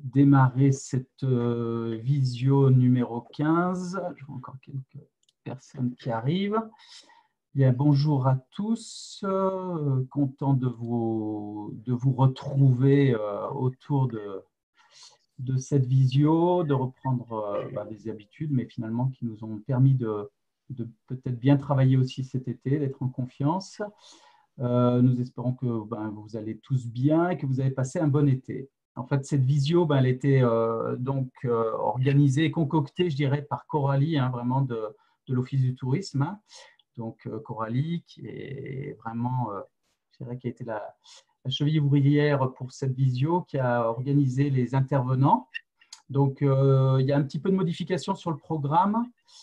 démarrer cette visio numéro 15. Je vois encore quelques personnes qui arrivent. Bien, bonjour à tous, content de vous retrouver autour de cette visio, de reprendre des habitudes, mais finalement qui nous ont permis de peut-être bien travailler aussi cet été, d'être en confiance. Nous espérons que vous allez tous bien et que vous avez passé un bon été. En fait, cette visio, elle était organisée et concoctée, je dirais, par Coralie, vraiment de l'Office du tourisme. Donc, Coralie, qui est vraiment, je dirais, qui a été la cheville ouvrière pour cette visio, qui a organisé les intervenants. Donc, il y a un petit peu de modification sur le programme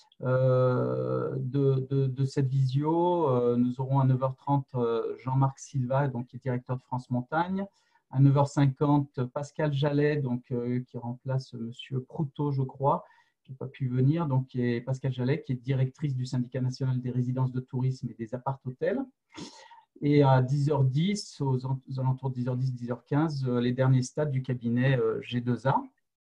de cette visio. Nous aurons à 9h30 Jean-Marc Silva, donc, qui est directeur de France Montagne. À 9h50, Pascal Jallet, donc, qui remplace Monsieur Proutot, je crois, qui n'a pas pu venir, donc qui est Pascal Jallet, qui est directrice du syndicat national des résidences de tourisme et des appart-hôtels. Et à 10h10, aux alentours de 10h10, 10h15, les derniers stades du cabinet G2A.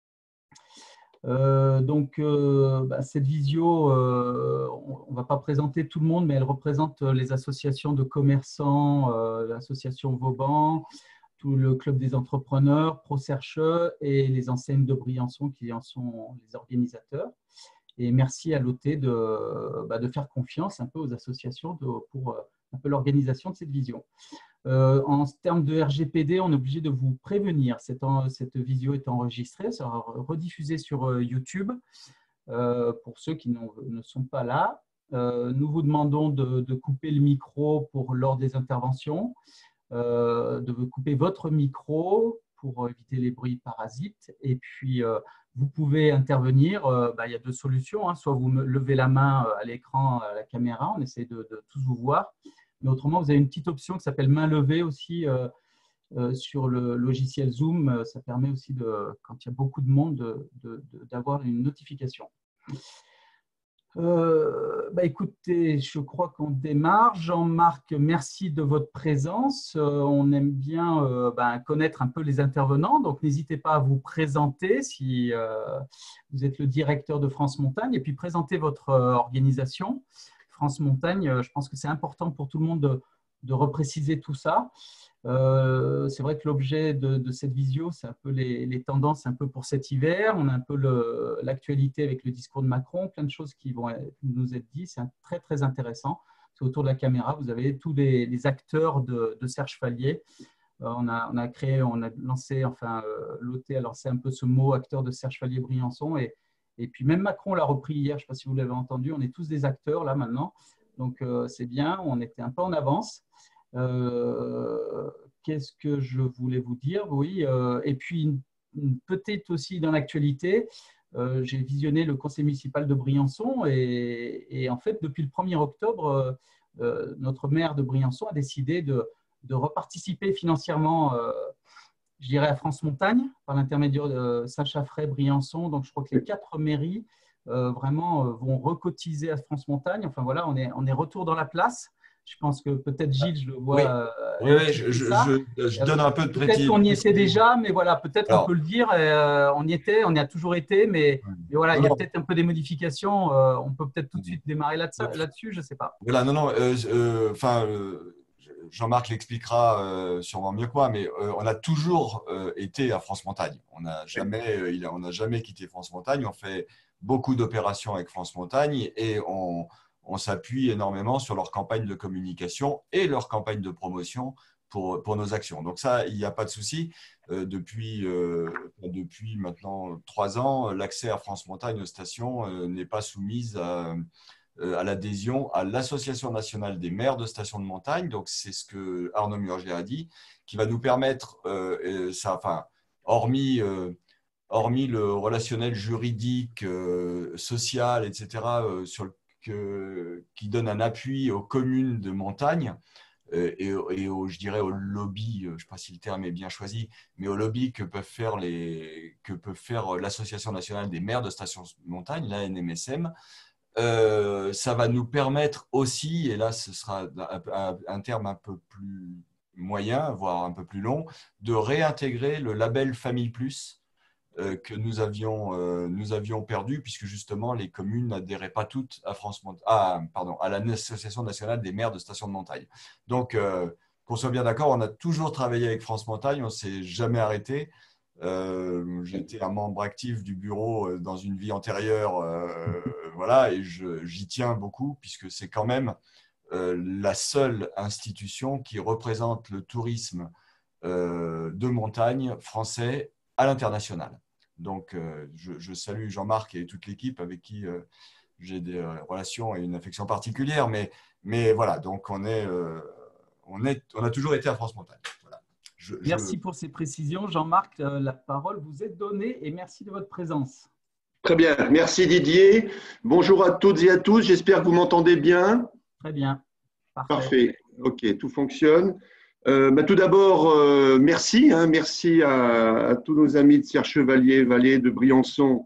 Cette visio, on ne va pas présenter tout le monde, mais elle représente les associations de commerçants, l'association Vauban, tout le club des entrepreneurs, ProCerche et les enseignes de Briançon qui en sont les organisateurs. Et merci à l'OT de faire confiance un peu aux associations pour un peu l'organisation de cette vision. En termes de RGPD, on est obligé de vous prévenir. Cette visio est enregistrée, elle sera rediffusée sur YouTube pour ceux qui ne sont pas là. Nous vous demandons de couper le micro lors des interventions, de couper votre micro pour éviter les bruits parasites. Et puis, vous pouvez intervenir. Il y a deux solutions. Soit vous levez la main à l'écran, à la caméra, on essaie de tous vous voir. Mais autrement, vous avez une petite option qui s'appelle main levée aussi sur le logiciel Zoom. Ça permet aussi, quand il y a beaucoup de monde, d'avoir une notification. Écoutez, je crois qu'on démarre. Jean-Marc, merci de votre présence. On aime bien connaître un peu les intervenants, donc n'hésitez pas à vous présenter si vous êtes le directeur de France Montagne et puis présenter votre organisation. France Montagne, je pense que c'est important pour tout le monde de repréciser tout ça. C'est vrai que l'objet de cette visio, c'est un peu les tendances un peu pour cet hiver. On a un peu l'actualité avec le discours de Macron, plein de choses qui vont nous être dites. C'est très, très intéressant. Autour de la caméra, vous avez tous les acteurs de Serge Chevalier. On a lancé, l'OT a lancé un peu ce mot acteur de Serge Chevalier Briançon. Et puis même Macron l'a repris hier, je ne sais pas si vous l'avez entendu, on est tous des acteurs là maintenant. Donc c'est bien, on était un peu en avance. Qu'est-ce que je voulais vous dire? Oui, et puis peut-être aussi dans l'actualité, j'ai visionné le conseil municipal de Briançon et en fait, depuis le 1er octobre, notre maire de Briançon a décidé de reparticiper financièrement, je dirais, à France Montagne par l'intermédiaire de Sacha Fray, Briançon. Donc, je crois que les 4 mairies vraiment vont recotiser à France Montagne. Enfin, voilà, on est retour dans la place. Je pense que peut-être Gilles, je le vois. Oui, je donne un peu de peut-être qu'on y était déjà, mais voilà, peut-être on peut le dire. On y était, on y a toujours été, mais voilà, il y a peut-être un peu des modifications. On peut peut-être tout de suite démarrer là-dessus, je ne sais pas. Voilà, Jean-Marc l'expliquera sûrement mieux que moi, mais on a toujours été à France Montagne. On n'a jamais quitté France Montagne. On fait beaucoup d'opérations avec France Montagne et on s'appuie énormément sur leur campagne de communication et leur campagne de promotion pour nos actions. Donc ça, il n'y a pas de souci. Depuis maintenant 3 ans, l'accès à France Montagne aux stations n'est pas soumise à l'adhésion à l'Association nationale des maires de stations de montagne. Donc, c'est ce que Arnaud Murger a dit, qui va nous permettre, hormis le relationnel juridique, social, etc., qui donne un appui aux communes de montagne je dirais au lobby, je ne sais pas si le terme est bien choisi, mais au lobby que peuvent faire l'Association nationale des maires de stations de montagne, l'ANMSM. Ça va nous permettre aussi, et là ce sera un terme un peu plus moyen, voire un peu plus long, de réintégrer le label Famille Plus que nous avions perdu, puisque justement les communes n'adhéraient pas toutes à l'Association nationale des maires de stations de montagne. Donc, qu'on soit bien d'accord, on a toujours travaillé avec France Montagne, on ne s'est jamais arrêté. J'étais un membre actif du bureau dans une vie antérieure, voilà, et j'y tiens beaucoup, puisque c'est quand même la seule institution qui représente le tourisme de montagne français à l'international. Donc, je salue Jean-Marc et toute l'équipe avec qui j'ai des relations et une affection particulière. Mais voilà, donc on a toujours été à France Montagne. Voilà. Merci pour ces précisions. Jean-Marc, la parole vous est donnée et merci de votre présence. Très bien. Merci Didier. Bonjour à toutes et à tous. J'espère que vous m'entendez bien. Très bien. Parfait. OK, tout fonctionne. Tout d'abord, merci. Merci à tous nos amis de Serre-Chevalier, Vallée, de Briançon.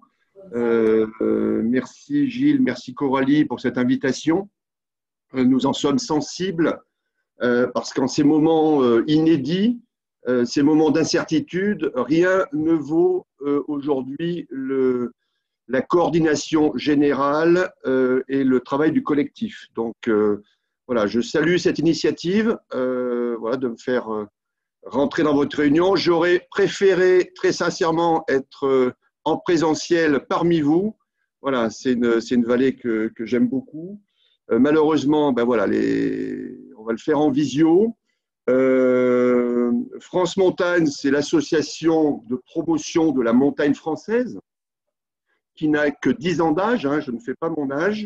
Merci Gilles, merci Coralie pour cette invitation. Nous en sommes sensibles parce qu'en ces moments inédits, ces moments d'incertitude, rien ne vaut aujourd'hui la coordination générale et le travail du collectif. Donc, voilà, je salue cette initiative de me faire rentrer dans votre réunion. J'aurais préféré très sincèrement être en présentiel parmi vous. Voilà, c'est une vallée que j'aime beaucoup. Malheureusement, on va le faire en visio. France Montagne, c'est l'association de promotion de la montagne française qui n'a que 10 ans d'âge, je ne fais pas mon âge.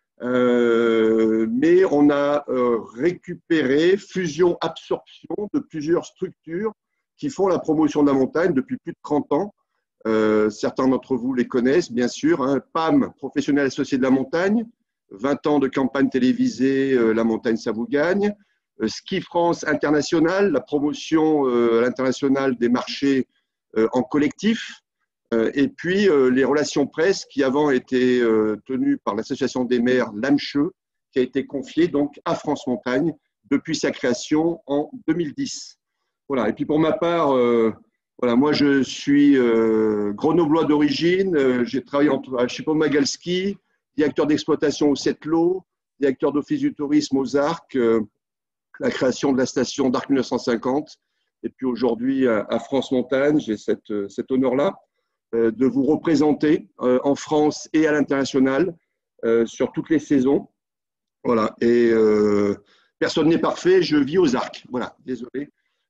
Mais on a récupéré fusion-absorption de plusieurs structures qui font la promotion de la montagne depuis plus de 30 ans. Certains d'entre vous les connaissent, bien sûr. PAM, Professionnel Associé de la Montagne, 20 ans de campagne télévisée, La Montagne, ça vous gagne. Ski France International, la promotion à l'international des marchés en collectif. Et puis, les relations presse qui avant étaient tenues par l'association des maires l'AMCHE, qui a été confiée donc à France Montagne depuis sa création en 2010. Voilà. Et puis pour ma part, moi je suis grenoblois d'origine. J'ai travaillé à Chippo-Magalski, directeur d'exploitation au Sept-Lô, directeur d'office du tourisme aux Arcs, la création de la station d'Arc 1950. Et puis aujourd'hui à France Montagne, j'ai cet honneur-là de vous représenter en France et à l'international sur toutes les saisons. Voilà. Et personne n'est parfait, je vis aux Arcs. Voilà, désolé.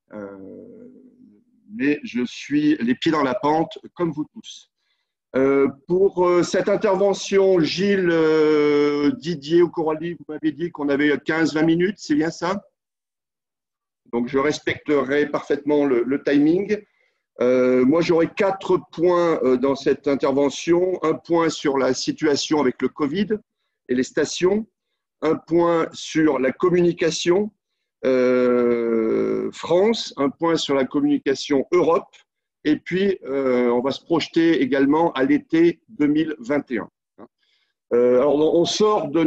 Mais je suis les pieds dans la pente, comme vous tous. Pour cette intervention, Gilles, Didier ou Coralie, vous m'avez dit qu'on avait 15-20 minutes, c'est bien ça? Donc, je respecterai parfaitement le timing. Moi, j'aurai 4 points dans cette intervention. Un point sur la situation avec le Covid et les stations. Un point sur la communication France. Un point sur la communication Europe. Et puis, on va se projeter également à l'été 2021. Alors, on sort de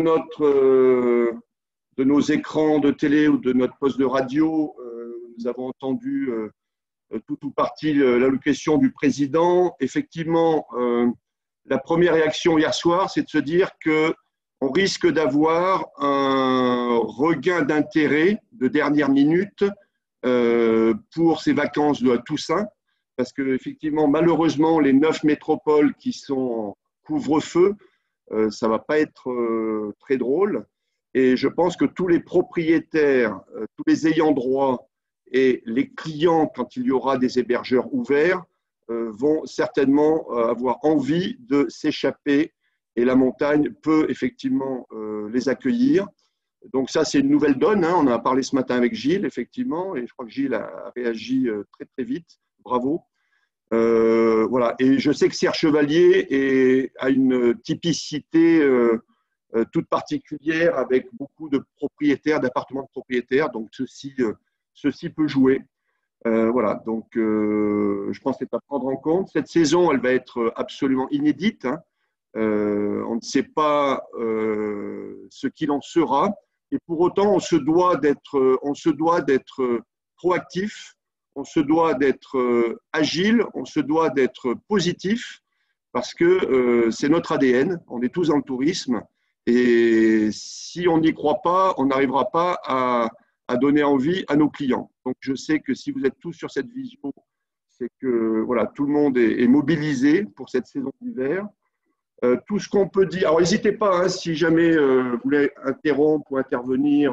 nos écrans de télé ou de notre poste de radio. Nous avons entendu tout ou partie l'allocution du président. Effectivement, la première réaction hier soir, c'est de se dire qu'on risque d'avoir un regain d'intérêt de dernière minute pour ces vacances de Toussaint, parce que effectivement, malheureusement, les 9 métropoles qui sont en couvre-feu, ça ne va pas être très drôle. Et je pense que tous les propriétaires, tous les ayants droit et les clients, quand il y aura des hébergeurs ouverts, vont certainement avoir envie de s'échapper et la montagne peut effectivement les accueillir. Donc ça, c'est une nouvelle donne. On en a parlé ce matin avec Gilles, effectivement, et je crois que Gilles a réagi très, très vite. Bravo. Voilà. Et je sais que Serre Chevalier a une typicité toute particulière avec beaucoup de propriétaires, d'appartements de propriétaires. Donc, ceci peut jouer. Voilà, donc je pense que c'est à prendre en compte. Cette saison, elle va être absolument inédite. On ne sait pas ce qu'il en sera. Et pour autant, on se doit d'être proactif, on se doit d'être agile, on se doit d'être positif, parce que c'est notre ADN, on est tous dans le tourisme, et si on n'y croit pas, on n'arrivera pas à donner envie à nos clients. Donc je sais que si vous êtes tous sur cette vision, c'est que voilà, tout le monde est mobilisé pour cette saison d'hiver. Tout ce qu'on peut dire, alors n'hésitez pas, hein, si jamais vous voulez interrompre ou intervenir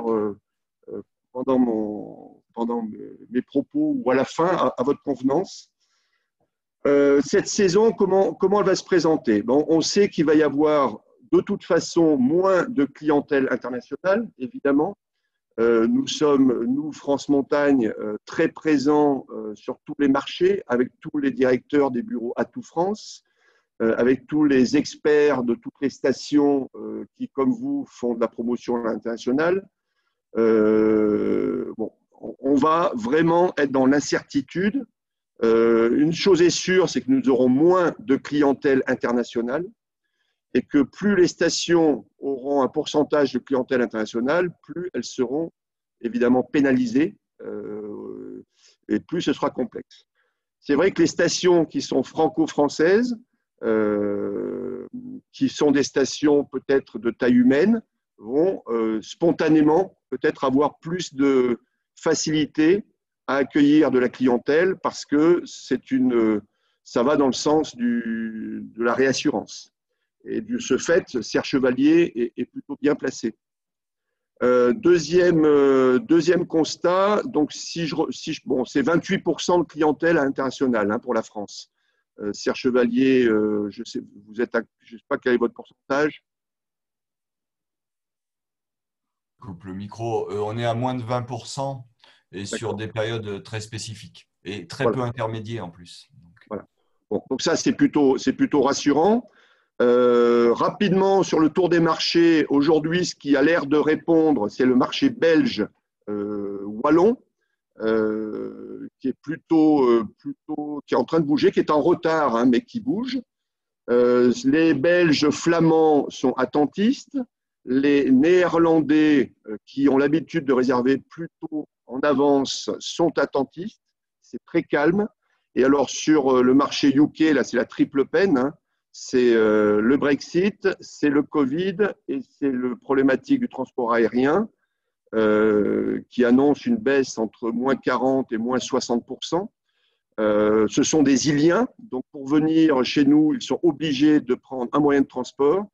pendant mes propos ou à la fin, à votre convenance. Cette saison, comment elle va se présenter? Bon, on sait qu'il va y avoir de toute façon moins de clientèle internationale, évidemment. Nous sommes, nous, France Montagne, très présents sur tous les marchés, avec tous les directeurs des bureaux Atout France, avec tous les experts de toutes les stations qui, comme vous, font de la promotion internationale. Bon, on va vraiment être dans l'incertitude. Une chose est sûre, c'est que nous aurons moins de clientèle internationale et que plus les stations auront un pourcentage de clientèle internationale, plus elles seront évidemment pénalisées et plus ce sera complexe. C'est vrai que les stations qui sont franco-françaises, qui sont des stations peut-être de taille humaine, vont spontanément peut-être avoir plus de facilité à accueillir de la clientèle parce que ça va dans le sens de la réassurance. Et de ce fait, Serre Chevalier est plutôt bien placé. Deuxième constat, donc bon, c'est 28% de clientèle internationale hein, pour la France. Serre Chevalier, je sais, je sais pas quel est votre pourcentage. Coupe le micro. On est à moins de 20% et sur des périodes très spécifiques et très peu intermédiaires en plus. Voilà. Bon, donc ça, c'est plutôt rassurant. Rapidement, sur le tour des marchés, aujourd'hui, ce qui a l'air de répondre, c'est le marché belge wallon, qui est plutôt qui est en train de bouger, qui est en retard, hein, mais qui bouge. Les Belges flamands sont attentistes. Les Néerlandais, qui ont l'habitude de réserver plutôt en avance, sont attentistes. C'est très calme. Et alors, sur le marché UK, là, c'est la triple peine. Hein. C'est le Brexit, c'est le Covid et c'est le problématique du transport aérien qui annonce une baisse entre moins 40 et moins 60%. Ce sont des Iliens, donc pour venir chez nous, ils sont obligés de prendre un moyen de transport.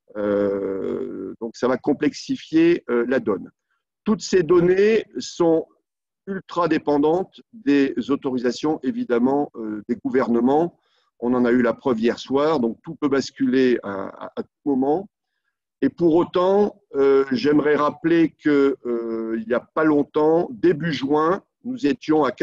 Donc ça va complexifier la donne. Toutes ces données sont ultra dépendantes des autorisations, évidemment, des gouvernements. On en a eu la preuve hier soir, donc tout peut basculer à tout moment. Et pour autant, j'aimerais rappeler qu'il n'y a pas longtemps, début juin, nous étions à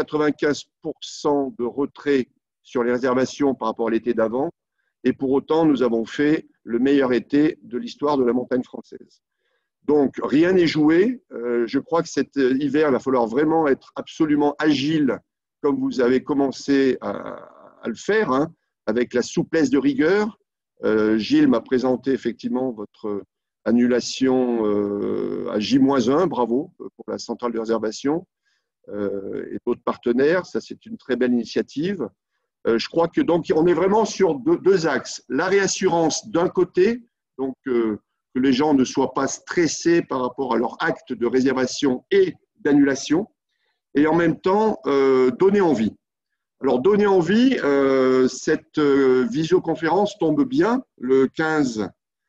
95% de retrait sur les réservations par rapport à l'été d'avant. Et pour autant, nous avons fait le meilleur été de l'histoire de la montagne française. Donc, rien n'est joué. Je crois que cet hiver, il va falloir vraiment être absolument agile, comme vous avez commencé à le faire, hein, avec la souplesse de rigueur. Gilles m'a présenté effectivement votre annulation à J-1, bravo pour la centrale de réservation et d'autres partenaires. Ça, c'est une très belle initiative. Je crois que donc on est vraiment sur deux axes. La réassurance d'un côté, donc que les gens ne soient pas stressés par rapport à leur acte de réservation et d'annulation, et en même temps donner envie. Alors donner envie, cette visioconférence tombe bien le 15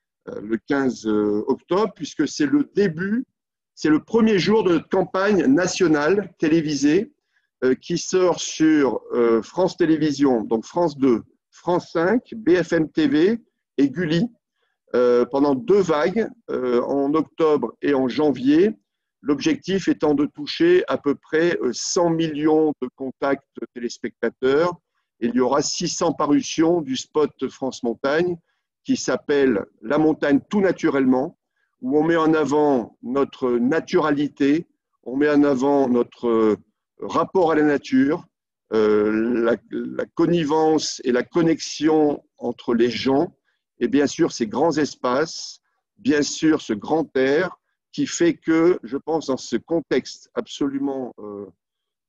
octobre, puisque c'est le début, c'est le premier jour de notre campagne nationale télévisée qui sort sur France Télévisions, donc France 2, France 5, BFM TV et Gulli pendant 2 vagues en octobre et en janvier. L'objectif étant de toucher à peu près 100 millions de contacts téléspectateurs. Et il y aura 600 parutions du spot France Montagne qui s'appelle « La montagne tout naturellement », où on met en avant notre naturalité, on met en avant notre rapport à la nature, la connivence et la connexion entre les gens, et bien sûr ces grands espaces, bien sûr ce grand air, qui fait que, je pense, dans ce contexte absolument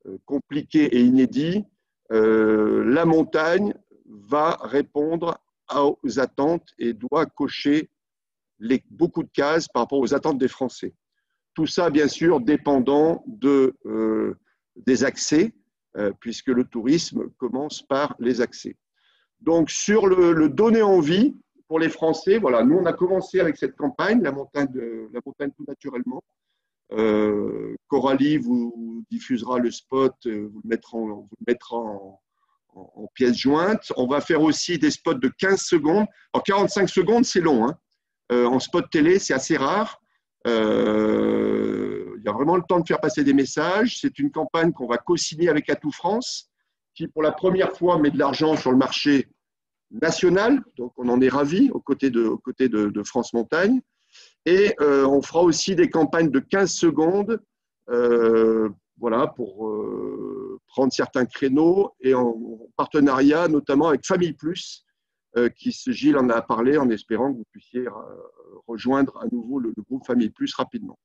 compliqué et inédit, la montagne va répondre aux attentes et doit cocher beaucoup de cases par rapport aux attentes des Français. Tout ça, bien sûr, dépendant des accès, puisque le tourisme commence par les accès. Donc, sur le donner envie pour les Français, voilà, nous, on a commencé avec cette campagne, la montagne tout naturellement. Coralie vous diffusera le spot, vous le mettra en pièce jointe. On va faire aussi des spots de 15 secondes. Alors, 45 secondes, c'est long, hein. En spot télé, c'est assez rare. Il y a vraiment le temps de faire passer des messages. C'est une campagne qu'on va co-signer avec Atout France, qui pour la première fois met de l'argent sur le marché national. Donc on en est ravis aux côtés de France Montagne. Et on fera aussi des campagnes de 15 secondes voilà, pour prendre certains créneaux et en partenariat notamment avec Famille Plus, Gilles en a parlé en espérant que vous puissiez rejoindre à nouveau le groupe Famille Plus rapidement.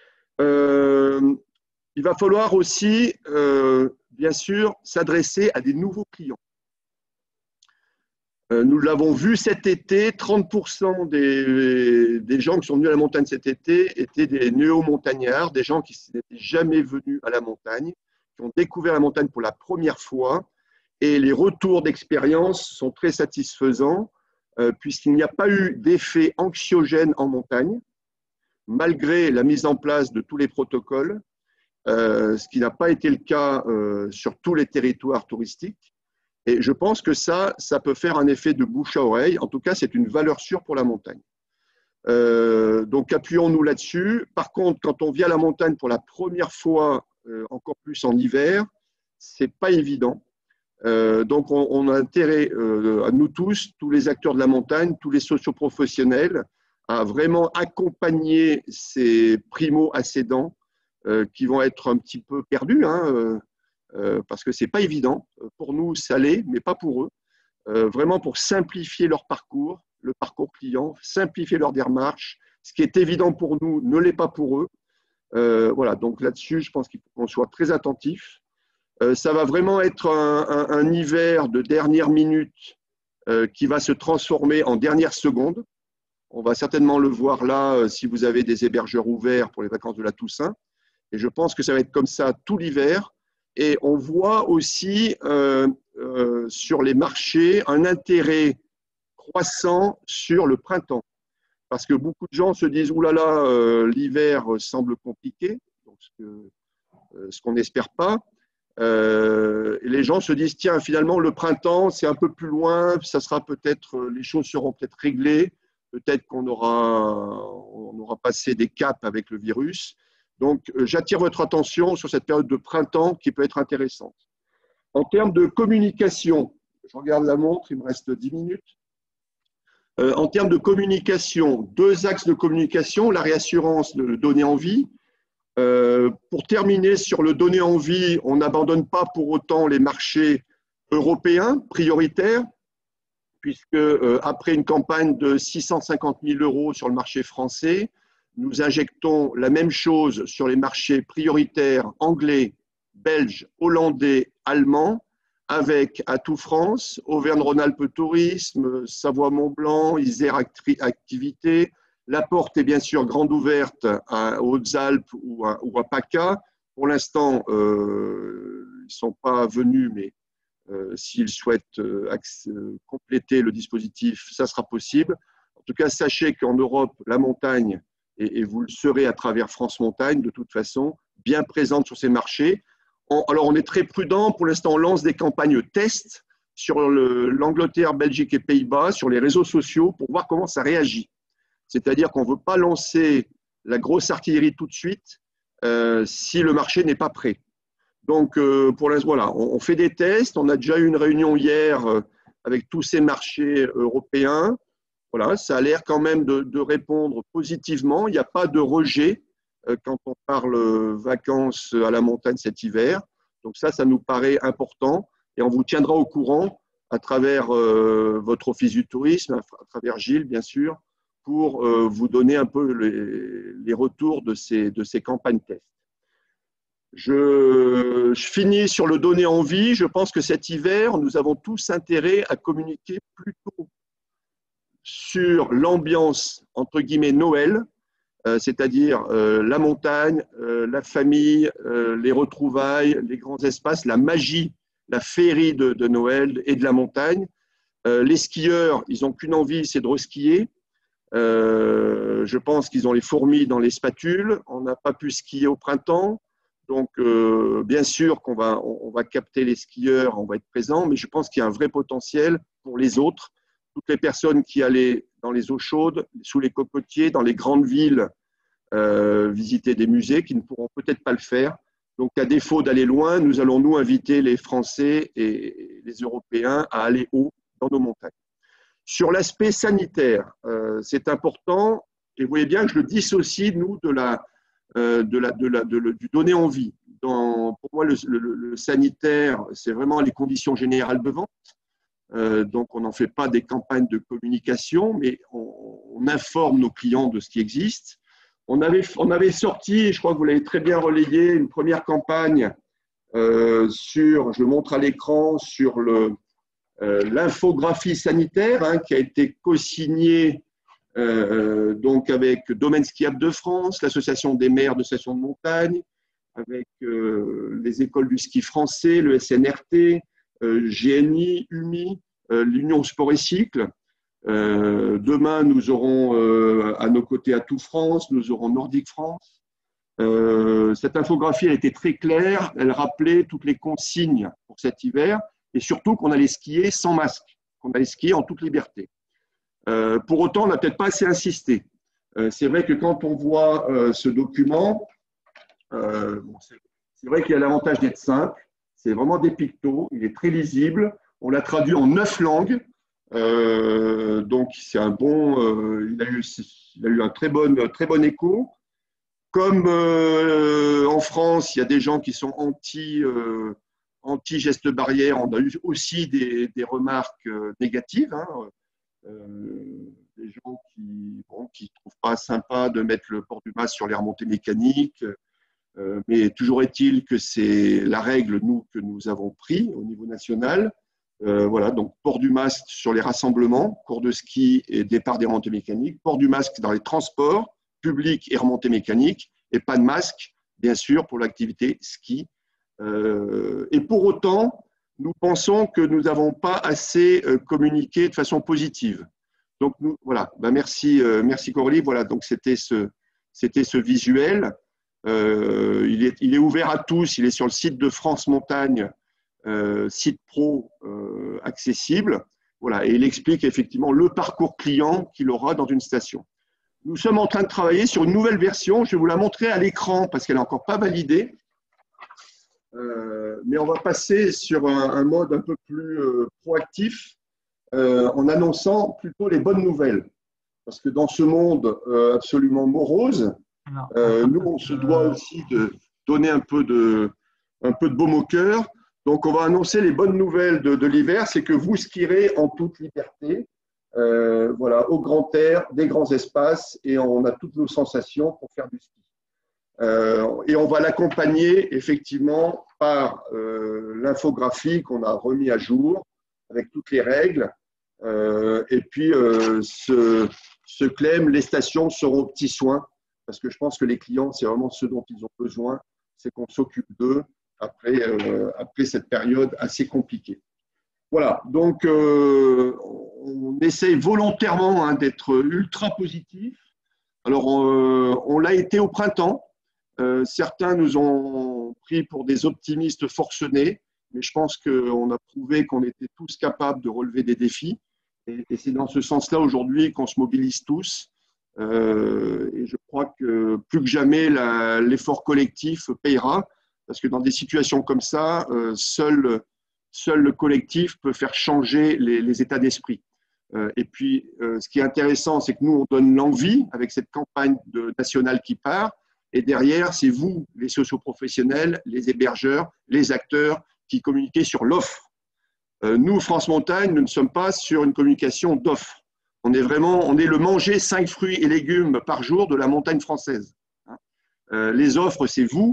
Il va falloir aussi, bien sûr, s'adresser à des nouveaux clients. Nous l'avons vu cet été, 30% des gens qui sont venus à la montagne cet été étaient des néo-montagnards, des gens qui n'étaient jamais venus à la montagne, qui ont découvert la montagne pour la première fois. Et les retours d'expérience sont très satisfaisants puisqu'il n'y a pas eu d'effet anxiogène en montagne, malgré la mise en place de tous les protocoles, ce qui n'a pas été le cas sur tous les territoires touristiques. Et je pense que ça peut faire un effet de bouche à oreille. En tout cas, c'est une valeur sûre pour la montagne. Donc, appuyons-nous là-dessus. Par contre, quand on vient à la montagne pour la première fois, encore plus en hiver, c'est pas évident. Donc, on a intérêt à nous tous les acteurs de la montagne, tous les socioprofessionnels, à vraiment accompagner ces primo-accédants qui vont être un petit peu perdus, hein, parce que ce n'est pas évident. Pour nous, ça l'est, mais pas pour eux. Vraiment pour simplifier leur parcours, le parcours client, simplifier leur démarche. Ce qui est évident pour nous ne l'est pas pour eux. Voilà, donc là-dessus, je pense qu'il faut qu'on soit très attentif. Ça va vraiment être un hiver de dernière minute qui va se transformer en dernière seconde. On va certainement le voir là si vous avez des hébergeurs ouverts pour les vacances de la Toussaint. Et je pense que ça va être comme ça tout l'hiver. Et on voit aussi sur les marchés un intérêt croissant sur le printemps. Parce que beaucoup de gens se disent « Ouh là là, l'hiver semble compliqué », ce qu'on n'espère pas. Et les gens se disent « Tiens, finalement, le printemps, c'est un peu plus loin, ça sera peut-être, les choses seront peut-être réglées, peut-être qu'on aura passé des caps avec le virus. » Donc, j'attire votre attention sur cette période de printemps qui peut être intéressante. En termes de communication, je regarde la montre, il me reste 10 minutes. En termes de communication, 2 axes de communication, la réassurance de donner envie. Pour terminer sur le donner envie, on n'abandonne pas pour autant les marchés européens prioritaires, puisque après une campagne de 650 000 € sur le marché français, nous injectons la même chose sur les marchés prioritaires anglais, belges, hollandais, allemands, avec Atout France, Auvergne-Rhône-Alpes Tourisme, Savoie-Mont-Blanc, Isère Activité. La porte est bien sûr grande ouverte aux Hautes-Alpes ou à PACA. Pour l'instant, ils ne sont pas venus, mais s'ils souhaitent compléter le dispositif, ça sera possible. En tout cas, sachez qu'en Europe, la montagne, et vous le serez à travers France Montagne, de toute façon, bien présente sur ces marchés. Alors, on est très prudent. Pour l'instant, on lance des campagnes tests sur l'Angleterre, Belgique et Pays-Bas, sur les réseaux sociaux, pour voir comment ça réagit. C'est-à-dire qu'on ne veut pas lancer la grosse artillerie tout de suite si le marché n'est pas prêt. Donc, pour l'instant, voilà, on fait des tests. On a déjà eu une réunion hier avec tous ces marchés européens. Voilà, ça a l'air quand même de répondre positivement. Il n'y a pas de rejet quand on parle vacances à la montagne cet hiver. Donc ça nous paraît important et on vous tiendra au courant à travers votre office du tourisme, à travers Gilles, bien sûr, pour vous donner un peu les retours de ces campagnes tests. Je finis sur le donner envie. Je pense que cet hiver, nous avons tous intérêt à communiquer plutôt sur l'ambiance, entre guillemets, Noël, c'est-à-dire la montagne, la famille, les retrouvailles, les grands espaces, la magie, la féerie de Noël et de la montagne. Les skieurs, ils n'ont qu'une envie, c'est de reskier. Je pense qu'ils ont les fourmis dans les spatules. On n'a pas pu skier au printemps. Donc, bien sûr qu'on va capter les skieurs, on va être présent, mais je pense qu'il y a un vrai potentiel pour les autres. Toutes les personnes qui allaient dans les eaux chaudes, sous les cocotiers, dans les grandes villes, visiter des musées, qui ne pourront peut-être pas le faire. Donc, à défaut d'aller loin, nous allons nous inviter les Français et les Européens à aller haut dans nos montagnes. Sur l'aspect sanitaire, c'est important, et vous voyez bien que je le dissocie, nous, du donner envie. Pour moi, le sanitaire, c'est vraiment les conditions générales de vente. Donc, on n'en fait pas des campagnes de communication, mais on informe nos clients de ce qui existe. On avait sorti, je crois que vous l'avez très bien relayé, une première campagne je le montre à l'écran, sur l'infographie sanitaire qui a été co-signée donc avec Domaine Skiable de France, l'Association des maires de stations de montagne, avec les écoles du ski français, le SNRT, GNI, UMI, l'Union Sport et Cycle. Demain, nous aurons à nos côtés Atout France, nous aurons Nordic France. Cette infographie, elle était très claire, elle rappelait toutes les consignes pour cet hiver et surtout qu'on allait skier sans masque, qu'on allait skier en toute liberté. Pour autant, on n'a peut-être pas assez insisté. C'est vrai que quand on voit ce document, c'est vrai qu'il y a l'avantage d'être simple, c'est vraiment des pictos, il est très lisible, on l'a traduit en 9 langues, donc c'est un bon, il a eu un très bon écho. Comme en France, il y a des gens qui sont anti-gestes barrières, on a eu aussi des remarques négatives, des gens qui ne trouvent pas sympa de mettre le port du masque sur les remontées mécaniques, mais toujours est-il que c'est la règle que nous avons pris au niveau national. Voilà, donc port du masque sur les rassemblements, cours de ski et départ des remontées mécaniques, port du masque dans les transports publics et remontées mécaniques, et pas de masque, bien sûr, pour l'activité ski. Et pour autant, nous pensons que nous n'avons pas assez communiqué de façon positive. Donc, voilà, merci Coralie. Voilà, donc c'était ce visuel. Il est ouvert à tous, il est sur le site de France Montagne, site pro accessible. Voilà, et il explique effectivement le parcours client qu'il aura dans une station. Nous sommes en train de travailler sur une nouvelle version. Je vais vous la montrer à l'écran parce qu'elle n'est encore pas validée. Mais on va passer sur un mode un peu plus proactif en annonçant plutôt les bonnes nouvelles. Parce que dans ce monde absolument morose, nous, on se doit aussi de donner un peu de baume au cœur. Donc, on va annoncer les bonnes nouvelles de l'hiver. C'est que vous skierez en toute liberté. Voilà, au grand air, des grands espaces, et on a toutes nos sensations pour faire du ski. Et on va l'accompagner effectivement par l'infographie qu'on a remis à jour avec toutes les règles. Et puis, ce claim, les stations seront aux petits soins, parce que je pense que les clients, c'est vraiment ce dont ils ont besoin, c'est qu'on s'occupe d'eux après cette période assez compliquée. Voilà, donc on essaye volontairement d'être ultra positif. Alors, on l'a été au printemps. Certains nous ont pris pour des optimistes forcenés, mais je pense qu'on a prouvé qu'on était tous capables de relever des défis. Et c'est dans ce sens-là aujourd'hui qu'on se mobilise tous. Et je crois que plus que jamais, l'effort collectif payera, parce que dans des situations comme ça, seul le collectif peut faire changer les états d'esprit. Et puis, ce qui est intéressant, c'est que nous, on donne l'envie avec cette campagne nationale qui part. Et derrière, c'est vous, les socioprofessionnels, les hébergeurs, les acteurs, qui communiquez sur l'offre. Nous, France Montagne, nous ne sommes pas sur une communication d'offre. On est le manger 5 fruits et légumes par jour de la montagne française. Les offres, c'est vous.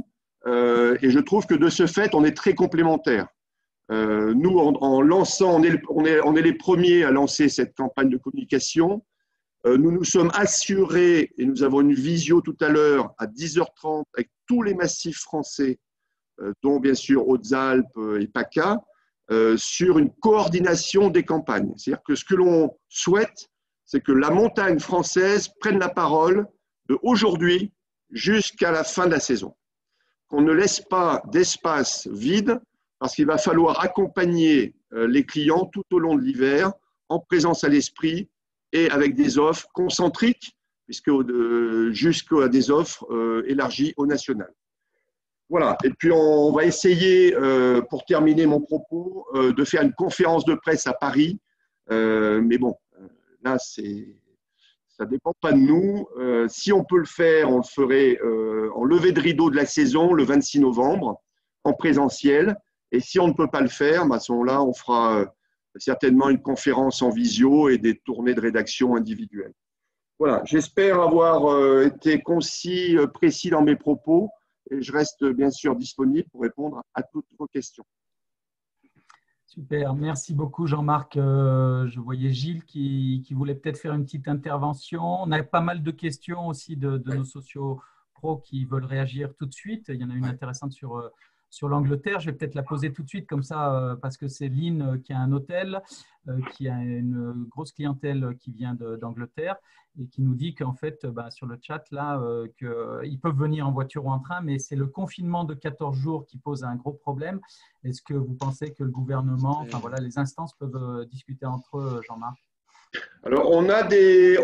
Et je trouve que de ce fait, on est très complémentaires. Nous, en lançant, on est les premiers à lancer cette campagne de communication. Nous nous sommes assurés, et nous avons une visio tout à l'heure à 10h30 avec tous les massifs français, dont bien sûr Hautes-Alpes et PACA, sur une coordination des campagnes. C'est-à-dire que ce que l'on souhaite, c'est que la montagne française prenne la parole de aujourd'hui jusqu'à la fin de la saison. Qu'on ne laisse pas d'espace vide, parce qu'il va falloir accompagner les clients tout au long de l'hiver, en présence à l'esprit et avec des offres concentriques, jusqu'à des offres élargies au national. Voilà, et puis on va essayer, pour terminer mon propos, de faire une conférence de presse à Paris, mais bon, là, ça ne dépend pas de nous. Si on peut le faire, on le ferait en levée de rideau de la saison, le 26 novembre, en présentiel, et si on ne peut pas le faire, à ce moment-là, on fera certainement une conférence en visio et des tournées de rédaction individuelles. Voilà, j'espère avoir été concis, précis dans mes propos. Et je reste bien sûr disponible pour répondre à toutes vos questions. Super, merci beaucoup Jean-Marc. Je voyais Gilles qui voulait peut-être faire une petite intervention. On a pas mal de questions aussi de nos sociaux pros qui veulent réagir tout de suite. Il y en a une intéressante sur l'Angleterre. Je vais peut-être la poser tout de suite comme ça parce que c'est Lynn qui a un hôtel, qui a une grosse clientèle qui vient d'Angleterre et qui nous dit qu'en fait, sur le chat, là, qu'ils peuvent venir en voiture ou en train, mais c'est le confinement de 14 jours qui pose un gros problème. Est-ce que vous pensez que le gouvernement, enfin voilà, les instances peuvent discuter entre eux, Jean-Marc? Alors, on a des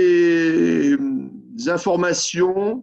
informations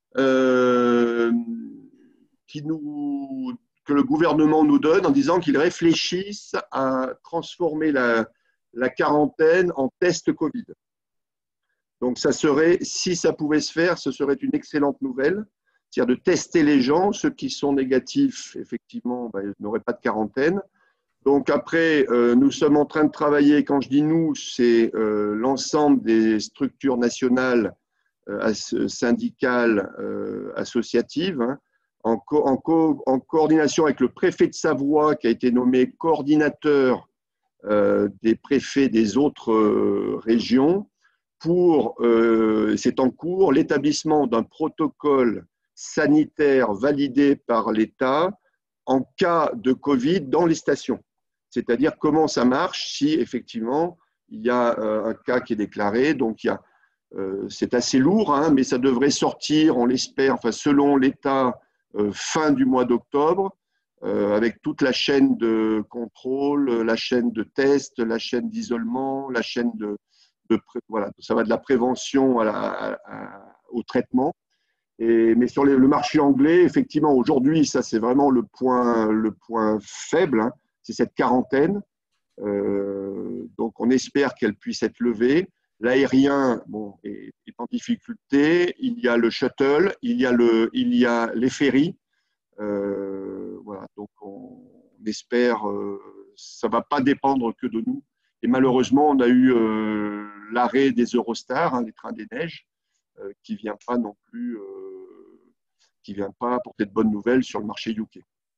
que le gouvernement nous donne en disant qu'ils réfléchissent à transformer la quarantaine en test Covid. Donc, ça serait, si ça pouvait se faire, ce serait une excellente nouvelle, c'est-à-dire de tester les gens. Ceux qui sont négatifs, effectivement, ils n'auraient pas de quarantaine. Donc après, nous sommes en train de travailler, quand je dis nous, c'est l'ensemble des structures nationales, syndicales, associatives, hein, en coordination avec le préfet de Savoie, qui a été nommé coordinateur des préfets des autres régions, c'est en cours, l'établissement d'un protocole sanitaire validé par l'État en cas de Covid dans les stations. C'est-à-dire comment ça marche si effectivement il y a un cas qui est déclaré. Donc c'est assez lourd, hein, mais ça devrait sortir, on l'espère, enfin, selon l'État, fin du mois d'octobre, avec toute la chaîne de contrôle, la chaîne de test, la chaîne d'isolement, la chaîne voilà, ça va de la prévention au traitement. Mais sur le marché anglais, effectivement, aujourd'hui, ça c'est vraiment le point faible, hein, c'est cette quarantaine. Donc on espère qu'elle puisse être levée. L'aérien est en difficulté. Il y a le shuttle, il y a les ferries. Voilà, donc on espère, ça ne va pas dépendre que de nous. Et malheureusement, on a eu l'arrêt des Eurostars, hein, les trains des neiges, qui ne vient pas non plus, qui vient pas apporter de bonnes nouvelles sur le marché UK.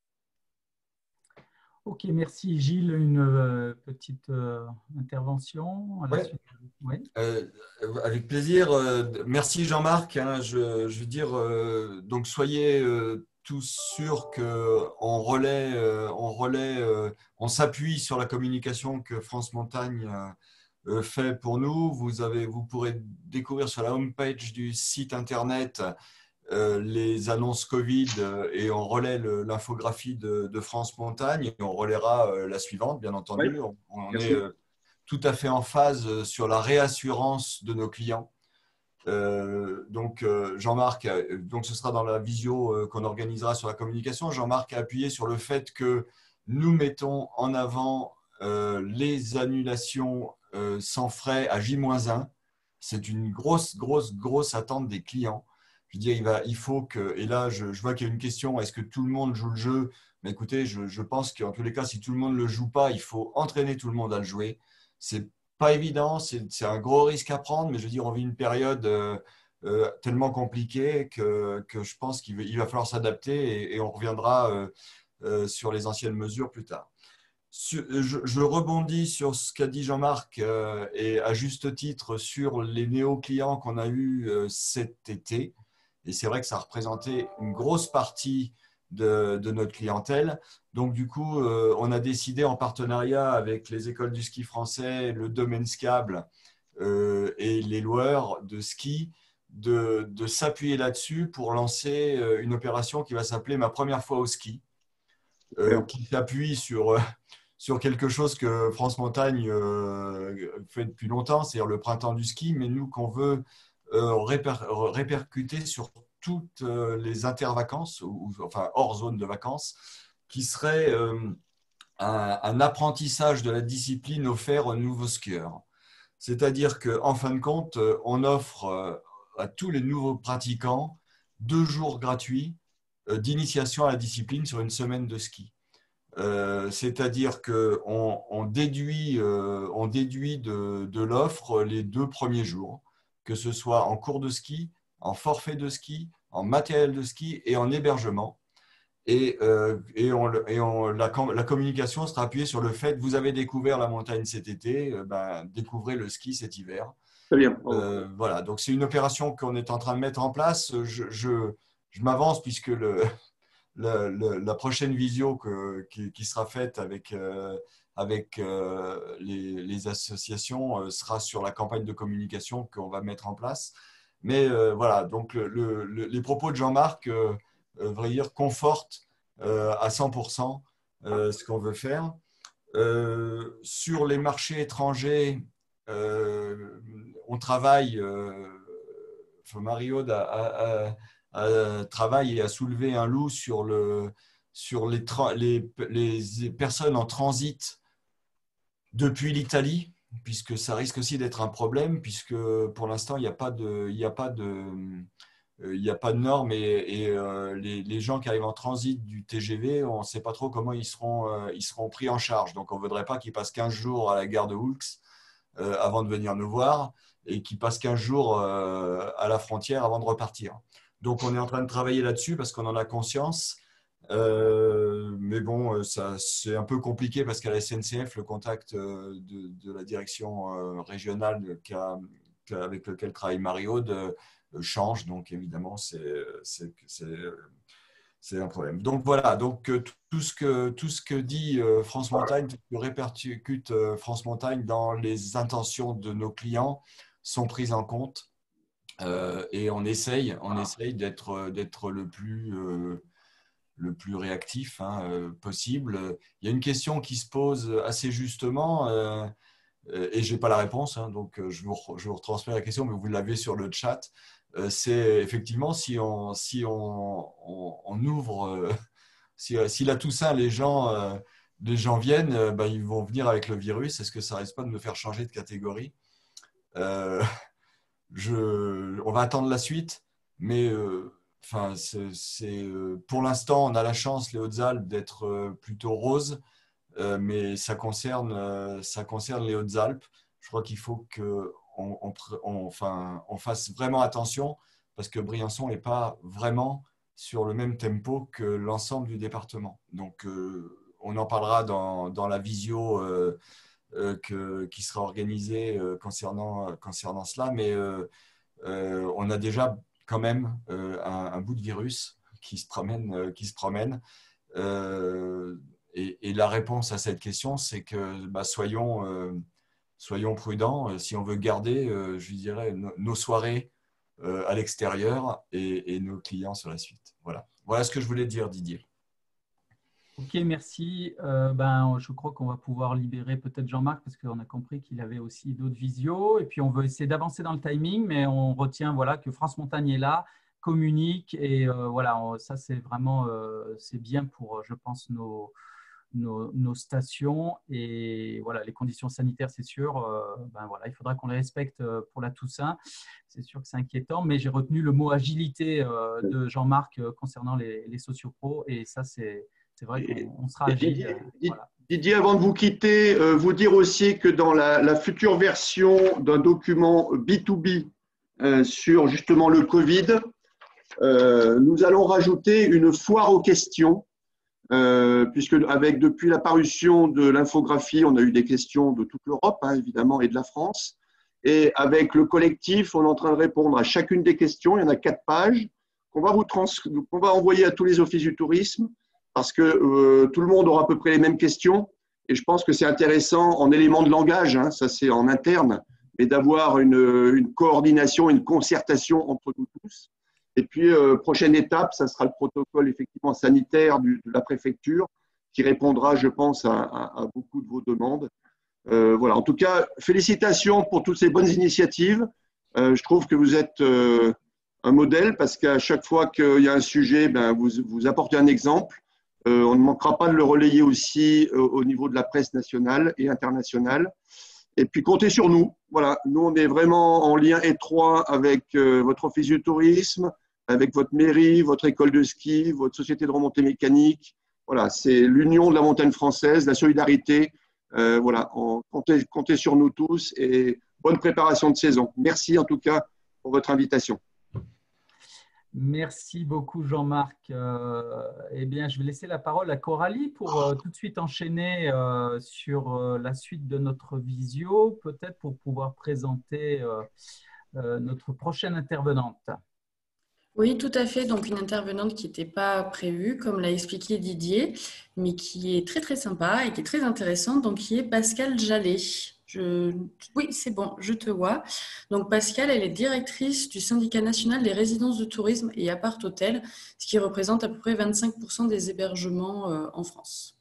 Ok, merci Gilles. Une petite intervention à la suite. Oui. Avec plaisir. Merci Jean-Marc. Hein, je veux dire, donc soyez tous sûrs qu'on relaie, on s'appuie sur la communication que France Montagne fait pour nous. Vous pourrez découvrir sur la homepage du site internet les annonces Covid et on relaie l'infographie de France Montagne et on relaiera la suivante, bien entendu. Oui. On est tout à fait en phase sur la réassurance de nos clients. Donc Jean-Marc, donc ce sera dans la visio qu'on organisera sur la communication. Jean-Marc a appuyé sur le fait que nous mettons en avant les annulations sans frais à J-1. C'est une grosse attente des clients. Je veux dire, il faut que, et là je vois qu'il y a une question, est-ce que tout le monde joue le jeu? Mais écoutez, je pense qu'en tous les cas, si tout le monde ne le joue pas, il faut entraîner tout le monde à le jouer. C'est pas évident, c'est un gros risque à prendre, mais je veux dire, on vit une période tellement compliqué que je pense qu'il va falloir s'adapter et on reviendra sur les anciennes mesures plus tard. Je rebondis sur ce qu'a dit Jean-Marc et à juste titre sur les néo-clients qu'on a eus cet été. Et c'est vrai que ça représentait une grosse partie de notre clientèle. Donc, du coup, on a décidé en partenariat avec les écoles du ski français, le domaine skiable et les loueurs de ski de s'appuyer là-dessus pour lancer une opération qui va s'appeler Ma première fois au ski, qui s'appuie sur quelque chose que France Montagne fait depuis longtemps, c'est-à-dire le printemps du ski, mais nous qu'on veut répercuter sur toutes les intervacances, enfin hors zone de vacances, qui serait un apprentissage de la discipline offert aux nouveaux skieurs. C'est-à-dire qu'en fin de compte, on offre à tous les nouveaux pratiquants 2 jours gratuits d'initiation à la discipline sur une semaine de ski. C'est-à-dire qu'on déduit de l'offre les 2 premiers jours, que ce soit en cours de ski, en forfait de ski, en matériel de ski et en hébergement. La communication sera appuyée sur le fait que vous avez découvert la montagne cet été, découvrez le ski cet hiver. Très bien. Voilà, donc c'est une opération qu'on est en train de mettre en place. Je m'avance puisque la prochaine visio qui sera faite avec les associations sera sur la campagne de communication qu'on va mettre en place. Mais voilà, donc les propos de Jean-Marc, vrai dire, confortent à 100% ce qu'on veut faire. Sur les marchés étrangers, on travaille, Mario travaille et a soulevé un loup sur les personnes en transit depuis l'Italie, puisque ça risque aussi d'être un problème, puisque pour l'instant, il n'y a pas de normes et les gens qui arrivent en transit du TGV, on ne sait pas trop comment ils seront pris en charge. Donc, on ne voudrait pas qu'ils passent 15 jours à la gare de Houlx avant de venir nous voir et qu'ils passent 15 jours à la frontière avant de repartir. Donc, on est en train de travailler là-dessus parce qu'on en a conscience. Mais bon, c'est un peu compliqué parce qu'à la SNCF, le contact de la direction régionale avec lequel travaille Marie-Aude change. Donc, évidemment, c'est un problème. Donc, voilà. Donc, tout ce que dit France Montagne, tout ce que répercute France Montagne dans les intentions de nos clients sont prises en compte. Et on essaye d'être le plus réactif possible. Il y a une question qui se pose assez justement, et je n'ai pas la réponse, donc je vous retransmets la question, mais vous l'avez sur le chat. C'est effectivement si on ouvre, si la Toussaint, les gens viennent, ils vont venir avec le virus. Est-ce que ça risque pas de me faire changer de catégorie? On va attendre la suite, mais pour l'instant, on a la chance, les Hautes-Alpes, d'être plutôt rose, mais ça concerne les Hautes-Alpes. Je crois qu'il faut qu'on fasse vraiment attention parce que Briançon n'est pas vraiment sur le même tempo que l'ensemble du département. Donc, on en parlera dans la visio qui sera organisée concernant cela, mais on a déjà quand même un bout de virus qui se promène. Et la réponse à cette question, c'est que soyons prudents si on veut garder, je dirais, nos soirées à l'extérieur et nos clients sur la suite. Voilà ce que je voulais dire, Didier. Ok, merci. Je crois qu'on va pouvoir libérer peut-être Jean-Marc parce qu'on a compris qu'il avait aussi d'autres visios. Et puis, on veut essayer d'avancer dans le timing, mais on retient que France Montagne est là, communique. Et ça, c'est vraiment c'est bien pour, je pense, nos stations. Et voilà, les conditions sanitaires, c'est sûr. Il faudra qu'on les respecte pour la Toussaint. C'est sûr que c'est inquiétant, mais j'ai retenu le mot agilité de Jean-Marc concernant les sociopros. Et ça, c'est vrai qu'on sera agile. Didier, avant de vous quitter, vous dire aussi que dans la future version d'un document B2B sur justement le Covid. Nous allons rajouter une foire aux questions, puisque depuis la parution de l'infographie, on a eu des questions de toute l'Europe, hein, évidemment, et de la France. Et avec le collectif, on est en train de répondre à chacune des questions. Il y en a 4 pages qu'on va envoyer à tous les offices du tourisme, parce que tout le monde aura à peu près les mêmes questions. Et je pense que c'est intéressant en élément de langage, hein, ça c'est en interne, mais d'avoir une coordination, une concertation entre nous tous. Et puis, prochaine étape, ça sera le protocole effectivement sanitaire de la préfecture qui répondra, je pense, à beaucoup de vos demandes. Voilà. En tout cas, félicitations pour toutes ces bonnes initiatives. Je trouve que vous êtes un modèle parce qu'à chaque fois qu'il y a un sujet, ben, vous apportez un exemple. On ne manquera pas de le relayer aussi au niveau de la presse nationale et internationale. Et puis, comptez sur nous. Voilà. Nous, on est vraiment en lien étroit avec votre office du tourisme, avec votre mairie, votre école de ski, votre société de remontée mécanique. Voilà, c'est l'union de la montagne française, la solidarité. Voilà, comptez sur nous tous et bonne préparation de saison. Merci en tout cas pour votre invitation. Merci beaucoup Jean-Marc. Eh bien, je vais laisser la parole à Coralie pour tout de suite enchaîner sur la suite de notre visio, peut-être pour pouvoir présenter notre prochaine intervenante. Oui, tout à fait. Donc, une intervenante qui n'était pas prévue, comme l'a expliqué Didier, mais qui est très, très sympa et qui est très intéressante, donc qui est Pascale Jallet. Oui, c'est bon, je te vois. Donc, Pascale, elle est directrice du syndicat national des résidences de tourisme et appart-hôtels, ce qui représente à peu près 25% des hébergements en France.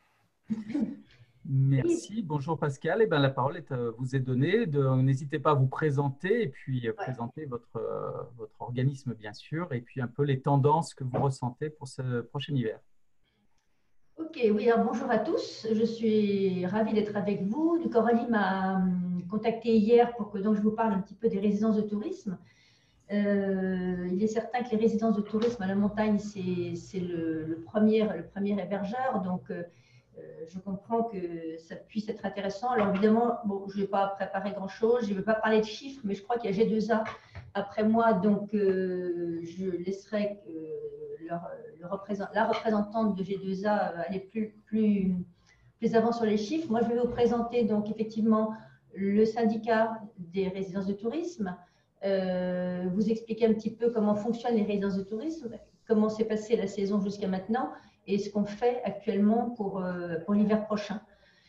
Merci. Bonjour Pascal. Eh bien, la parole vous est donnée. N'hésitez pas à vous présenter et puis présenter votre organisme, bien sûr, et puis un peu les tendances que vous ressentez pour ce prochain hiver. Ok, oui, alors bonjour à tous. Je suis ravie d'être avec vous. Coralie m'a contacté hier pour que donc, je vous parle un petit peu des résidences de tourisme. Il est certain que les résidences de tourisme à la montagne, c'est le premier hébergeur. Donc, je comprends que ça puisse être intéressant. Alors évidemment, bon, je ne vais pas préparer grand-chose, je ne vais pas parler de chiffres, mais je crois qu'il y a G2A après moi, donc je laisserai la représentante de G2A aller plus avant sur les chiffres. Moi, je vais vous présenter donc effectivement le syndicat des résidences de tourisme, vous expliquer un petit peu comment fonctionnent les résidences de tourisme, comment s'est passée la saison jusqu'à maintenant, et ce qu'on fait actuellement pour l'hiver prochain.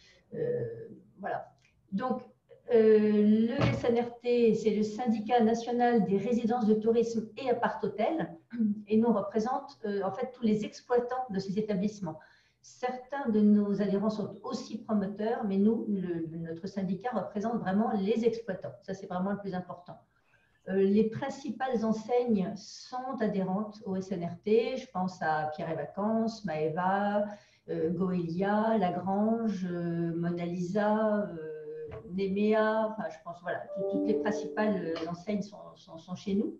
Voilà. Donc, le SNRT, c'est le syndicat national des résidences de tourisme et appart-hôtels, et nous, on représente en fait tous les exploitants de ces établissements. Certains de nos adhérents sont aussi promoteurs, mais nous, notre syndicat représente vraiment les exploitants. Ça, c'est vraiment le plus important. Les principales enseignes sont adhérentes au SNRT. Je pense à Pierre et Vacances, Maeva, Goelia, Lagrange, Mona Lisa, Nemea. Enfin, je pense, voilà, toutes les principales enseignes sont chez nous.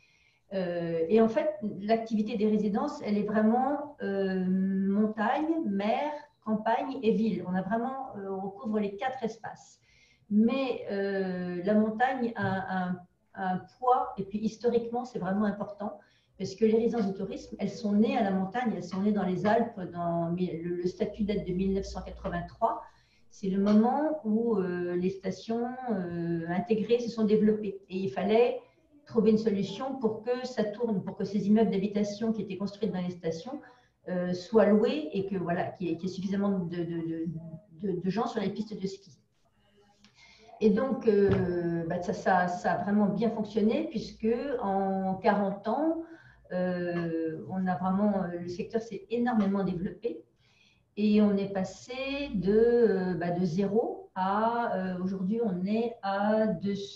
Et en fait, l'activité des résidences, elle est vraiment montagne, mer, campagne et ville. On recouvre les 4 espaces. Mais la montagne a un poids, et puis historiquement, c'est vraiment important, parce que les résidences de tourisme, elles sont nées à la montagne, elles sont nées dans les Alpes, le statut date de 1983. C'est le moment où les stations intégrées se sont développées. Et il fallait trouver une solution pour que ça tourne, pour que ces immeubles d'habitation qui étaient construits dans les stations soient loués et que voilà, qu'il y ait suffisamment de gens sur les pistes de ski. Et donc, ça a vraiment bien fonctionné puisque en 40 ans, le secteur s'est énormément développé et on est passé de 0 à aujourd'hui, on est à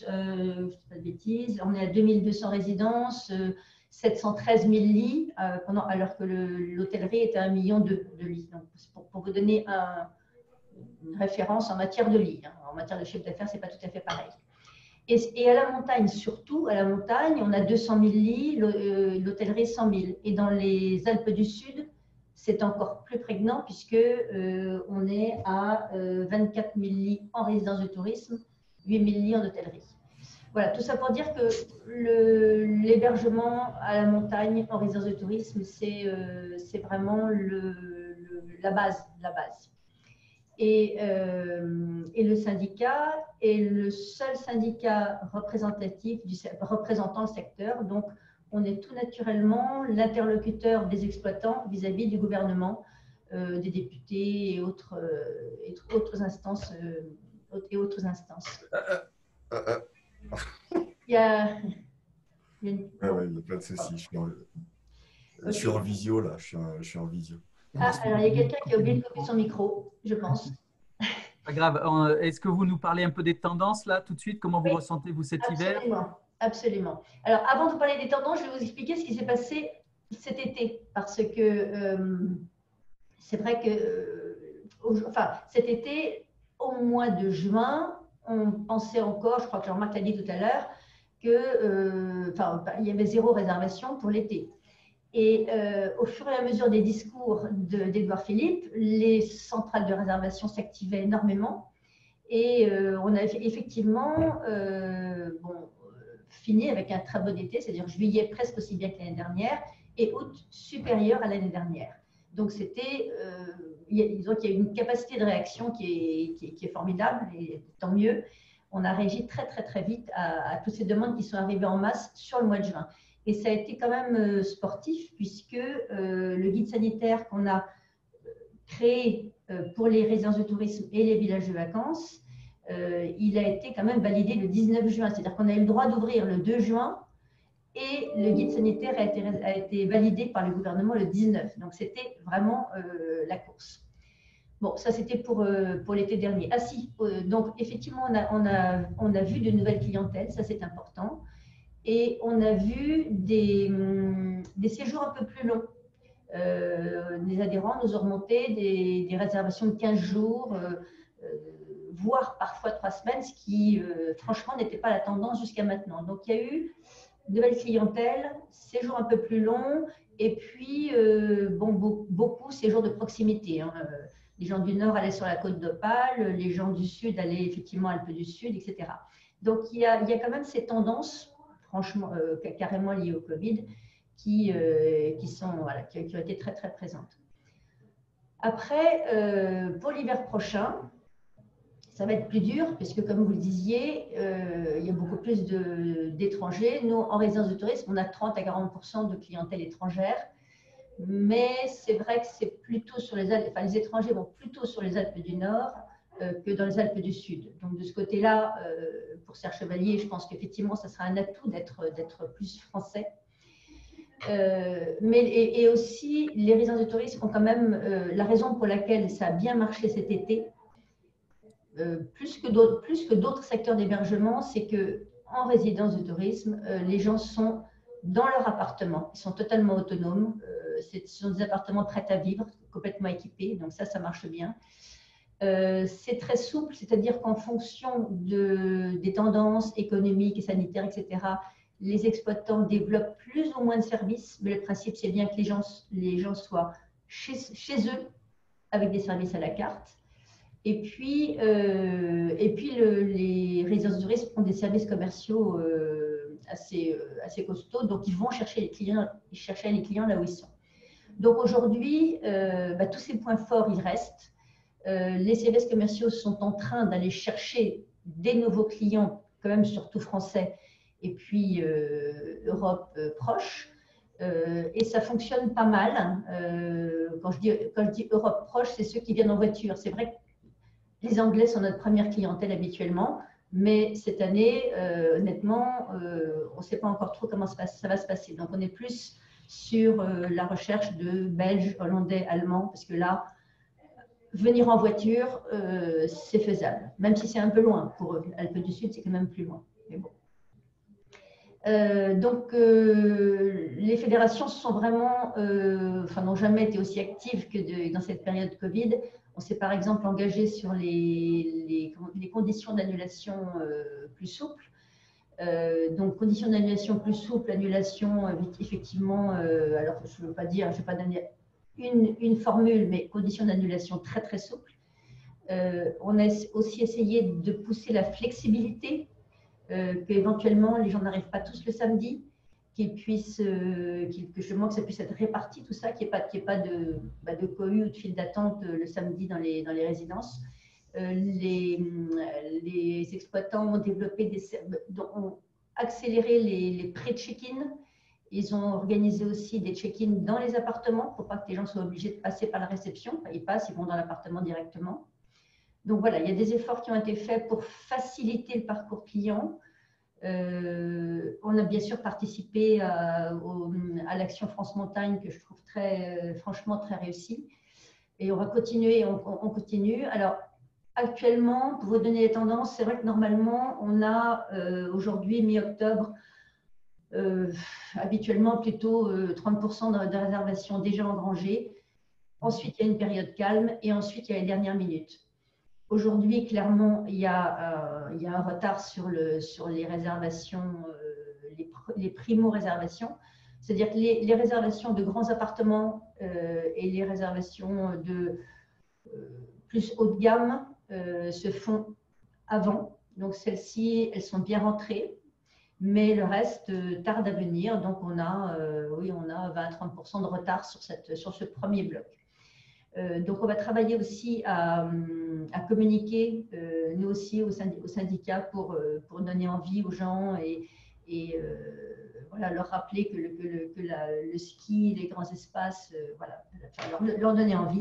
2200 résidences, 713 000 lits, alors que l'hôtellerie était à 1 million de lits. Donc, pour vous donner une référence en matière de lits. En matière de chiffre d'affaires, ce n'est pas tout à fait pareil. Et à la montagne, surtout, à la montagne, on a 200 000 lits, l'hôtellerie 100 000. Et dans les Alpes du Sud, c'est encore plus prégnant puisqu'on est à 24 000 lits en résidence de tourisme, 8 000 lits en hôtellerie. Voilà, tout ça pour dire que l'hébergement à la montagne en résidence de tourisme, c'est vraiment la base. Et le syndicat est le seul syndicat représentant le secteur. Donc, on est tout naturellement l'interlocuteur des exploitants vis-à-vis du gouvernement, des députés et autres instances. Il y a une... Ouais, il n'y a pas de souci. Je suis en visio, là. Je suis en visio. Ah, alors il y a quelqu'un qui a oublié de couper son micro, je pense. Pas grave. Est-ce que vous nous parlez un peu des tendances, là, tout de suite? Comment vous ressentez-vous cet hiver? Absolument. Alors, avant de vous parler des tendances, je vais vous expliquer ce qui s'est passé cet été. Parce que c'est vrai que cet été, au mois de juin, on pensait encore, je crois que Jean-Marc l'a dit tout à l'heure, qu'il y avait 0 réservation pour l'été. Et au fur et à mesure des discours d'Édouard Philippe, les centrales de réservation s'activaient énormément. Et on a effectivement fini avec un très bon été, c'est-à-dire juillet presque aussi bien que l'année dernière et août supérieur à l'année dernière. Donc, il y a une capacité de réaction qui est formidable et tant mieux. On a réagi très, très, très vite à toutes ces demandes qui sont arrivées en masse sur le mois de juin. Et ça a été quand même sportif puisque le guide sanitaire qu'on a créé pour les résidences de tourisme et les villages de vacances, il a été quand même validé le 19 juin. C'est-à-dire qu'on a eu le droit d'ouvrir le 2 juin et le guide sanitaire a été validé par le gouvernement le 19. Donc, c'était vraiment la course. Bon, ça, c'était pour l'été dernier. Ah si, donc effectivement, on a vu de nouvelles clientèles, ça c'est important. Et on a vu des séjours un peu plus longs. Les adhérents nous ont remonté des réservations de 15 jours, voire parfois 3 semaines, ce qui, franchement, n'était pas la tendance jusqu'à maintenant. Donc, il y a eu de nouvelles clientèles, séjours un peu plus longs, et puis, beaucoup séjours de proximité. Hein. Les gens du Nord allaient sur la côte d'Opale, les gens du Sud allaient effectivement à Alpes du Sud, etc. Donc, il y a quand même ces tendances, franchement, carrément liées au Covid, qui ont été très, très présentes. Après, pour l'hiver prochain, ça va être plus dur, puisque comme vous le disiez, il y a beaucoup plus d'étrangers. Nous, en résidence de tourisme, on a 30 à 40% de clientèle étrangère, mais c'est vrai que c'est plutôt sur les Alpes, les étrangers vont plutôt sur les Alpes du Nord que dans les Alpes du Sud. Donc, de ce côté-là, pour Serre Chevalier, je pense qu'effectivement, ça sera un atout d'être plus français. Et aussi, les résidences de tourisme ont quand même la raison pour laquelle ça a bien marché cet été, plus que d'autres secteurs d'hébergement, c'est qu'en résidence de tourisme, les gens sont dans leur appartement, ils sont totalement autonomes, ce sont des appartements prêts à vivre, complètement équipés, donc ça marche bien. C'est très souple, c'est-à-dire qu'en fonction des tendances économiques et sanitaires, etc., les exploitants développent plus ou moins de services, mais le principe, c'est bien que les gens soient chez eux avec des services à la carte. Et puis les résidences de tourisme ont des services commerciaux assez costauds, donc ils vont chercher les clients là où ils sont. Donc aujourd'hui, tous ces points forts, ils restent. Les services commerciaux sont en train d'aller chercher des nouveaux clients, quand même surtout français, et puis Europe proche. Et ça fonctionne pas mal. Quand je dis Europe proche, c'est ceux qui viennent en voiture. C'est vrai que les Anglais sont notre première clientèle habituellement, mais cette année, honnêtement, on ne sait pas encore trop comment ça va se passer. Donc, on est plus sur la recherche de Belges, Hollandais, Allemands, parce que là, venir en voiture, c'est faisable, même si c'est un peu loin pour eux. Alpes du Sud, c'est quand même plus loin. Mais bon. Donc, les fédérations sont vraiment, n'ont jamais été aussi actives que dans cette période Covid. On s'est par exemple engagé sur les conditions d'annulation plus souples. Donc, conditions d'annulation plus souples, annulation, effectivement, alors je ne veux pas donner une formule, mais conditions d'annulation très, très souples. On a aussi essayé de pousser la flexibilité qu'éventuellement les gens n'arrivent pas tous le samedi, que justement que ça puisse être réparti tout ça, qu'il n'y ait pas de cohue ou de file d'attente le samedi dans les résidences. Les exploitants ont développé ont accéléré les pré-check-in. Ils ont organisé aussi des check-in dans les appartements pour pas que les gens soient obligés de passer par la réception. Ils passent, ils vont dans l'appartement directement. Donc voilà, il y a des efforts qui ont été faits pour faciliter le parcours client. On a bien sûr participé à l'action France Montagne que je trouve franchement très réussie. Et on va continuer, on continue. Alors, actuellement, pour vous donner les tendances, c'est vrai que normalement, on a aujourd'hui, mi-octobre, habituellement plutôt 30% de réservations déjà engrangées. Ensuite, il y a une période calme et ensuite, il y a les dernières minutes. Aujourd'hui, clairement, il y a un retard sur les réservations, les primo-réservations. C'est-à-dire que les réservations de grands appartements et les réservations de plus haut de gamme se font avant. Donc, celles-ci, elles sont bien rentrées, mais le reste tarde à venir. Donc, on a 20-30% de retard sur ce premier bloc. Donc, on va travailler aussi à communiquer, nous aussi, au syndicat pour donner envie aux gens et voilà, leur rappeler que le ski, les grands espaces, voilà, leur donner envie.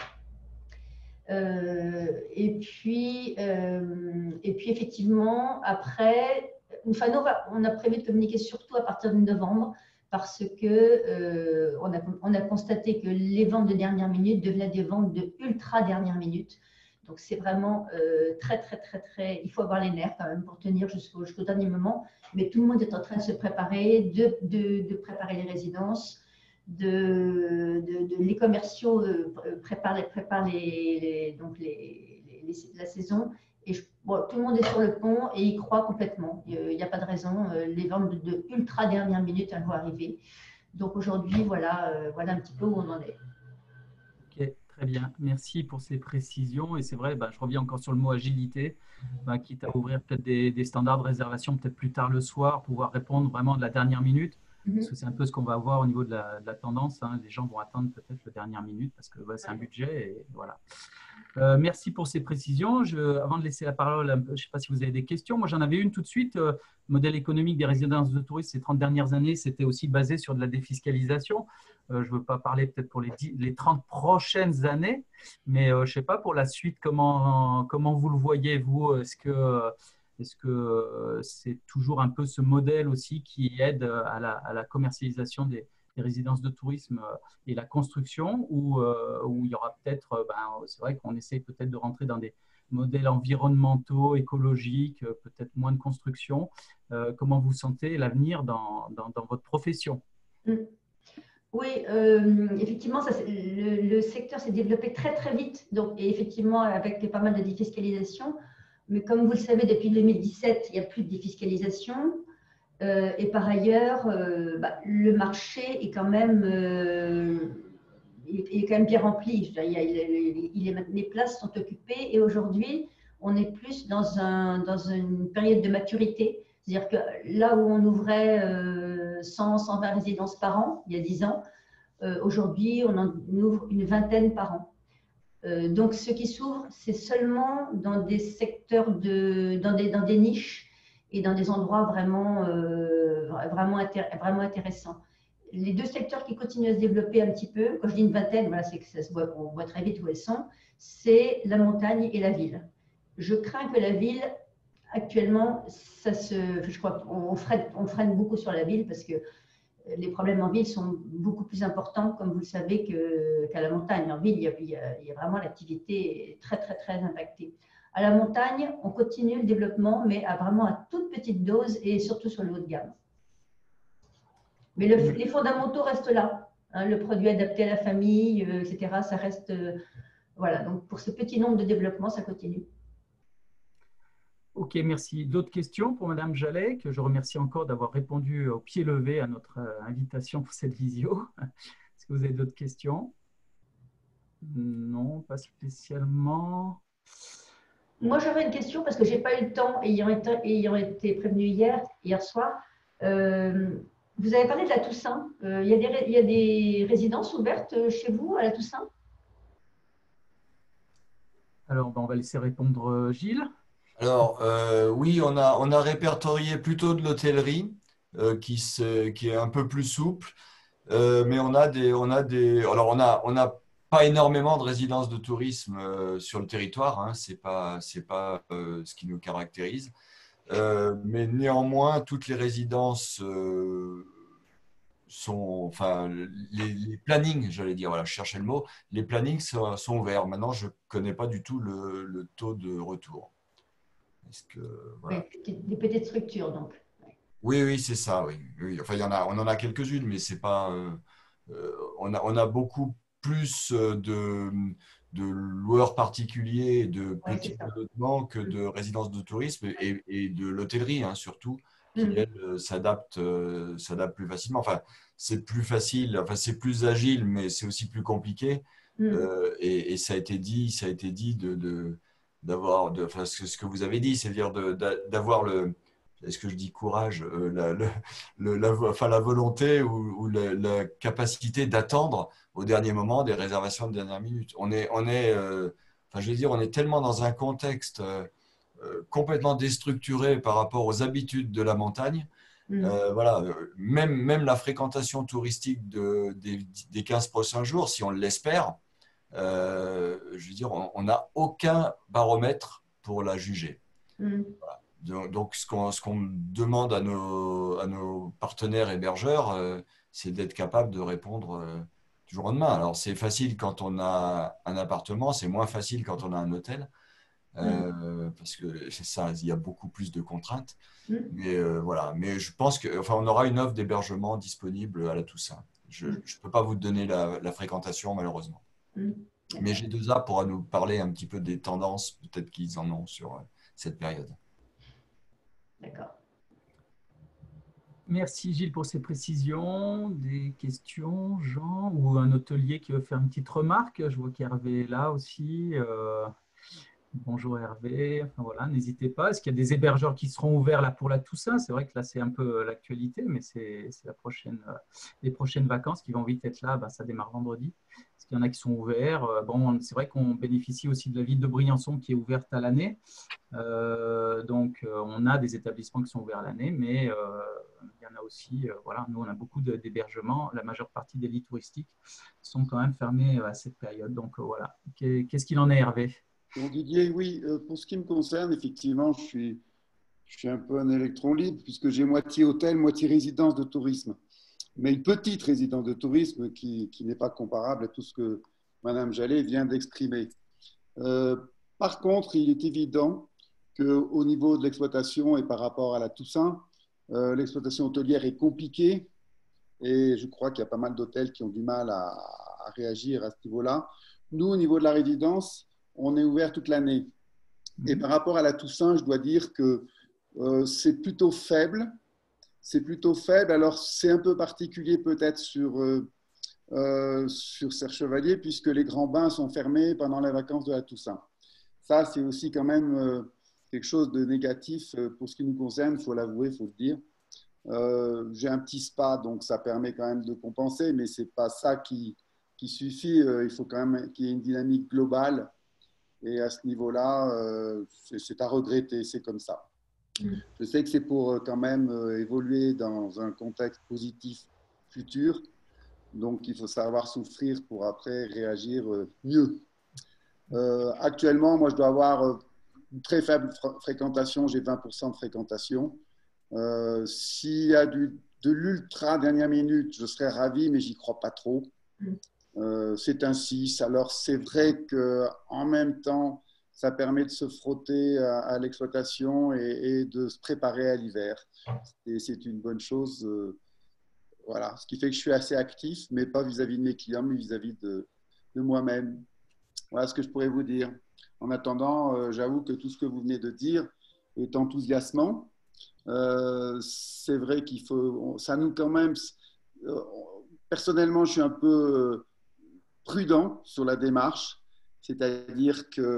Et puis, effectivement, après, enfin, on a prévu de communiquer surtout à partir de novembre parce que on a constaté que les ventes de dernière minute devenaient des ventes de ultra dernière minute. Donc, c'est vraiment très, il faut avoir les nerfs quand même pour tenir jusqu'au dernier moment. Mais tout le monde est en train de se préparer, de préparer les résidences, les commerciaux préparent la saison. Et tout le monde est sur le pont et y croit complètement. Il n'y a pas de raison. Les ventes de ultra dernière minute vont arriver. Donc aujourd'hui, voilà un petit peu où on en est. Ok, très bien. Merci pour ces précisions. Et c'est vrai, je reviens encore sur le mot agilité, quitte à ouvrir peut-être des standards de réservation peut-être plus tard le soir, pouvoir répondre vraiment de la dernière minute. Parce que c'est un peu ce qu'on va voir au niveau de la tendance. Hein. Les gens vont attendre peut-être la dernière minute parce que c'est un budget. Et voilà. Merci pour ces précisions. Avant de laisser la parole, je ne sais pas si vous avez des questions. Moi, j'en avais une tout de suite. Le modèle économique des résidences de tourisme ces 30 dernières années, c'était aussi basé sur de la défiscalisation. Je ne veux pas parler peut-être pour les 30 prochaines années, mais je ne sais pas pour la suite, comment vous le voyez, vous? Est-ce que c'est toujours un peu ce modèle aussi qui aide à la commercialisation des résidences de tourisme et la construction, où il y aura peut-être, c'est vrai qu'on essaie peut-être de rentrer dans des modèles environnementaux, écologiques, peut-être moins de construction. Comment vous sentez l'avenir dans votre profession? Oui, effectivement, le secteur s'est développé très vite, donc, et effectivement avec pas mal de défiscalisation. Mais comme vous le savez, depuis 2017, il n'y a plus de défiscalisation. Et par ailleurs, le marché est quand même bien rempli. Les places sont occupées et aujourd'hui, on est plus dans une période de maturité. C'est-à-dire que là où on ouvrait 100-120 résidences par an, il y a 10 ans, aujourd'hui, on en ouvre une vingtaine par an. Donc, ce qui s'ouvre, c'est seulement dans des secteurs, dans des niches et dans des endroits vraiment intéressants. Les deux secteurs qui continuent à se développer un petit peu, quand je dis une vingtaine, voilà, c'est que on voit très vite où elles sont, c'est la montagne et la ville. Je crains que la ville, actuellement, je crois qu'on freine beaucoup sur la ville parce que les problèmes en ville sont beaucoup plus importants, comme vous le savez, qu'à la montagne. En ville, il y a vraiment l'activité très impactée. À la montagne, on continue le développement, mais vraiment à toute petite dose et surtout sur le haut de gamme. Mais les fondamentaux restent là. Hein, le produit adapté à la famille, etc., ça reste… voilà, donc pour ce petit nombre de développements, ça continue. Ok, merci. D'autres questions pour Madame Jallet, que je remercie encore d'avoir répondu au pied levé à notre invitation pour cette visio. Est-ce que vous avez d'autres questions? Non, pas spécialement. Moi, j'avais une question parce que je n'ai pas eu le temps, ayant été prévenu hier soir. Euh, Vous avez parlé de la Toussaint. Il y a des résidences ouvertes chez vous à la Toussaint? Alors, ben, on va laisser répondre Gilles. Alors, oui, on a répertorié plutôt de l'hôtellerie qui est un peu plus souple. Mais alors on n'a pas énormément de résidences de tourisme sur le territoire, hein, c'est pas ce qui nous caractérise. Mais néanmoins, toutes les résidences enfin, les plannings, j'allais dire, voilà, je cherchais le mot, les plannings sont ouverts. Maintenant, je connais pas du tout le taux de retour. Est-ce que, Oui, voilà. des petites structures, donc. Oui, oui, c'est ça, oui. Oui. Enfin, on en a quelques-unes, mais c'est pas. On a beaucoup plus de loueurs particuliers, de Oui, c'est petits ça. logements que de résidences de tourisme et de l'hôtellerie, hein, surtout, qui, Mm, elle, s'adapte plus facilement. Enfin, c'est plus facile, enfin, c'est plus agile, mais c'est aussi plus compliqué. mm, Et ça a été dit d'avoir, enfin, ce que vous avez dit, c'est-à-dire d'avoir est-ce que je dis courage, enfin, la volonté ou la capacité d'attendre au dernier moment des réservations de dernière minute. Enfin, je veux dire, on est tellement dans un contexte complètement déstructuré par rapport aux habitudes de la montagne. mm. Voilà, même la fréquentation touristique des 15 prochains jours, si on l'espère, je veux dire, on n'a aucun baromètre pour la juger. Mm. Donc, ce qu'on demande à nos partenaires hébergeurs, c'est d'être capable de répondre du jour au lendemain. Alors, c'est facile quand on a un appartement, c'est moins facile quand on a un hôtel, Mm. parce que c'est ça, il y a beaucoup plus de contraintes. Mm. Mais voilà, mais je pense que, enfin, on aura une offre d'hébergement disponible à la Toussaint. Je ne peux pas vous donner la fréquentation, malheureusement. Mm. Mais D'accord. G2A pourra nous parler un petit peu des tendances, peut-être qu'ils en ont sur cette période. D'accord. Merci Gilles pour ces précisions. Des questions, Jean, ou un hôtelier qui veut faire une petite remarque? Je vois qu'Hervé est là aussi. Bonjour Hervé. Enfin, voilà, n'hésitez pas. Est-ce qu'il y a des hébergeurs qui seront ouverts là pour la Toussaint? C'est vrai que là, c'est un peu l'actualité, mais c'est la prochaine, les prochaines vacances qui vont vite être là. Ben, ça démarre vendredi. Est-ce qu'il y en a qui sont ouverts? Bon, c'est vrai qu'on bénéficie aussi de la ville de Briançon qui est ouverte à l'année. Donc, on a des établissements qui sont ouverts à l'année, mais il y en a aussi, voilà, nous, on a beaucoup d'hébergements. La majeure partie des lits touristiques sont quand même fermés à cette période. Donc, voilà. Qu'est-ce qu'il en est, Hervé? Donc Didier, oui, pour ce qui me concerne, effectivement, je suis un peu un électron libre puisque j'ai moitié hôtel, moitié résidence de tourisme. Mais une petite résidence de tourisme qui n'est pas comparable à tout ce que Madame Jallet vient d'exprimer. Euh, Par contre, il est évident qu'au niveau de l'exploitation et par rapport à la Toussaint, l'exploitation hôtelière est compliquée et je crois qu'il y a pas mal d'hôtels qui ont du mal à réagir à ce niveau-là. Nous, au niveau de la résidence, on est ouvert toute l'année. Et par rapport à la Toussaint, je dois dire que c'est plutôt faible. C'est plutôt faible. Alors, c'est un peu particulier peut-être sur Serre Chevalier, puisque les grands bains sont fermés pendant les vacances de la Toussaint. Ça, c'est aussi quand même quelque chose de négatif pour ce qui nous concerne, il faut l'avouer, il faut le dire. J'ai un petit spa, donc ça permet quand même de compenser, mais ce n'est pas ça qui suffit. Il faut quand même qu'il y ait une dynamique globale. Et à ce niveau-là, c'est à regretter, c'est comme ça. Mm. Je sais que c'est pour quand même évoluer dans un contexte positif futur. Donc, il faut savoir souffrir pour après réagir mieux. Actuellement, moi, je dois avoir une très faible fréquentation. J'ai 20% de fréquentation. S'il y a de l'ultra dernière minute, je serais ravi, mais j'y crois pas trop. C'est un 6. Alors, c'est vrai qu'en même temps, ça permet de se frotter à l'exploitation et de se préparer à l'hiver. Et c'est une bonne chose. Voilà. Ce qui fait que je suis assez actif, mais pas vis-à-vis de mes clients, mais vis-à-vis de moi-même. Voilà ce que je pourrais vous dire. En attendant, j'avoue que tout ce que vous venez de dire est enthousiasmant. C'est vrai qu'il faut, ça nous quand même, personnellement, je suis un peu prudent sur la démarche, c'est-à-dire que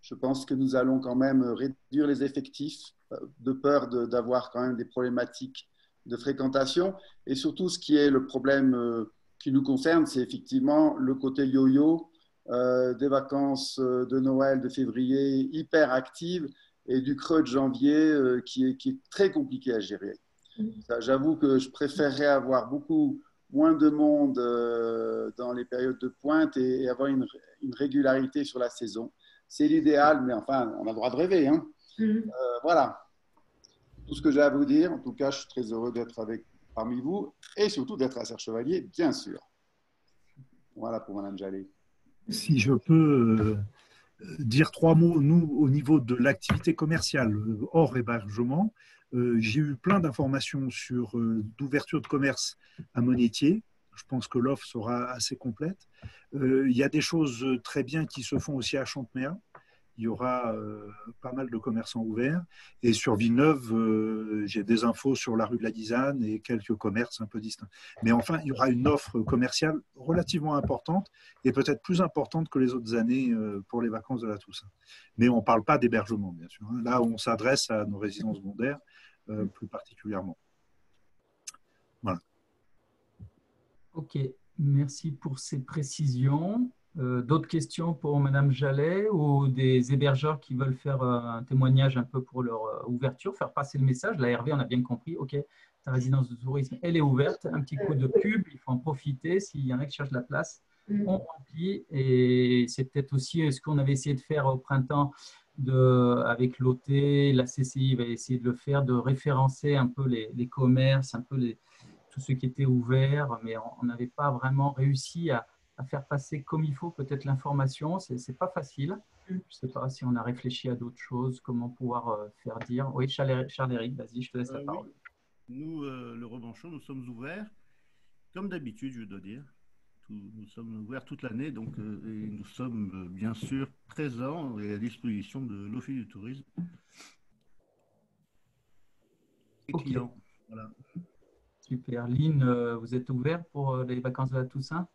Je pense que nous allons quand même réduire les effectifs de peur d'avoir quand même des problématiques de fréquentation. Et surtout, ce qui est le problème qui nous concerne, c'est effectivement le côté yo-yo des vacances de Noël, de février, hyper actives, et du creux de janvier qui est très compliqué à gérer. J'avoue que je préférerais avoir beaucoup moins de monde dans les périodes de pointe et avoir une régularité sur la saison. C'est l'idéal, mais enfin, on a le droit de rêver. Hein. Voilà, tout ce que j'ai à vous dire. En tout cas, je suis très heureux d'être parmi vous et surtout d'être à Serre-Chevalier, bien sûr. Voilà pour Mme Jallet. Si je peux dire 3 mots, nous, au niveau de l'activité commerciale hors hébergement, j'ai eu plein d'informations sur d'ouverture de commerce à Monétier. Je pense que l'offre sera assez complète. Il y a des choses très bien qui se font aussi à Chantemerle. Il y aura pas mal de commerçants ouverts. Et sur Villeneuve, j'ai des infos sur la rue de la Disane et quelques commerces un peu distincts. Mais enfin, il y aura une offre commerciale relativement importante et peut-être plus importante que les autres années pour les vacances de la Toussaint. Mais on ne parle pas d'hébergement, bien sûr. Là, on s'adresse à nos résidents secondaires plus particulièrement. Voilà. Ok, merci pour ces précisions. D'autres questions pour Madame Jallet ou des hébergeurs qui veulent faire un témoignage un peu pour leur ouverture, faire passer le message. La Hervé, on a bien compris, ok, ta résidence de tourisme, elle est ouverte, un petit coup de pub, il faut en profiter. S'il y en a qui cherchent la place, on remplit. Et c'est peut-être aussi ce qu'on avait essayé de faire au printemps avec l'OT, la CCI va essayer de le faire, de référencer un peu les commerces, un peu tous ceux qui étaient ouverts, mais on n'avait pas vraiment réussi à faire passer comme il faut peut-être l'information. Ce n'est pas facile. Je ne sais pas si on a réfléchi à d'autres choses, comment pouvoir faire dire. Oui, Charles-Éric, vas-y, je te laisse la parole. Oui. Nous, le Revanchon, nous sommes ouverts, comme d'habitude, je dois dire. Nous sommes ouverts toute l'année, donc et nous sommes bien sûr présents et à disposition de l'Office du tourisme. Et clients. Voilà. Super. Lynn, vous êtes ouvert pour les vacances de la Toussaint?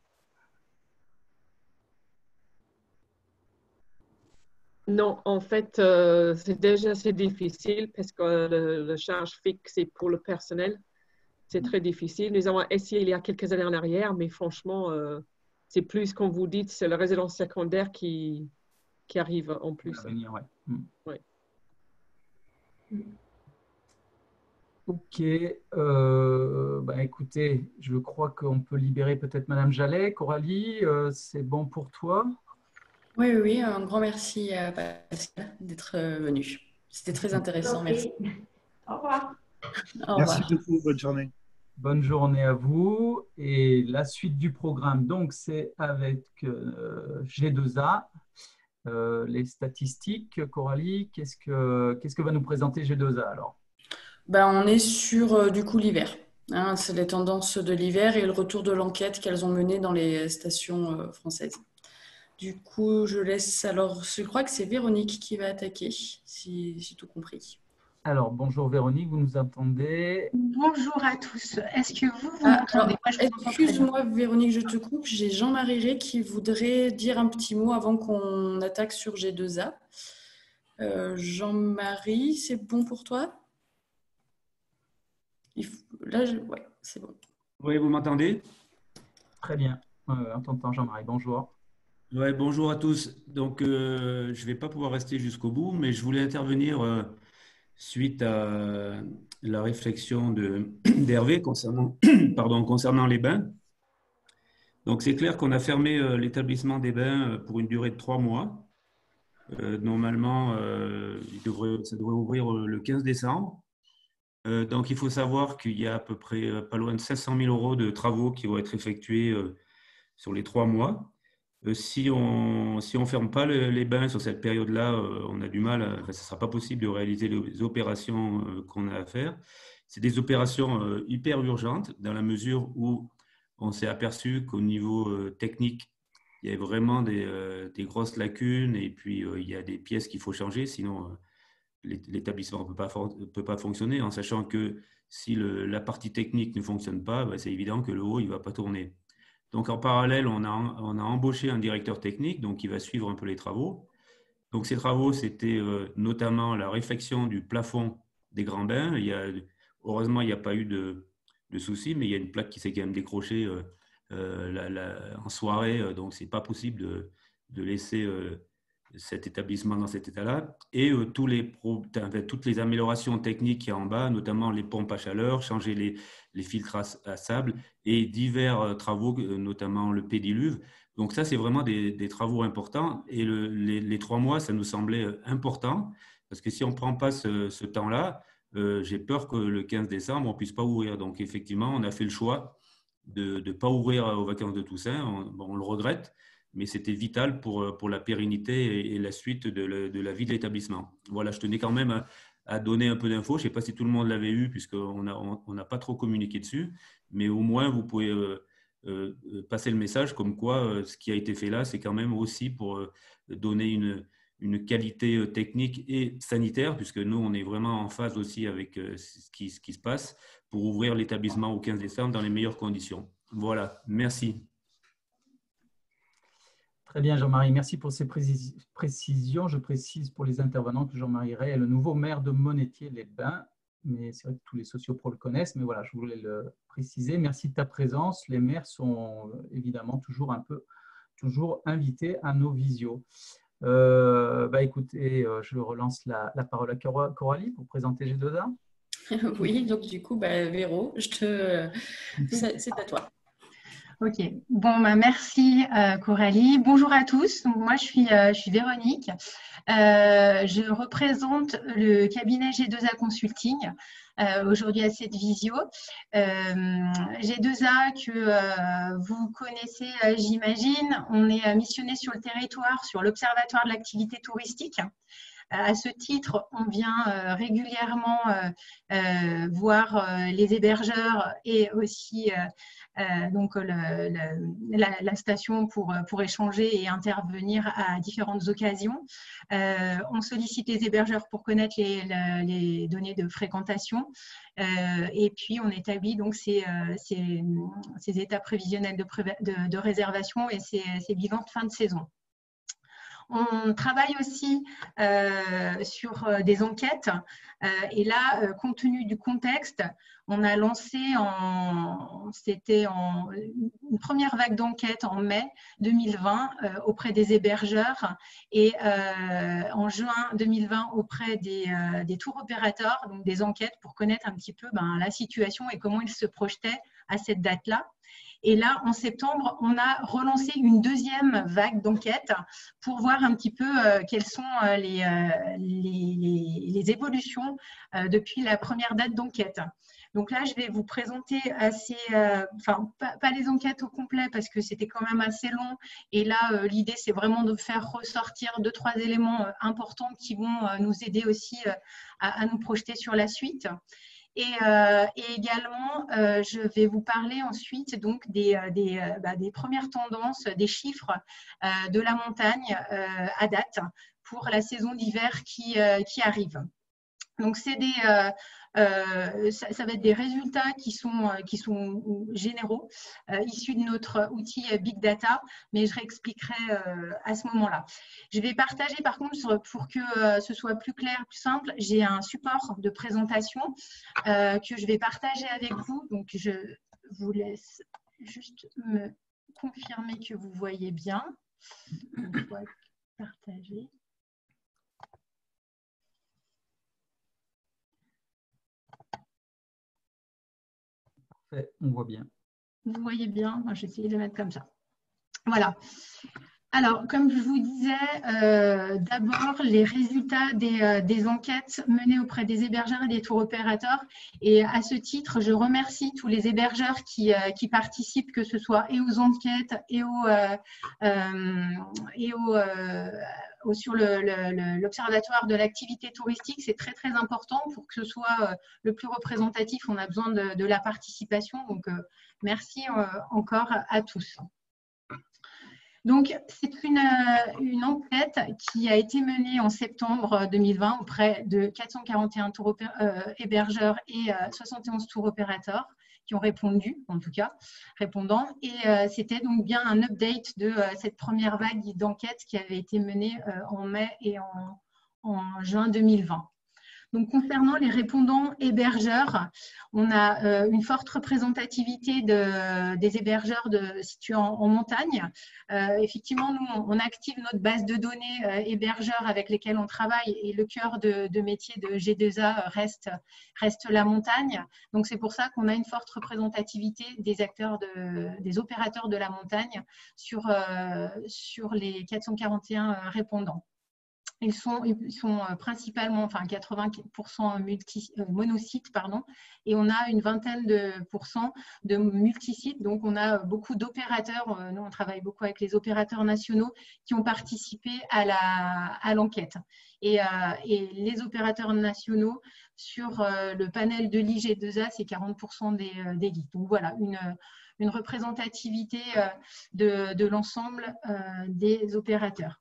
Non, en fait, c'est déjà assez difficile parce que le charge fixe est pour le personnel. C'est très difficile. Nous avons essayé il y a quelques années en arrière, mais franchement, c'est plus, comme vous dites, c'est la résidence secondaire qui arrive en plus. Ouais. Ok. Écoutez, je crois qu'on peut libérer peut-être Madame Jallet. Coralie, c'est bon pour toi? Oui, un grand merci à Pascal d'être venu. C'était très intéressant, merci. Au revoir. Merci beaucoup, bonne journée. Bonne journée à vous. Et la suite du programme, donc, c'est avec G2A. Les statistiques, Coralie, qu'est-ce que va nous présenter G2A alors? On est sur du coup l'hiver. Hein, c'est les tendances de l'hiver et le retour de l'enquête qu'elles ont menée dans les stations françaises. Du coup, je laisse alors, je crois que c'est Véronique qui va attaquer, si j'ai tout compris. Alors, bonjour Véronique, vous nous entendez? Bonjour à tous. Est-ce que vous m'entendez? Excuse-moi Véronique, je te coupe. J'ai Jean-Marie Ré qui voudrait dire un petit mot avant qu'on attaque sur G2A. Jean-Marie, c'est bon pour toi? Là, ouais, c'est bon. Oui, vous m'entendez? Très bien. On t'entend Jean-Marie, bonjour. Ouais, bonjour à tous. Donc, je ne vais pas pouvoir rester jusqu'au bout, mais je voulais intervenir suite à la réflexion d'Hervé concernant les bains. Donc, c'est clair qu'on a fermé l'établissement des bains pour une durée de 3 mois. Normalement, ça devrait ouvrir le 15 décembre. Donc, il faut savoir qu'il y a à peu près pas loin de 500 000 € de travaux qui vont être effectués sur les 3 mois. Si on ferme pas les bains sur cette période-là, on a du mal, ce ne sera pas possible de réaliser les opérations qu'on a à faire. C'est des opérations hyper urgentes dans la mesure où on s'est aperçu qu'au niveau technique, il y avait vraiment des grosses lacunes et puis il y a des pièces qu'il faut changer, sinon l'établissement ne peut pas fonctionner, en sachant que si la partie technique ne fonctionne pas, c'est évident que le haut ne va pas tourner. Donc, en parallèle, on a embauché un directeur technique donc, qui va suivre un peu les travaux. Donc, ces travaux, c'était notamment la réfection du plafond des grands bains. Heureusement, il n'y a pas eu de soucis, mais il y a une plaque qui s'est quand même décrochée en soirée. Donc, ce n'est pas possible de laisser cet établissement dans cet état-là. Et toutes les améliorations techniques qu'il y a en bas, notamment les pompes à chaleur, changer les filtres à sable et divers travaux, notamment le pédiluve. Donc ça, c'est vraiment des travaux importants. Et les 3 mois, ça nous semblait important parce que si on ne prend pas ce temps-là, j'ai peur que le 15 décembre, on ne puisse pas ouvrir. Donc effectivement, on a fait le choix de ne pas ouvrir aux vacances de Toussaint. On le regrette, mais c'était vital pour la pérennité et la suite de la vie de l'établissement. Voilà, je tenais quand même à donner un peu d'infos. Je ne sais pas si tout le monde l'avait eu, puisqu'on n'a pas trop communiqué dessus, mais au moins, vous pouvez passer le message comme quoi ce qui a été fait là, c'est quand même aussi pour donner une qualité technique et sanitaire, puisque nous, on est vraiment en phase aussi avec ce qui se passe pour ouvrir l'établissement au 15 décembre dans les meilleures conditions. Voilà, merci. Très bien, Jean-Marie. Merci pour ces précisions. Je précise pour les intervenants que Jean-Marie Ray est le nouveau maire de Monétier-les-Bains. Mais c'est vrai que tous les sociopros le connaissent, mais voilà, je voulais le préciser. Merci de ta présence. Les maires sont évidemment toujours invités à nos visios. Écoutez, je relance la parole à Coralie pour présenter G2A. Oui, donc du coup, Véro, c'est à toi. Ok, bon, merci Coralie. Bonjour à tous, donc, moi je suis Véronique. Je représente le cabinet G2A Consulting aujourd'hui à cette visio. G2A que vous connaissez, j'imagine, on est missionné sur le territoire, sur l'Observatoire de l'activité touristique. À ce titre, on vient régulièrement voir les hébergeurs et aussi donc la station pour échanger et intervenir à différentes occasions. On sollicite les hébergeurs pour connaître les données de fréquentation et puis on établit donc ces états prévisionnels de réservation et ces bilans de fin de saison. On travaille aussi sur des enquêtes et là, compte tenu du contexte, on a lancé une première vague d'enquête en mai 2020 auprès des hébergeurs et en juin 2020 auprès des tours opérateurs, donc des enquêtes pour connaître un petit peu la situation et comment ils se projetaient à cette date-là. Et là, en septembre, on a relancé une deuxième vague d'enquête pour voir un petit peu quelles sont les évolutions depuis la première date d'enquête. Donc là, je vais vous présenter pas les enquêtes au complet parce que c'était quand même assez long. Et là, l'idée, c'est vraiment de faire ressortir 2-3 éléments importants qui vont nous aider aussi à nous projeter sur la suite. Et également, je vais vous parler ensuite donc des premières tendances, des chiffres de la montagne à date pour la saison d'hiver qui arrive. Donc, c'est ça va être des résultats qui sont généraux, issus de notre outil Big Data, mais je réexpliquerai à ce moment-là. Je vais partager par contre, pour que ce soit plus clair, plus simple, j'ai un support de présentation que je vais partager avec vous. Donc, je vous laisse juste me confirmer que vous voyez bien. Une fois partagé. On voit bien. Vous voyez bien, je vais essayer de le mettre comme ça. Voilà. Alors, comme je vous disais, d'abord, les résultats des enquêtes menées auprès des hébergeurs et des tours opérateurs. Et à ce titre, je remercie tous les hébergeurs qui participent, que ce soit et aux enquêtes et sur l'Observatoire de l'activité touristique. C'est très, très important pour que ce soit le plus représentatif. On a besoin de la participation. Donc, merci encore à tous. Donc, c'est une enquête qui a été menée en septembre 2020 auprès de 441 hébergeurs et 71 tours opérateurs qui ont répondu, en tout cas, répondants. Et c'était donc bien un update de cette première vague d'enquête qui avait été menée en mai et en juin 2020. Donc, concernant les répondants hébergeurs, on a une forte représentativité des hébergeurs situés en montagne. Effectivement, nous, on active notre base de données hébergeurs avec lesquels on travaille et le cœur de métier de G2A reste la montagne. Donc, c'est pour ça qu'on a une forte représentativité des opérateurs de la montagne sur les 441 répondants. Ils sont principalement, enfin 80% monosites, pardon, et on a une vingtaine de pourcents de multisites. Donc, on a beaucoup d'opérateurs. Nous, on travaille beaucoup avec les opérateurs nationaux qui ont participé à l'enquête. Et les opérateurs nationaux, sur le panel de l'IG2A, c'est 40% des guides. Donc, voilà, une représentativité de l'ensemble des opérateurs.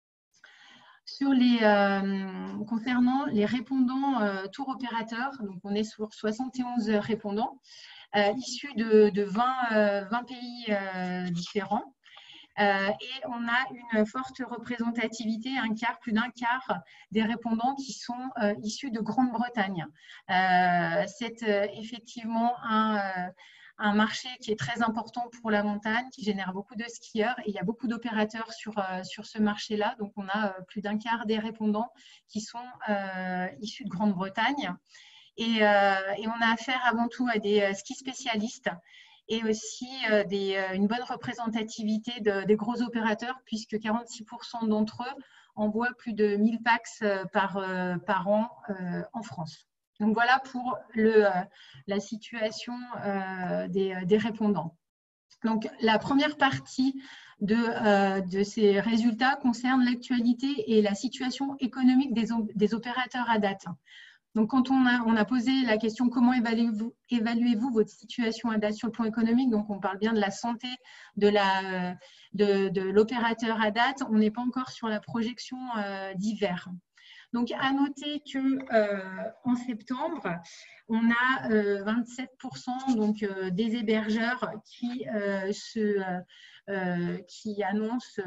Concernant les répondants tour opérateurs, donc on est sur 71 répondants issus de 20 pays différents. Et on a une forte représentativité, plus d'un quart des répondants qui sont issus de Grande-Bretagne. C'est effectivement un marché qui est très important pour la montagne, qui génère beaucoup de skieurs. Et il y a beaucoup d'opérateurs sur ce marché-là. Donc, on a plus d'un quart des répondants qui sont issus de Grande-Bretagne. Et on a affaire avant tout à des skis spécialistes et aussi une bonne représentativité des gros opérateurs, puisque 46% d'entre eux envoient plus de 1000 PAX par an en France. Donc, voilà pour la situation des répondants. Donc, la première partie de ces résultats concerne l'actualité et la situation économique des opérateurs à date. Donc, quand on a posé la question « Comment évaluez-vous votre situation à date sur le plan économique ?» Donc, on parle bien de la santé de l'opérateur à date. On n'est pas encore sur la projection d'hiver. Donc, à noter qu'en septembre, on a 27% donc, des hébergeurs qui annoncent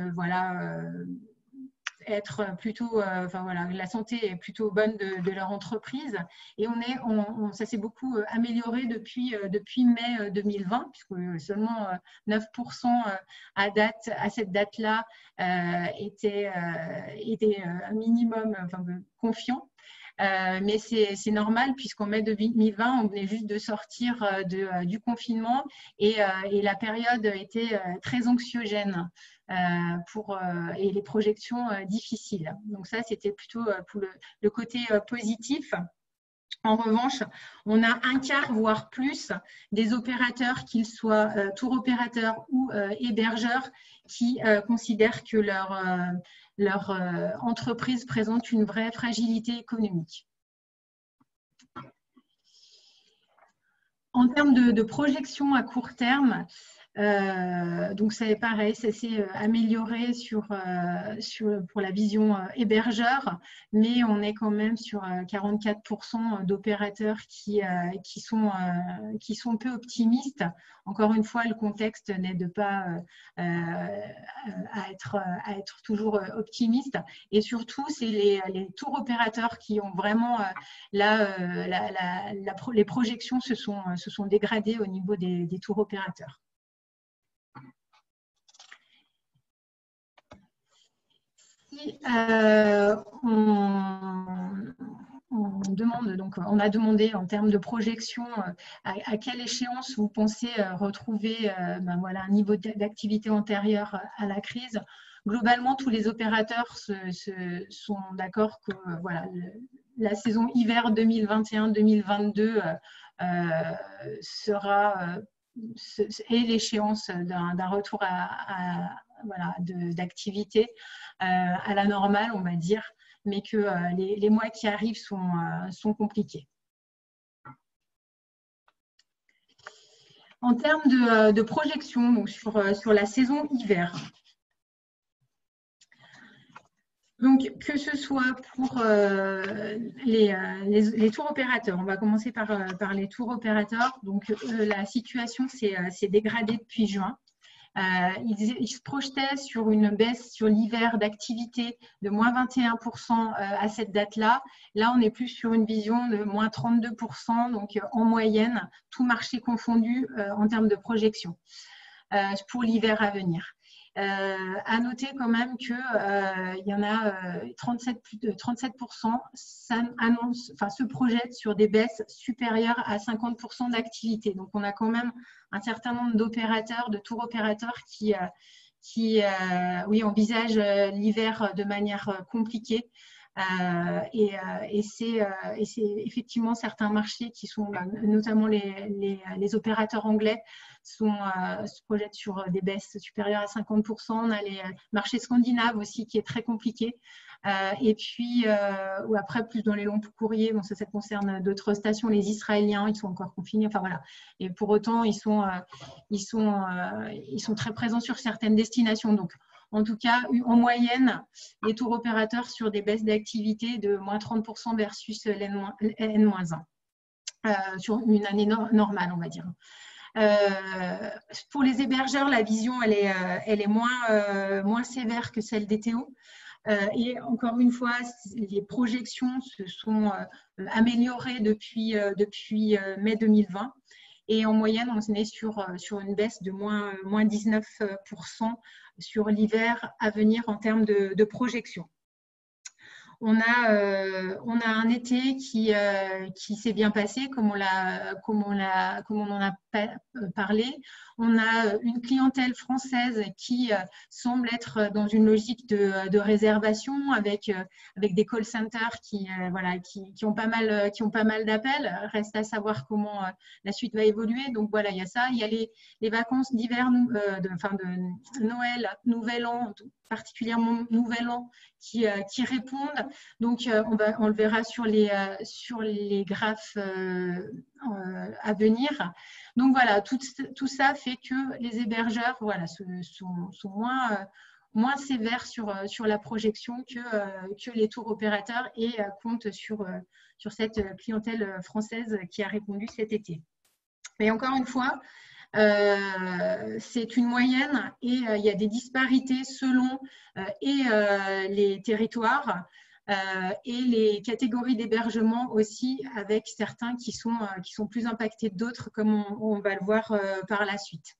être plutôt, la santé est plutôt bonne de leur entreprise. Et ça s'est beaucoup amélioré depuis mai 2020, puisque seulement 9% à cette date-là étaient un minimum confiants. Mais c'est normal, puisqu'en mai 2020, on venait juste de sortir du confinement et la période était très anxiogène et les projections difficiles. Donc ça, c'était plutôt pour le côté positif. En revanche, on a un quart, voire plus, des opérateurs, qu'ils soient tour opérateurs ou hébergeurs, qui considèrent que leur entreprise présente une vraie fragilité économique. En termes de projection à court terme, donc c'est pareil, ça s'est amélioré pour la vision hébergeur, mais on est quand même sur 44% d'opérateurs qui sont peu optimistes. Encore une fois, le contexte n'aide pas à être toujours optimiste. Et surtout, c'est les tours opérateurs qui ont vraiment les projections se sont dégradées au niveau des tours opérateurs. On a demandé en termes de projection à quelle échéance vous pensez retrouver un niveau d'activité antérieur à la crise. Globalement, tous les opérateurs sont d'accord que la saison hiver 2021-2022 est l'échéance d'un retour d'activité à la normale, on va dire, mais que les mois qui arrivent sont compliqués. En termes de projection, donc sur la saison hiver, Donc, que ce soit pour les tours opérateurs, on va commencer par les tours opérateurs. Donc, la situation s'est dégradée depuis juin. Ils se projetaient sur une baisse sur l'hiver d'activité de moins 21% à cette date-là. Là, on est plus sur une vision de moins 32%, donc en moyenne, tout marché confondu en termes de projection pour l'hiver à venir. À noter quand même qu'il y en a plus de 37% se projettent sur des baisses supérieures à 50% d'activité. Donc, on a quand même un certain nombre d'opérateurs, de tours opérateurs qui envisagent l'hiver de manière compliquée. Et c'est effectivement certains marchés qui sont, notamment les opérateurs anglais, se projettent sur des baisses supérieures à 50%. On a les marchés scandinaves aussi qui est très compliqué. Et puis, ou après, plus dans les longs courriers, bon, ça concerne d'autres stations, les Israéliens, ils sont encore confinés. Enfin voilà. Et pour autant, ils sont très présents sur certaines destinations. Donc, en tout cas, en moyenne, les tours opérateurs sur des baisses d'activité de moins 30% versus N-1 sur une année normale, on va dire. Pour les hébergeurs, la vision, elle est moins sévère que celle des TO. Et encore une fois, les projections se sont améliorées depuis mai 2020. Et en moyenne, on est sur une baisse de moins 19% sur l'hiver à venir en termes de projection. On a un été qui s'est bien passé, comme on en a parlé. On a une clientèle française qui semble être dans une logique de réservation avec des call centers qui ont pas mal d'appels. Reste à savoir comment la suite va évoluer. Donc voilà, il y a ça. Il y a les vacances d'hiver, de Noël, Nouvel An, particulièrement Nouvel An, qui répondent. Donc, on le verra sur les graphes à venir. Donc, voilà, tout ça fait que les hébergeurs sont moins sévères sur la projection que les tours opérateurs et comptent sur cette clientèle française qui a répondu cet été. Mais encore une fois, c'est une moyenne et il y a des disparités selon les territoires et les catégories d'hébergement aussi, avec certains qui sont plus impactés que d'autres, comme on va le voir par la suite.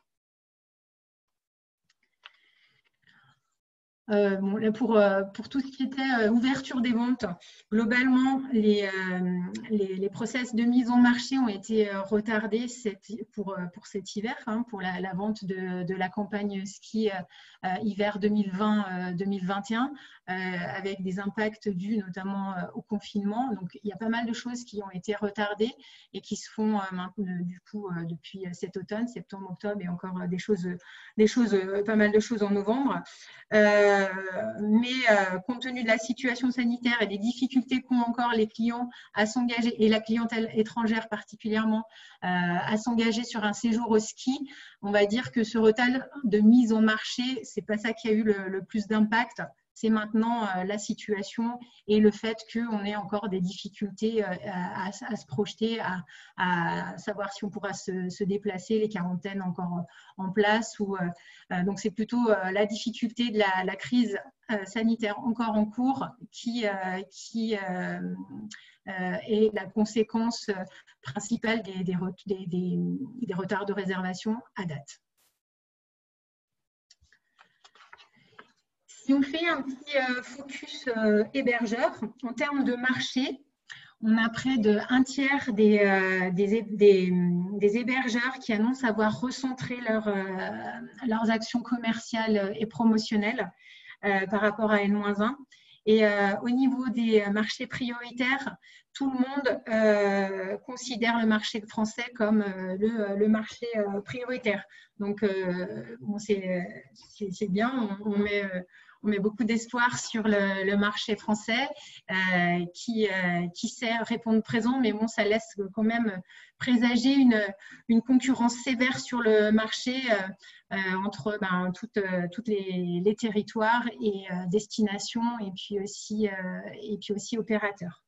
Là pour tout ce qui était ouverture des ventes, globalement, les process de mise en marché ont été retardés pour cet hiver, pour la vente de la campagne ski hiver 2020-2021, avec des impacts dus notamment au confinement. Donc, il y a pas mal de choses qui ont été retardées et qui se font maintenant, du coup, depuis cet automne, septembre, octobre, et encore pas mal de choses en novembre. Mais compte tenu de la situation sanitaire et des difficultés qu'ont encore les clients à s'engager, et la clientèle étrangère particulièrement, à s'engager sur un séjour au ski, on va dire que ce retard de mise en marché, c'est pas ça qui a eu le plus d'impact. C'est maintenant la situation et le fait qu'on ait encore des difficultés à se projeter, à savoir si on pourra se déplacer, les quarantaines encore en place. Donc, c'est plutôt la difficulté de la crise sanitaire encore en cours qui est la conséquence principale des retards de réservation à date. Si on fait un petit focus hébergeur, en termes de marché, on a près d'un tiers des hébergeurs qui annoncent avoir recentré leurs actions commerciales et promotionnelles par rapport à N-1. Et au niveau des marchés prioritaires, tout le monde considère le marché français comme le marché prioritaire. Donc, bon, c'est bien, on met beaucoup d'espoir sur le marché français qui sait répondre présent, mais bon, ça laisse quand même présager une concurrence sévère sur le marché entre toutes les territoires et destinations et puis aussi opérateurs.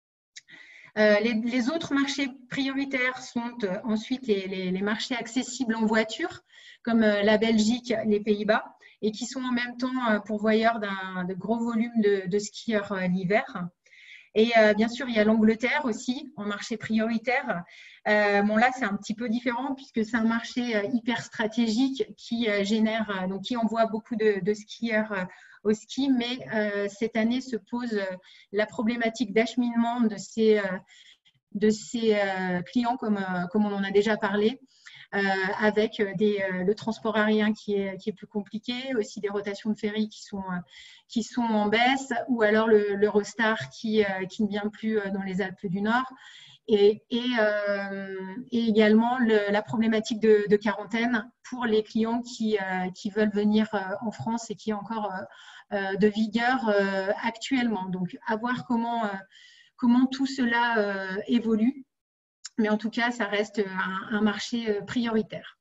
Les autres marchés prioritaires sont ensuite les marchés accessibles en voiture, comme la Belgique, les Pays-Bas, et qui sont en même temps pourvoyeurs de gros volumes de skieurs l'hiver. Et bien sûr, il y a l'Angleterre aussi en marché prioritaire. Bon, là, c'est un petit peu différent puisque c'est un marché hyper stratégique qui qui envoie beaucoup de skieurs au ski, mais cette année se pose la problématique d'acheminement de ces clients, comme on en a déjà parlé, avec le transport aérien qui est plus compliqué, aussi des rotations de ferry qui sont en baisse, ou alors l'Eurostar qui ne vient plus dans les Alpes du Nord. Et également la problématique de quarantaine pour les clients qui veulent venir en France et qui est encore de vigueur actuellement. Donc, à voir comment tout cela évolue. Mais en tout cas, ça reste un marché prioritaire.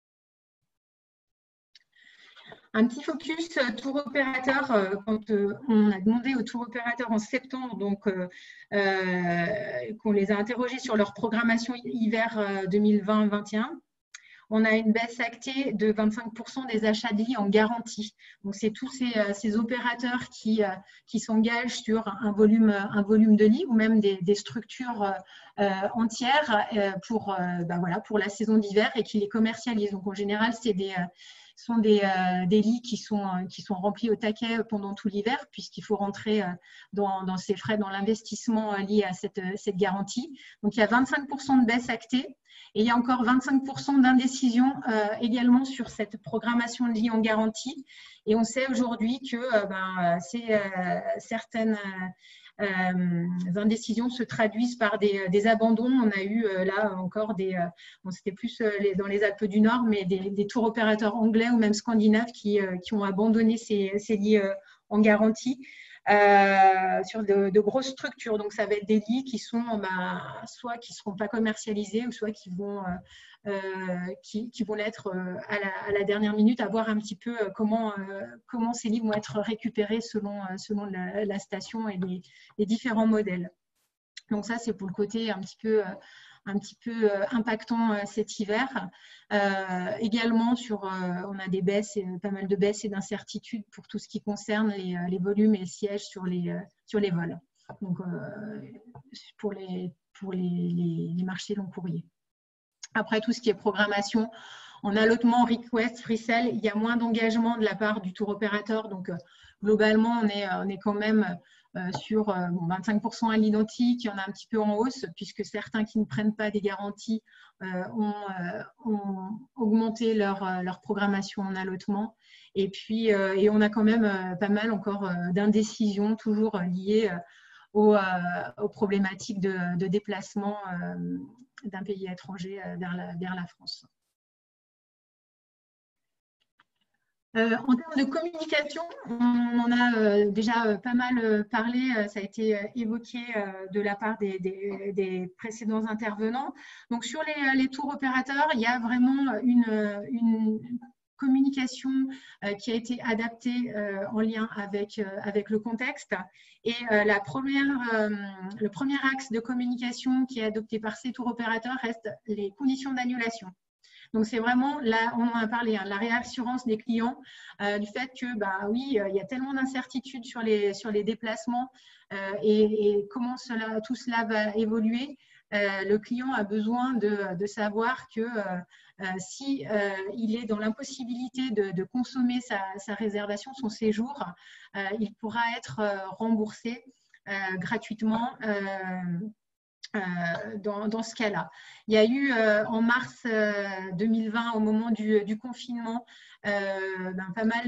Un petit focus tour opérateur, quand on a demandé aux tour opérateurs en septembre qu'on les a interrogés sur leur programmation hiver 2020-2021, on a une baisse actée de 25% des achats de lits en garantie. Donc, c'est tous ces opérateurs qui s'engagent sur un volume de lits ou même des structures entières pour la saison d'hiver et qui les commercialisent. Donc, en général, sont des lits qui sont remplis au taquet pendant tout l'hiver, puisqu'il faut rentrer dans ces frais, dans l'investissement lié à cette garantie. Donc, il y a 25% de baisse actée et il y a encore 25% d'indécision également sur cette programmation de lits en garantie. Et on sait aujourd'hui que certaines indécisions se traduisent par des abandons. On a eu là encore c'était plus dans les Alpes du Nord, mais des tours opérateurs anglais ou même scandinaves qui ont abandonné ces lits en garantie sur de grosses structures. Donc, ça va être des lits qui sont soit qui ne seront pas commercialisés ou soit qui vont l'être à la dernière minute, à voir un petit peu comment ces lits vont être récupérés selon la station et les différents modèles. Donc ça, c'est pour le côté un petit peu impactant cet hiver. Également, on a des baisses, pas mal de baisses et d'incertitudes pour tout ce qui concerne les volumes et les sièges sur les vols. Donc, pour les marchés long courriers. Après, tout ce qui est programmation, en allotement, request, free-sell, il y a moins d'engagement de la part du tour opérateur. Donc, globalement, on est quand même sur 25% à l'identique. Il y en a un petit peu en hausse, puisque certains qui ne prennent pas des garanties ont augmenté leur programmation en allotement. Et puis, on a quand même pas mal encore d'indécisions, toujours liées aux problématiques de déplacement d'un pays étranger vers la France. En termes de communication, on en a déjà pas mal parlé, ça a été évoqué de la part des précédents intervenants. Donc, sur les tours opérateurs, il y a vraiment une communication qui a été adaptée en lien avec le contexte. Et le premier axe de communication qui est adopté par ces tours opérateurs reste les conditions d'annulation. Donc, c'est vraiment, là, on en a parlé, la réassurance des clients du fait que, oui, il y a tellement d'incertitudes sur les déplacements et comment tout cela va évoluer. Le client a besoin de savoir que si il est dans l'impossibilité de consommer sa réservation, son séjour, il pourra être remboursé gratuitement dans ce cas-là. Il y a eu en mars 2020, au moment du confinement, pas mal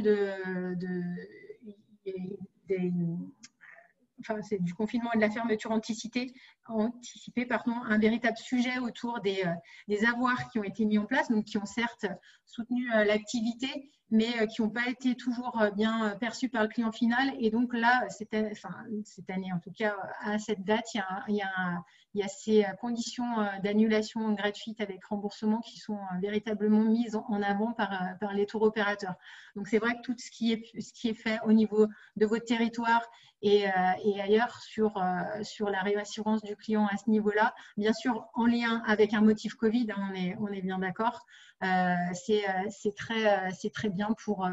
c'est du confinement et de la fermeture anticipée, un véritable sujet autour des avoirs qui ont été mis en place, donc qui ont certes soutenu l'activité, mais qui n'ont pas été toujours bien perçus par le client final. Et donc là, cette année, en tout cas, à cette date, il y a ces conditions d'annulation gratuite avec remboursement qui sont véritablement mises en avant par les tour opérateurs. Donc, c'est vrai que tout ce qui est fait au niveau de votre territoire et ailleurs sur la réassurance du client à ce niveau-là, bien sûr en lien avec un motif Covid, hein, on est bien d'accord, c'est très bien pour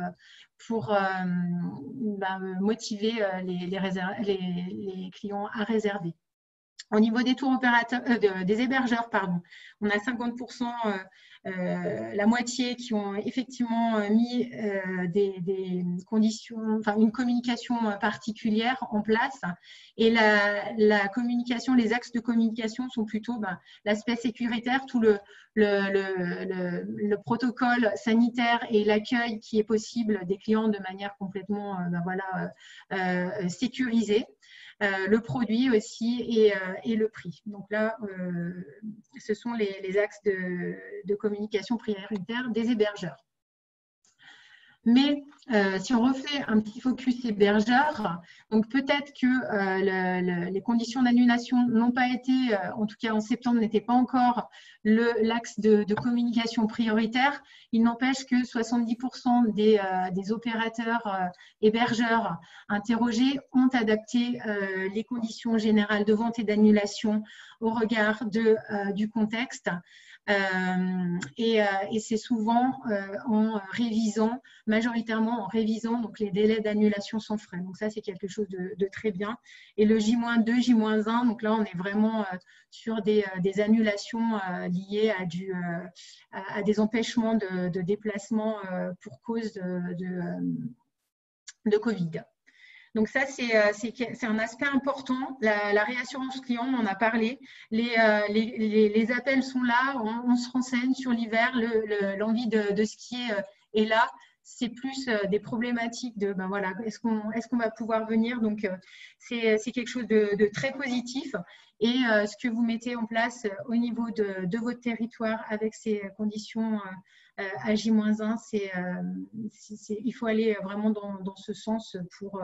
motiver les clients à réserver. Au niveau des tours opérateurs, des hébergeurs, pardon, on a 50%, la moitié qui ont effectivement mis des conditions, enfin une communication particulière en place. Et la communication, les axes de communication sont plutôt l'aspect sécuritaire, tout le protocole sanitaire et l'accueil qui est possible des clients de manière complètement sécurisée. Le produit aussi et le prix. Donc là, ce sont les axes de communication prioritaire des hébergeurs. Mais si on refait un petit focus hébergeur, donc peut-être que les conditions d'annulation n'ont pas été, en tout cas en septembre, n'étaient pas encore l'axe de communication prioritaire. Il n'empêche que 70% des opérateurs hébergeurs interrogés ont adapté les conditions générales de vente et d'annulation au regard du contexte. Et c'est souvent majoritairement en révisant donc les délais d'annulation sans frais. Donc ça, c'est quelque chose de très bien. Et le J-2, J-1, donc là, on est vraiment sur des annulations liées à des empêchements de déplacement pour cause de Covid. Donc ça, c'est un aspect important. La réassurance client, on en a parlé. Les appels sont là, on se renseigne sur l'hiver, l'envie de skier est là. C'est plus des problématiques de, est-ce qu'on va pouvoir venir? Donc, c'est quelque chose de très positif. Et ce que vous mettez en place au niveau de votre territoire avec ces conditions à J-1, il faut aller vraiment dans ce sens pour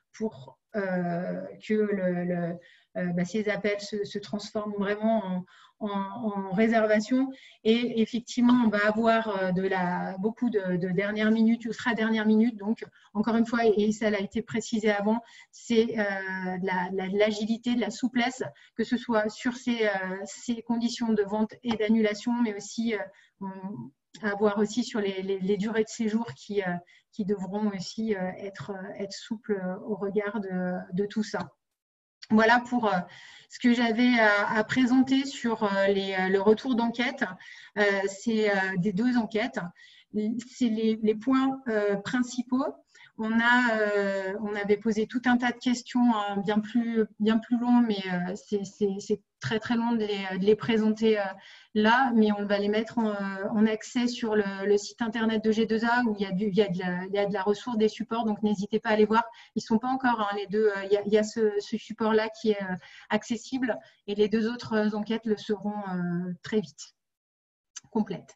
que ces appels se transforment vraiment en réservation. Et effectivement, on va avoir beaucoup de dernière minute, ultra dernière minute. Donc, encore une fois, et ça a été précisé avant, c'est l'agilité, de la souplesse, que ce soit sur ces conditions de vente et d'annulation, mais aussi avoir aussi sur les durées de séjour qui devront aussi être souples au regard de tout ça. Voilà pour ce que j'avais à présenter sur le retour d'enquête. C'est des 2 enquêtes. C'est les points principaux. On avait posé tout un tas de questions bien plus longs, mais c'est très très long de les présenter là, mais on va les mettre en accès sur le site internet de G2A où il y a de la ressource, des supports, donc n'hésitez pas à aller voir. Ils ne sont pas encore les deux, il y a ce support-là qui est accessible et les 2 autres enquêtes le seront très vite, complètes.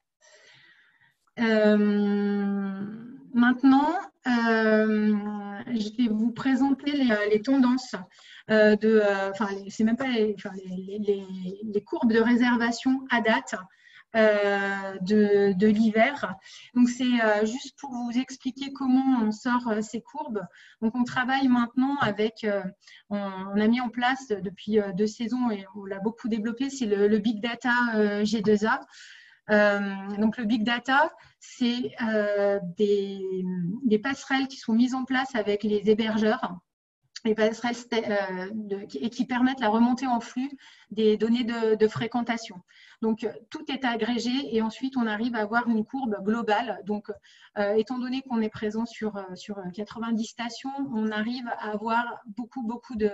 Maintenant, je vais vous présenter les tendances c'est même pas les courbes de réservation à date de l'hiver. Donc, c'est juste pour vous expliquer comment on sort ces courbes. Donc, on travaille maintenant avec, on a mis en place depuis 2 saisons et on l'a beaucoup développé, c'est le Big Data G2A. Donc, le Big Data, c'est des passerelles qui sont mises en place avec les hébergeurs, les passerelles et qui permettent la remontée en flux des données de fréquentation. Donc, tout est agrégé et ensuite, on arrive à avoir une courbe globale. Donc, étant donné qu'on est présent sur 90 stations, on arrive à avoir beaucoup de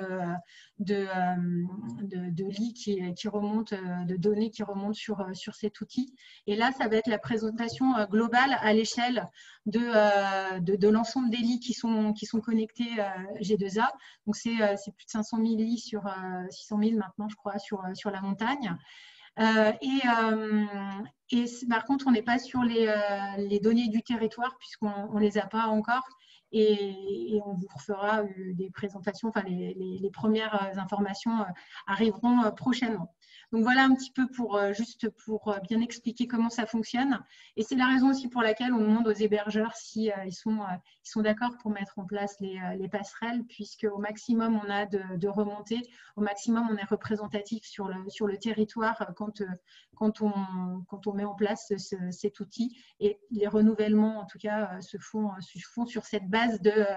lits qui remontent, de données qui remontent sur cet outil. Et là, ça va être la présentation globale à l'échelle de l'ensemble des lits qui sont connectés G2A. Donc, c'est plus de 500 000 lits sur 600 000 maintenant, je crois, sur la montagne. Et par contre, on n'est pas sur les données du territoire puisqu'on ne les a pas encore. Et on vous refera des présentations, enfin les premières informations arriveront prochainement. Donc voilà un petit peu juste pour bien expliquer comment ça fonctionne. Et c'est la raison aussi pour laquelle on demande aux hébergeurs si ils sont d'accord pour mettre en place les passerelles, puisque au maximum on a de remontées, au maximum on est représentatif sur le territoire quand on met en place cet outil. Et les renouvellements en tout cas se font sur cette base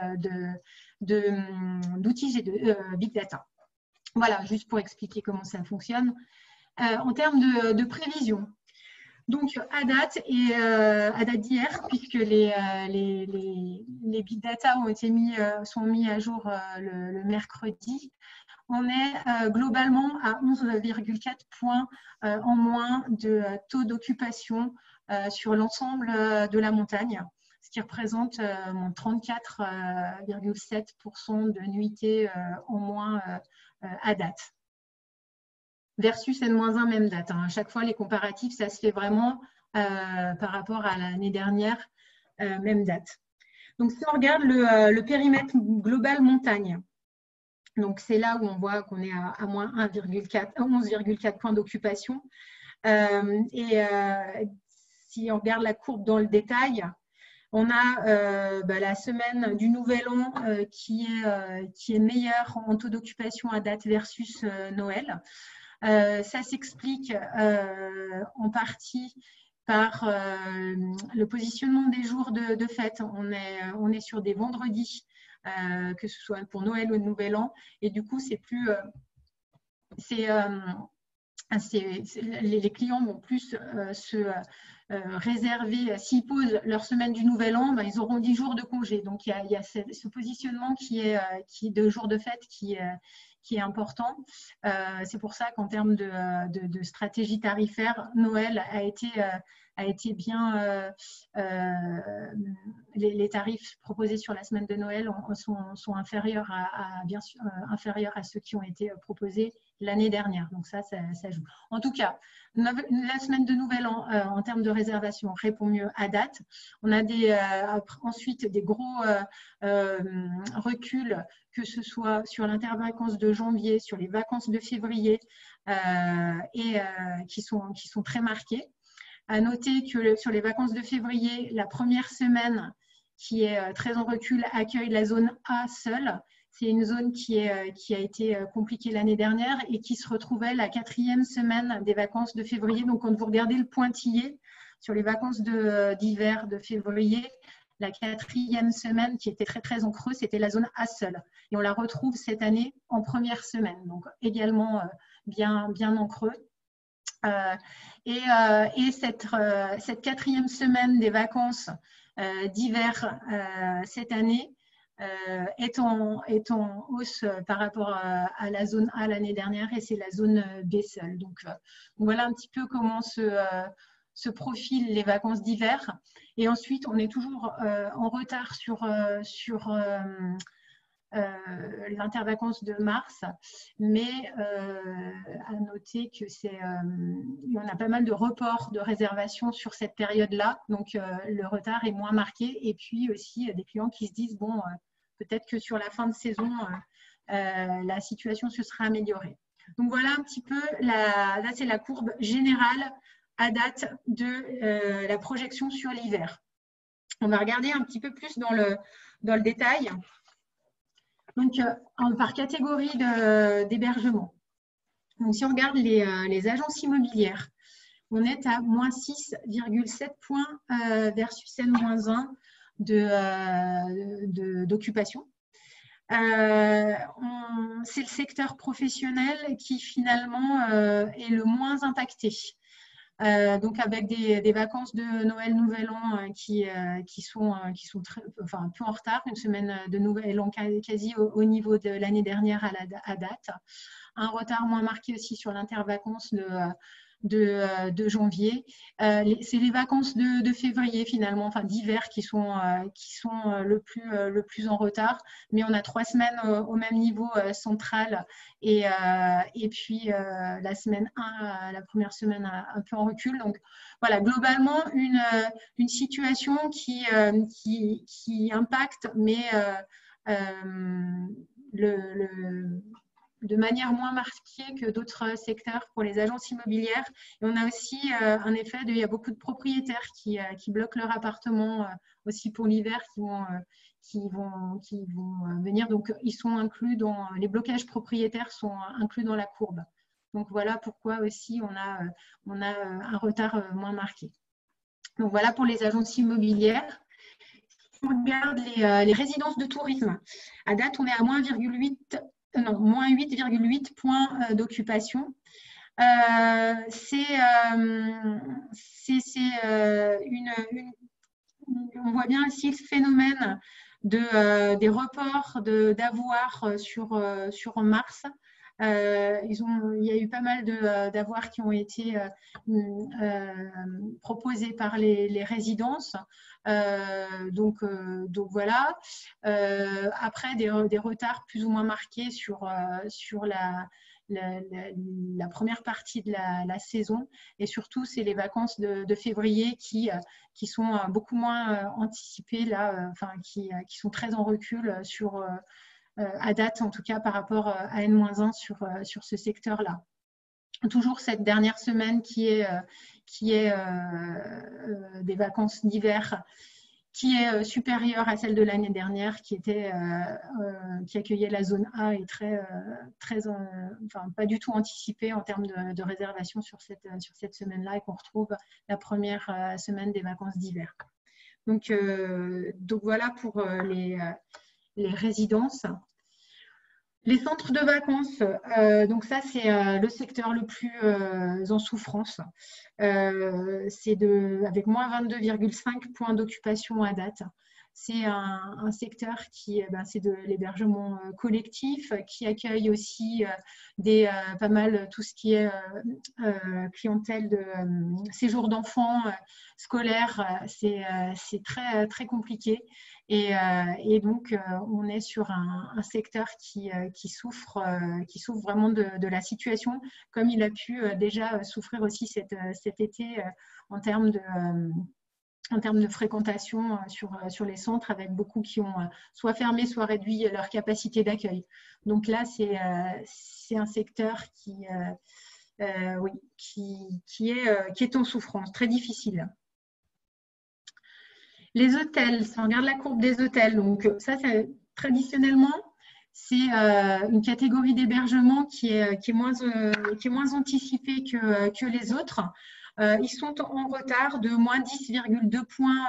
d'outils Big Data. Voilà, juste pour expliquer comment ça fonctionne. En termes de prévision, donc à date d'hier, puisque les Big Data sont mis à jour le mercredi, on est globalement à 11,4 points en moins de taux d'occupation sur l'ensemble de la montagne, ce qui représente 34,7% de nuitées en moins à date. Versus N-1 même date. À chaque fois, les comparatifs, ça se fait vraiment par rapport à l'année dernière, même date. Donc, si on regarde le périmètre global montagne, donc c'est là où on voit qu'on est à moins 11,4 points d'occupation. Si on regarde la courbe dans le détail, on a la semaine du Nouvel An qui est meilleure en taux d'occupation à date versus Noël. Ça s'explique en partie par le positionnement des jours de fête. On est sur des vendredis, que ce soit pour Noël ou le Nouvel An, et du coup, les clients vont plus se réserver, s'ils posent leur semaine du Nouvel An, ils auront 10 jours de congé. Donc, il y a ce positionnement qui est de jours de fête qui est important. C'est pour ça qu'en termes de stratégie tarifaire, Noël a été bien… les tarifs proposés sur la semaine de Noël sont inférieurs inférieurs à ceux qui ont été proposés l'année dernière. Donc ça joue. En tout cas, la semaine de Nouvel An, en termes de réservation, répond mieux à date. On a ensuite des gros reculs, que ce soit sur l'intervacances de janvier, sur les vacances de février, qui sont très marqués. À noter que sur les vacances de février, la première semaine qui est très en recul accueille la zone A seule. C'est une zone qui a été compliquée l'année dernière et qui se retrouvait la 4e semaine des vacances de février. Donc, quand vous regardez le pointillé sur les vacances d'hiver de février, la 4e semaine qui était très, très en creux, c'était la zone A seule. Et on la retrouve cette année en première semaine, donc également bien en creux. Et cette 4e semaine des vacances d'hiver cette année est en hausse par rapport à la zone A l'année dernière, et c'est la zone B seule. Donc voilà un petit peu comment se profilent les vacances d'hiver. Et ensuite, on est toujours en retard sur l'intervacances de mars, mais à noter que on a pas mal de reports de réservations sur cette période-là, donc le retard est moins marqué. Et puis aussi des clients qui se disent bon, peut-être que sur la fin de saison, la situation se sera améliorée. Donc voilà un petit peu, là c'est la courbe générale à date de la projection sur l'hiver. On va regarder un petit peu plus dans le détail. Donc, par catégorie d'hébergement. Donc, si on regarde les agences immobilières, on est à moins 6,7 points versus N-1 d'occupation. C'est le secteur professionnel qui finalement est le moins impacté. Donc avec des vacances de Noël, Nouvel An qui sont un peu en retard, une semaine de Nouvel An quasi au niveau de l'année dernière à date. Un retard moins marqué aussi sur l'intervacances de janvier. C'est les vacances de février finalement, enfin d'hiver qui sont le plus en retard. Mais on a 3 semaines au même niveau central et puis la semaine 1, la première semaine un peu en recul. Donc voilà, globalement une situation qui impacte, mais de manière moins marquée que d'autres secteurs pour les agences immobilières. Et on a aussi un effet il y a beaucoup de propriétaires qui bloquent leur appartement aussi pour l'hiver, qui vont venir. Donc, ils sont inclus les blocages propriétaires sont inclus dans la courbe. Donc, voilà pourquoi aussi on a un retard moins marqué. Donc, voilà pour les agences immobilières. Si on regarde les résidences de tourisme, à date, on est à moins 8,8 points d'occupation. On voit bien aussi le phénomène des reports d'avoirs sur mars. Il y a eu pas mal d'avoirs qui ont été proposés par les résidences. Donc voilà. Après, des retards plus ou moins marqués sur la première partie de la saison. Et surtout, c'est les vacances de février qui sont beaucoup moins anticipées, là, qui sont très en recul à date, en tout cas par rapport à N-1 sur ce secteur-là. Toujours cette dernière semaine qui est des vacances d'hiver, qui est supérieure à celle de l'année dernière, qui accueillait la zone A et pas du tout anticipée en termes de réservation sur cette semaine-là, et qu'on retrouve la première semaine des vacances d'hiver. Donc voilà pour les résidences. Les centres de vacances, donc ça c'est le secteur le plus en souffrance. C'est avec moins 22,5 points d'occupation à date. C'est un secteur c'est de l'hébergement collectif, qui accueille aussi pas mal tout ce qui est clientèle de séjour d'enfants scolaires. C'est très, très compliqué. Et donc, on est sur un secteur qui souffre vraiment de la situation, comme il a pu déjà souffrir aussi cet été en termes de fréquentation sur les centres, avec beaucoup qui ont soit fermé, soit réduit leur capacité d'accueil. Donc là, c'est un secteur qui est en souffrance, très difficile. Les hôtels, si on regarde la courbe des hôtels, donc ça, traditionnellement, c'est une catégorie d'hébergement qui est moins anticipée que les autres. Ils sont en retard de moins 10,2 points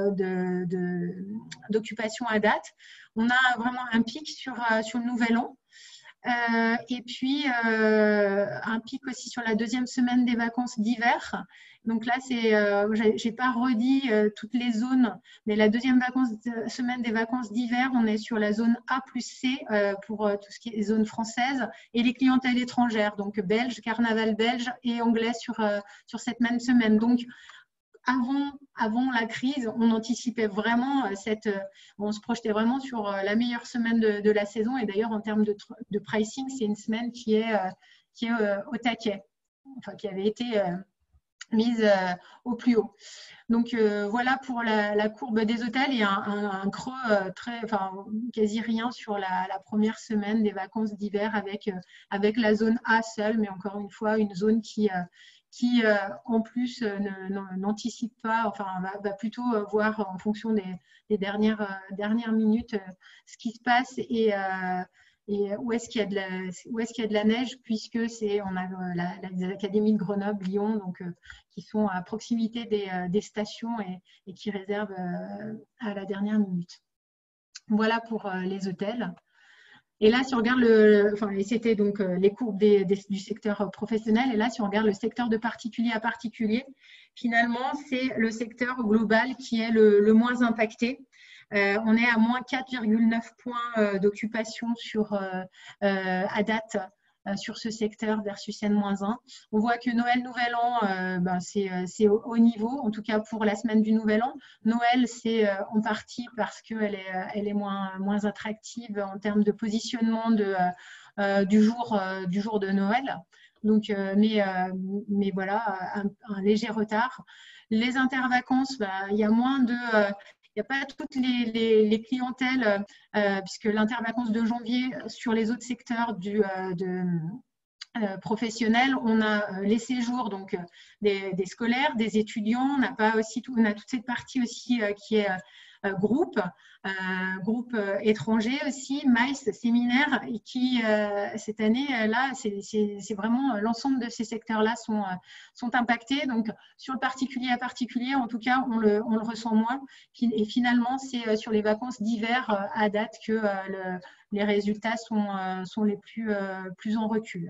d'occupation à date. On a vraiment un pic sur le Nouvel An. Et puis, un pic aussi sur la deuxième semaine des vacances d'hiver. Donc là, je n'ai pas redit toutes les zones, mais la deuxième semaine des vacances d'hiver, on est sur la zone A plus C pour tout ce qui est zone française, et les clientèles étrangères, donc belge, carnaval belge et anglais sur cette même semaine. Donc, avant la crise, on anticipait vraiment on se projetait vraiment sur la meilleure semaine de la saison. Et d'ailleurs, en termes de pricing, c'est une semaine qui est au taquet, enfin qui avait été mise au plus haut. Donc voilà pour la courbe des hôtels, et un creux quasi rien sur la première semaine des vacances d'hiver avec la zone A seule, mais encore une fois, une zone qui en plus n'anticipe pas, enfin va plutôt voir en fonction des dernières minutes ce qui se passe et où est-ce qu'il y a de la neige, puisque on a les académies de Grenoble, Lyon, donc qui sont à proximité des stations et qui réservent à la dernière minute. Voilà pour les hôtels. Et là, si on regarde c'était donc les courbes du secteur professionnel. Et là, si on regarde le secteur de particulier à particulier, finalement, c'est le secteur global qui est le moins impacté. On est à moins 4,9 points d'occupation à date sur ce secteur versus N-1. On voit que Noël, Nouvel An, c'est au haut niveau, en tout cas pour la semaine du Nouvel An. Noël, c'est en partie parce qu'elle est moins attractive en termes de positionnement du jour de Noël. Donc, mais voilà, un léger retard. Les intervacances, il y a moins de... il n'y a pas toutes les clientèles, puisque l'intervacances de janvier sur les autres secteurs professionnels, on a les séjours donc, des scolaires, des étudiants, on a toute cette partie aussi qui est groupe étranger aussi, MICE, séminaire, et qui cette année là, c'est vraiment l'ensemble de ces secteurs-là sont impactés. Donc sur le particulier à particulier, en tout cas, on le ressent moins. Et finalement, c'est sur les vacances d'hiver à date que les résultats sont les plus en recul.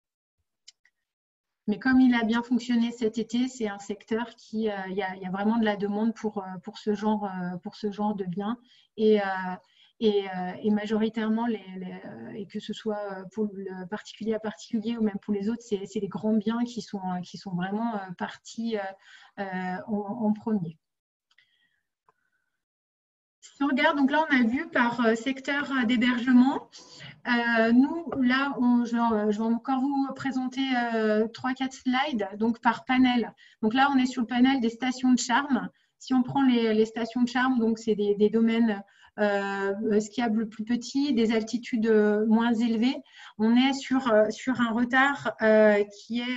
Mais comme il a bien fonctionné cet été, c'est un secteur qui, il y a vraiment de la demande pour ce genre de biens et majoritairement, et que ce soit pour le particulier à particulier ou même pour les autres, c'est les grands biens qui sont vraiment partis en premier. Si on regarde, donc là, on a vu par secteur d'hébergement. Nous, là, je vais encore vous présenter 3-4 slides, donc par panel. Donc là, on est sur le panel des stations de charme. Si on prend les stations de charme, donc c'est des domaines skiables plus petits, des altitudes moins élevées. On est sur un retard qui est,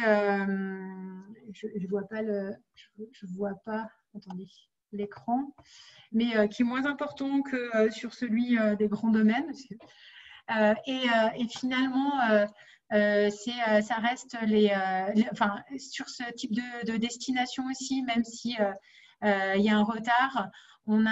je vois pas, attendez, l'écran, mais qui est moins important que sur celui des grands domaines. Et finalement, ça reste enfin, sur ce type de destination aussi, même si il y a un retard, on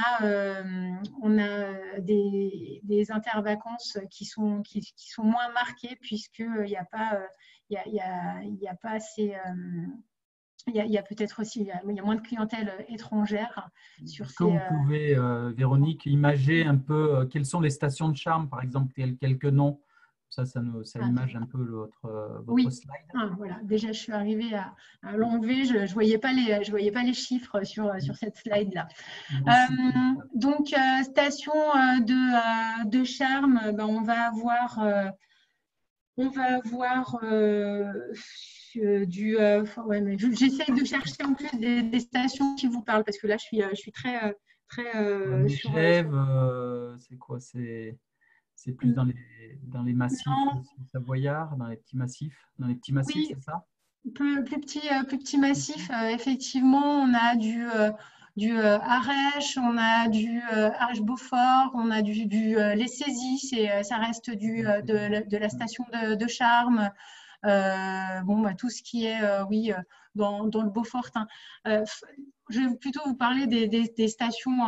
a des intervacances qui sont moins marquées puisqu'il n'y a pas assez. Il y a peut-être aussi il y a moins de clientèle étrangère sur Est-ce que vous pouvez, Véronique, imager un peu quelles sont les stations de charme, par exemple, quelques noms? Ça image un peu votre slide. Voilà. Déjà, je suis arrivée à l'enlever. Je ne voyais pas les chiffres sur cette slide-là. Donc, station de charme, on va avoir mais j'essaie de chercher en plus des stations qui vous parlent parce que là, je suis très c'est quoi? C'est plus dans les massifs savoyards, dans les petits massifs, oui, c'est ça? Plus petit massif, effectivement, on a du Arèche, on a du Arèche-Beaufort, on a du les saisies, ça reste de la station de charme. Tout ce qui est, dans le Beaufortin. Je vais plutôt vous parler des stations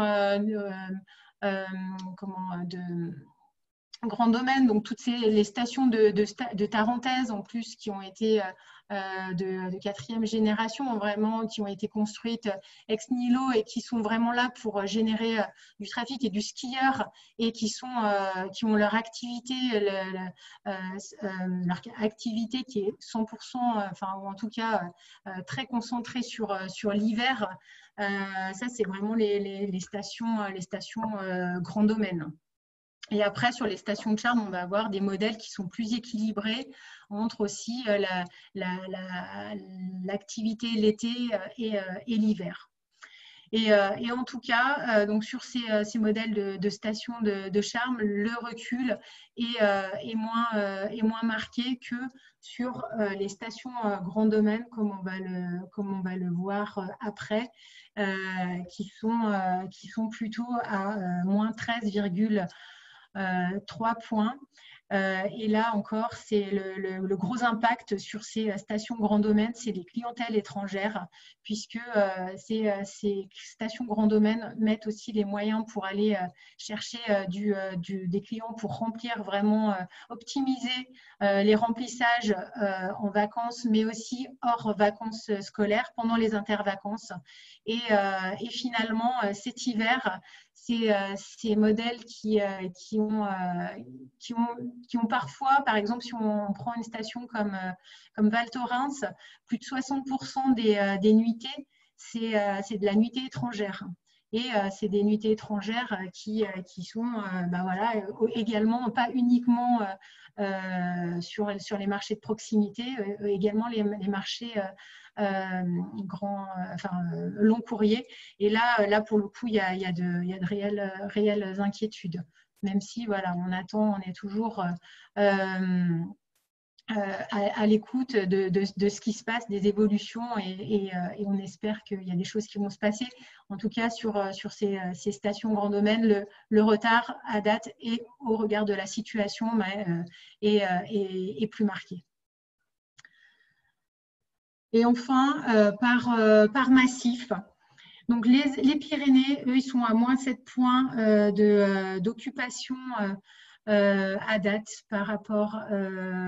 de grand domaine, donc toutes les stations de Tarentaise en plus qui ont été de 4e génération, vraiment, qui ont été construites ex nihilo et qui sont vraiment là pour générer du trafic et du skieur et qui ont leur activité, leur activité qui est 100%, ou en tout cas très concentrée sur l'hiver. Ça, c'est vraiment les stations grand domaine. Et après, sur les stations de charme, on va avoir des modèles qui sont plus équilibrés entre aussi l'activité l'été et l'hiver. Et en tout cas, donc sur ces modèles de stations de charme, le recul est moins marqué que sur les stations grand domaine, comme on va le voir après, qui sont plutôt à moins 13,3 points. Et là encore, c'est le gros impact sur ces stations grand domaine, c'est les clientèles étrangères, puisque ces stations grand domaine mettent aussi les moyens pour aller chercher des clients pour remplir vraiment, optimiser les remplissages en vacances, mais aussi hors vacances scolaires, pendant les intervacances. Et finalement, cet hiver, ces modèles qui ont parfois, par exemple, si on prend une station comme Val Thorens, plus de 60% des nuitées, c'est de la nuitée étrangère. Et c'est des nuitées étrangères qui sont voilà, également pas uniquement sur les marchés de proximité, également les marchés long courrier. Et là, pour le coup, il y a de réelles inquiétudes. Même si, voilà, on est toujours à l'écoute de ce qui se passe, des évolutions, et on espère qu'il y a des choses qui vont se passer. En tout cas, sur ces stations grand domaine, le retard à date et au regard de la situation est plus marqué. Et enfin, par massif. Donc, les Pyrénées, eux, ils sont à moins 7 points d'occupation à date par rapport à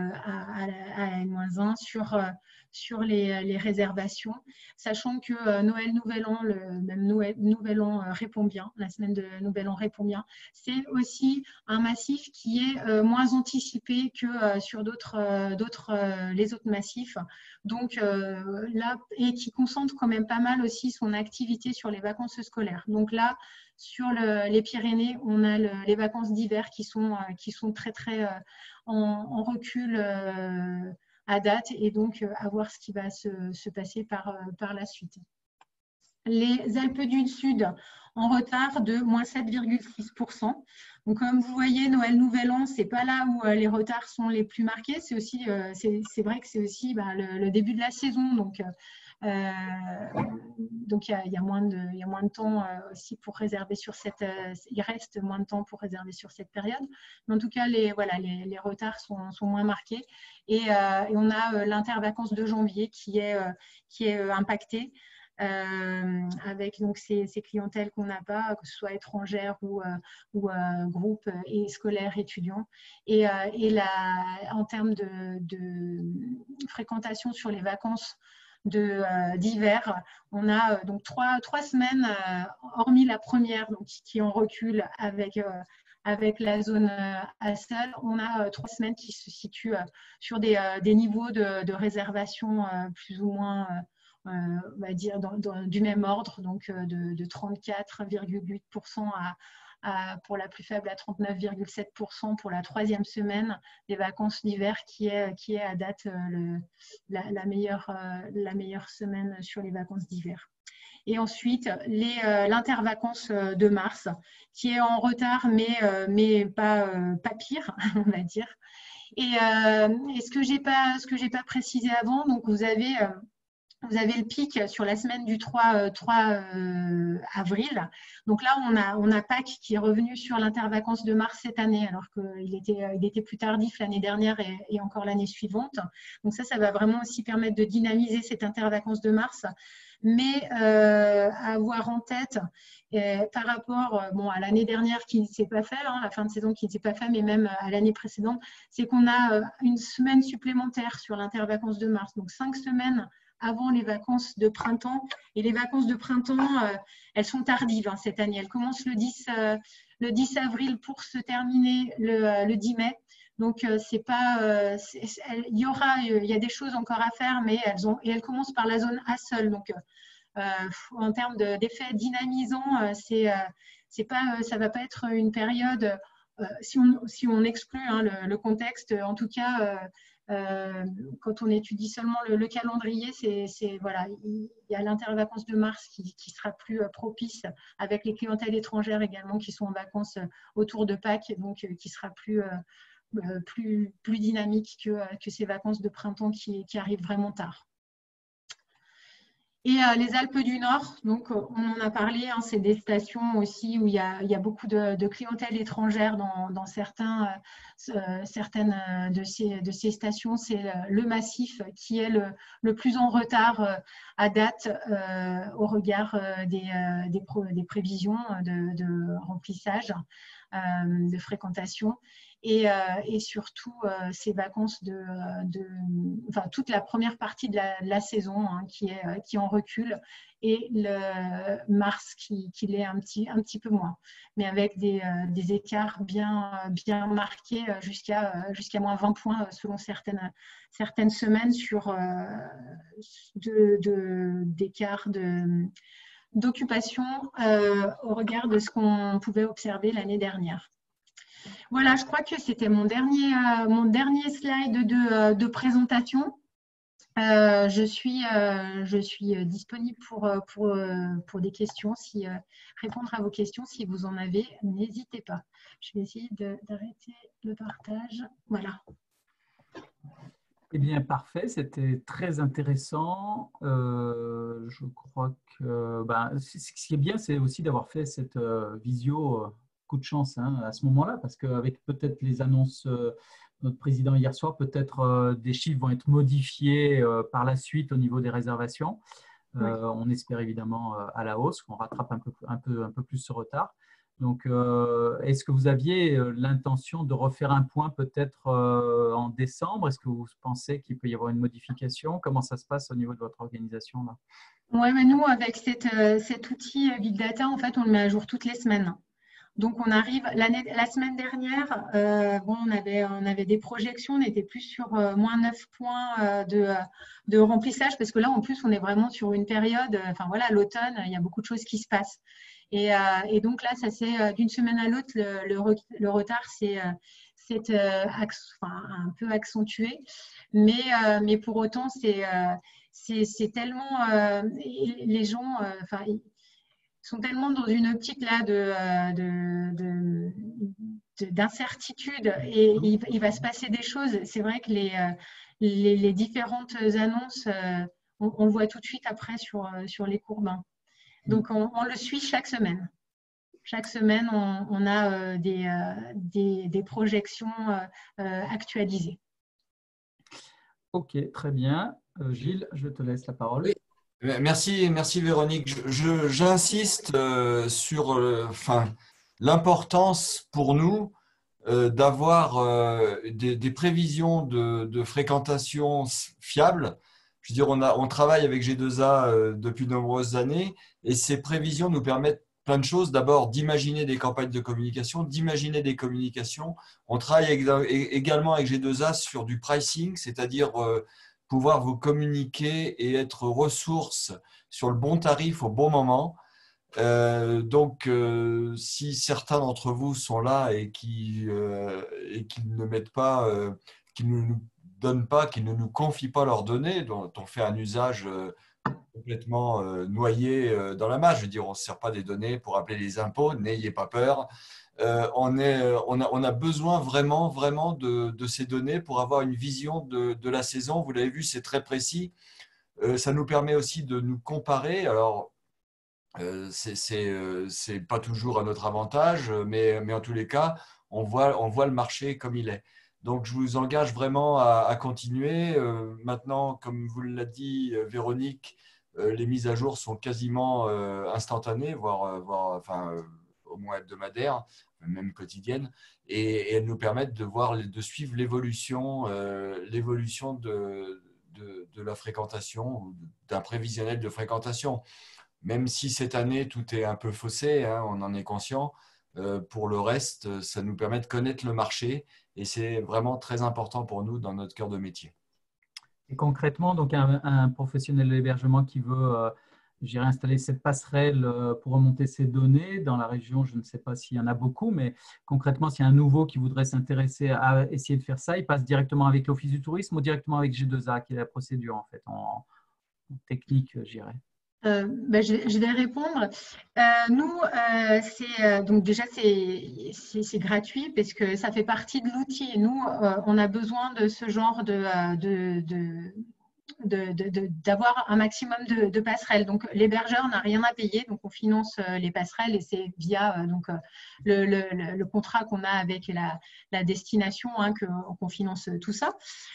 N-1 sur les réservations, sachant que Noël Nouvel An, Nouvel An répond bien, la semaine de Nouvel An répond bien. C'est aussi un massif qui est moins anticipé que sur les autres massifs. Donc là, et qui concentre quand même pas mal aussi son activité sur les vacances scolaires. Donc là, sur les Pyrénées, on a les vacances d'hiver qui sont très en recul à date, et donc à voir ce qui va se passer par la suite. Les Alpes du Sud en retard de moins 7,6%. Donc, comme vous voyez, Noël Nouvel An, c'est pas là où les retards sont les plus marqués. C'est aussi, c'est vrai que c'est aussi le début de la saison, donc il y a moins de temps aussi pour réserver sur il reste moins de temps pour réserver sur cette période. Mais en tout cas, les retards sont moins marqués, et on a l'intervacances de janvier qui est impactée. Avec donc ces clientèles qu'on n'a pas, que ce soit étrangères ou groupes et scolaires étudiants. Et en termes de fréquentation sur les vacances d'hiver, on a donc trois semaines, hormis la première, donc, qui en recul avec la zone Assel, on a 3 semaines qui se situent sur des niveaux de réservation plus ou moins on va dire du même ordre, donc de 34,8% pour la plus faible à 39,7% pour la 3e semaine des vacances d'hiver, qui est à date la meilleure semaine sur les vacances d'hiver. Et ensuite, l'intervacances de mars, qui est en retard, mais pas pire, on va dire. Et ce que j'ai pas précisé avant, donc vous avez le pic sur la semaine du 3 avril. Donc là, on a Pâques qui est revenu sur l'intervacances de mars cette année, alors qu'il était plus tardif l'année dernière et encore l'année suivante. Donc ça va vraiment aussi permettre de dynamiser cette intervacances de mars. Mais à avoir en tête, par rapport à l'année dernière qui ne s'est pas fait, la fin de saison qui ne s'est pas fait, mais même à l'année précédente, c'est qu'on a une semaine supplémentaire sur l'intervacances de mars. Donc 5 semaines avant les vacances de printemps. Et les vacances de printemps, elles sont tardives cette année. Elles commencent le 10 avril pour se terminer le 10 mai. Donc, c'est pas, il y a des choses encore à faire, mais elles commencent par la zone Assel. Donc, en termes d'effet dynamisant, ça va pas être une période, si on exclut le contexte, en tout cas, quand on étudie seulement le calendrier, voilà, il y a l'intervacances de mars qui sera plus propice, avec les clientèles étrangères également qui sont en vacances autour de Pâques, donc qui sera plus dynamique que ces vacances de printemps qui arrivent vraiment tard. Et les Alpes du Nord, donc on en a parlé, c'est des stations aussi où il y a beaucoup de clientèle étrangère dans certaines de ces stations. C'est le massif qui est le plus en retard à date au regard des prévisions de remplissage. de fréquentation. Et surtout ces vacances enfin, toute la première partie de la saison hein, qui est en recul, et le mars qui l'est un petit peu moins, mais avec des écarts bien marqués jusqu'à moins 20 points selon certaines semaines sur d'écart d'occupation au regard de ce qu'on pouvait observer l'année dernière. Voilà, je crois que c'était mon dernier slide de présentation. Je suis disponible pour des questions, répondre à vos questions si vous en avez, n'hésitez pas. Je vais essayer d'arrêter le partage. Voilà. Eh bien, parfait, c'était très intéressant. Je crois que ce qui est bien, c'est aussi d'avoir fait cette visio. Coup de chance hein, à ce moment-là, parce qu'avec peut-être les annonces de notre président hier soir, peut-être des chiffres vont être modifiés par la suite au niveau des réservations. Oui. On espère évidemment à la hausse, qu'on rattrape un peu plus ce retard. Donc, est-ce que vous aviez l'intention de refaire un point peut-être en décembre? Est-ce que vous pensez qu'il peut y avoir une modification? Comment ça se passe au niveau de votre organisation là? Oui, mais nous, avec cet outil Big Data, en fait, on le met à jour toutes les semaines. Donc, on arrive, la semaine dernière, on avait des projections, on était plus sur moins 9 points de remplissage, parce que là, en plus, on est vraiment sur une période, enfin voilà, l'automne, il y a beaucoup de choses qui se passent. Et donc là, ça c'est d'une semaine à l'autre, le retard s'est un peu accentué. Mais pour autant, c'est tellement… les gens… sont tellement dans une optique là d'incertitude et il va se passer des choses. C'est vrai que les différentes annonces, on le voit tout de suite après sur les courbes. Donc, on le suit chaque semaine. Chaque semaine, on a des projections actualisées. Ok, très bien. Gilles, je te laisse la parole. Oui. Merci Véronique. J'insiste sur l'importance pour nous d'avoir des prévisions de fréquentation fiables. Je veux dire, on travaille avec G2A depuis de nombreuses années et ces prévisions nous permettent plein de choses. D'abord, d'imaginer des campagnes de communication, d'imaginer des communications. On travaille également avec G2A sur du pricing, c'est-à-dire pouvoir vous communiquer et être ressource sur le bon tarif au bon moment. Donc, si certains d'entre vous sont là et qui ne mettent pas, qui ne nous donnent pas, qui ne nous confient pas leurs données, dont on fait un usage complètement noyé dans la masse. Je veux dire, on ne se sert pas des données pour appeler les impôts, n'ayez pas peur. On a besoin vraiment de ces données pour avoir une vision de la saison. Vous l'avez vu, c'est très précis. Ça nous permet aussi de nous comparer. Alors, c'est pas toujours à notre avétage, mais en tous les cas, on voit le marché comme il est. Donc, je vous engage vraiment à continuer. Maintenant, comme vous l'a dit Véronique, les mises à jour sont quasiment instantanées, voire au moins hebdomadaires, même quotidiennes, et elles nous permettent de suivre l'évolution de la fréquentation ou d'un prévisionnel de fréquentation. Même si cette année, tout est un peu faussé, hein, on en est conscient, pour le reste, ça nous permet de connaître le marché et c'est vraiment très important pour nous dans notre cœur de métier. Et concrètement, donc un professionnel de l'hébergement qui veut installer cette passerelle pour remonter ses données dans la région, je ne sais pas s'il y en a beaucoup, mais concrètement, s'il y a un nouveau qui voudrait s'intéresser à essayer de faire ça, il passe directement avec l'Office du tourisme ou directement avec G2A, qui est la procédure en fait, en technique, je dirais. Je vais répondre. Nous, donc déjà, c'est gratuit parce que ça fait partie de l'outil. Nous, on a besoin de ce genre d'avoir un maximum de passerelles. Donc, l'hébergeur n'a rien à payer, donc on finance les passerelles et c'est via le contrat qu'on a avec la destination qu'on finance tout ça.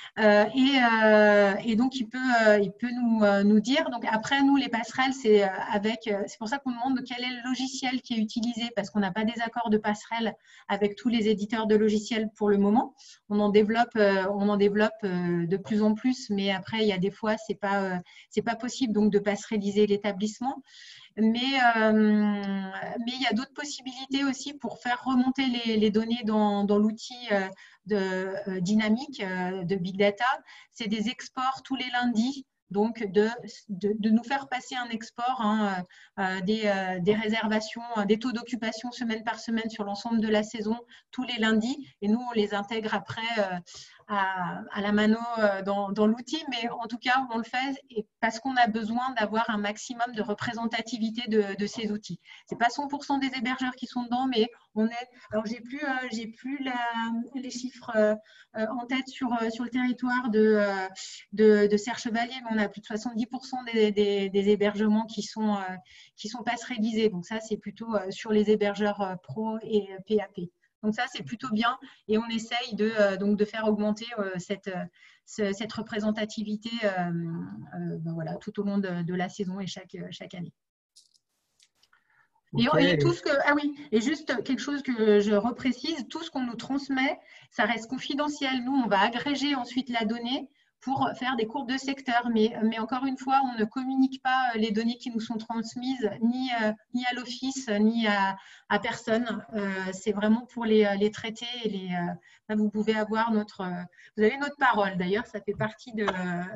Et donc, il peut nous dire. Donc, après, nous, les passerelles, c'est pour ça qu'on demande quel est le logiciel qui est utilisé, parce qu'on n'a pas des accords de passerelles avec tous les éditeurs de logiciels pour le moment. On en développe de plus en plus, mais après, il y a des fois, c'est pas possible donc de passerelliser l'établissement. Mais il y a d'autres possibilités aussi pour faire remonter les données dans l'outil dynamique de Big Data. C'est des exports tous les lundis. Donc, de nous faire passer un export des réservations, des taux d'occupation semaine par semaine sur l'ensemble de la saison, tous les lundis. Et nous, on les intègre après à la mano dans l'outil. Mais en tout cas, on le fait parce qu'on a besoin d'avoir un maximum de représentativité de ces outils. Ce n'est pas 100% des hébergeurs qui sont dedans, mais on est… Alors, j'ai plus les chiffres en tête sur le territoire de Serre-Chevalier, mais on a plus de 70% des hébergements qui sont passerellisés. Donc ça, c'est plutôt sur les hébergeurs pro et PAP. Donc ça, c'est plutôt bien et on essaye de faire augmenter cette représentativité voilà, tout au long de la saison et chaque année. Et tout ce que, ah oui, et juste quelque chose que je reprécise, tout ce qu'on nous transmet, ça reste confidentiel. Nous, on va agréger ensuite la donnée pour faire des courbes de secteur. Mais encore une fois, on ne communique pas les données qui nous sont transmises ni à l'office, ni à personne. C'est vraiment pour les traiter. Là, vous pouvez avoir vous avez notre parole. D'ailleurs, ça fait partie de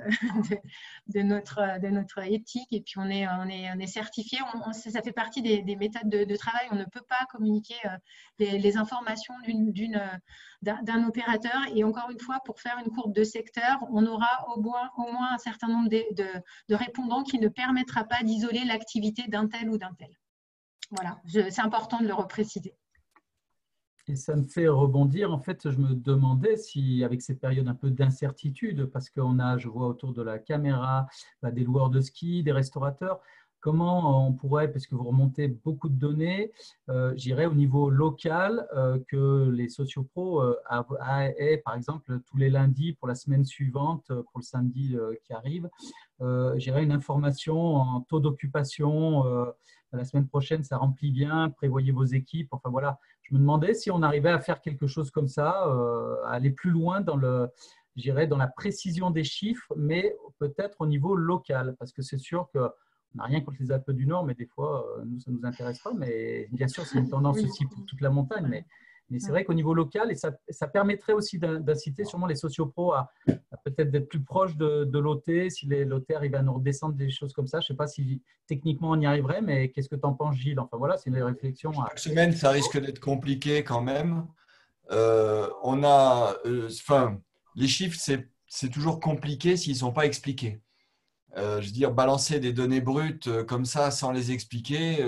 notre éthique. Et puis, on est certifié. Ça fait partie des méthodes de travail. On ne peut pas communiquer les informations d'un opérateur. Et encore une fois, pour faire une courbe de secteur, on aura au moins un certain nombre de répondants qui ne permettra pas d'isoler l'activité d'un tel ou d'un tel. Voilà, c'est important de le repréciser. Et ça me fait rebondir. En fait, je me demandais si, avec ces périodes un peu d'incertitude, parce je vois autour de la caméra des loueurs de ski, des restaurateurs, comment on pourrait, parce que vous remontez beaucoup de données, j'irais au niveau local, que les sociopros aient, par exemple, tous les lundis pour la semaine suivante, pour le samedi qui arrive, j'irais une information en taux d'occupation. La semaine prochaine, ça remplit bien, prévoyez vos équipes. Enfin voilà, je me demandais si on arrivait à faire quelque chose comme ça, à aller plus loin dans la précision des chiffres, mais peut-être au niveau local, parce que c'est sûr que on n'a rien contre les Alpes du Nord, mais des fois, nous, ça ne nous intéresse pas. Mais bien sûr, c'est une tendance aussi pour toute la montagne. Mais c'est vrai qu'au niveau local, et ça permettrait aussi d'inciter sûrement les sociopros à peut-être d'être plus proches de l'OT, si l'OT arrive à nous redescendre des choses comme ça. Je ne sais pas si techniquement on y arriverait, mais qu'est-ce que tu en penses, Gilles? Enfin voilà, c'est une réflexion. Chaque semaine, ça risque d'être compliqué quand même. Les chiffres, c'est toujours compliqué s'ils ne sont pas expliqués. Je veux dire, balancer des données brutes comme ça sans les expliquer,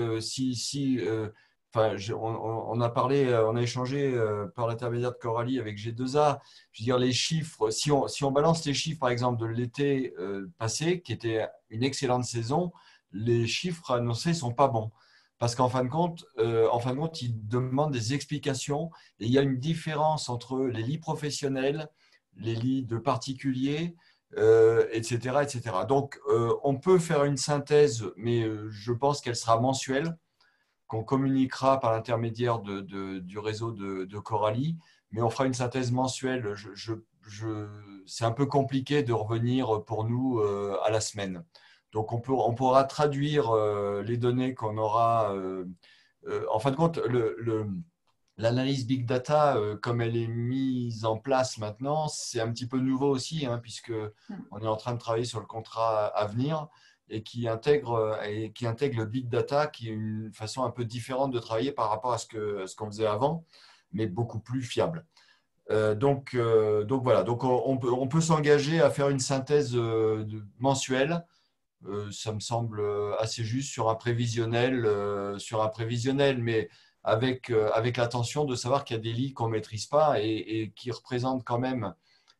on a échangé par l'intermédiaire de Coralie avec G2A. Je veux dire, les chiffres, si on balance les chiffres, par exemple, de l'été passé, qui était une excellente saison, les chiffres annoncés ne sont pas bons. Parce qu'en fin de compte, ils demandent des explications et il y a une différence entre les lits professionnels, les lits de particuliers, etc., etc. Donc, on peut faire une synthèse, mais je pense qu'elle sera mensuelle, qu'on communiquera par l'intermédiaire du réseau de Coralie, mais on fera une synthèse mensuelle. C'est un peu compliqué de revenir pour nous à la semaine. Donc, on pourra traduire les données qu'on aura. En fin de compte, l'analyse Big Data, comme elle est mise en place maintenant, c'est un petit peu nouveau aussi, puisqu'on est en train de travailler sur le contrat à venir et qui intègre le Big Data, qui est une façon un peu différente de travailler par rapport à ce qu'on faisait avant, mais beaucoup plus fiable. Donc voilà, on peut s'engager à faire une synthèse mensuelle. Ça me semble assez juste sur un prévisionnel, mais avec l'attention de savoir qu'il y a des lits qu'on ne maîtrise pas et qui représentent quand même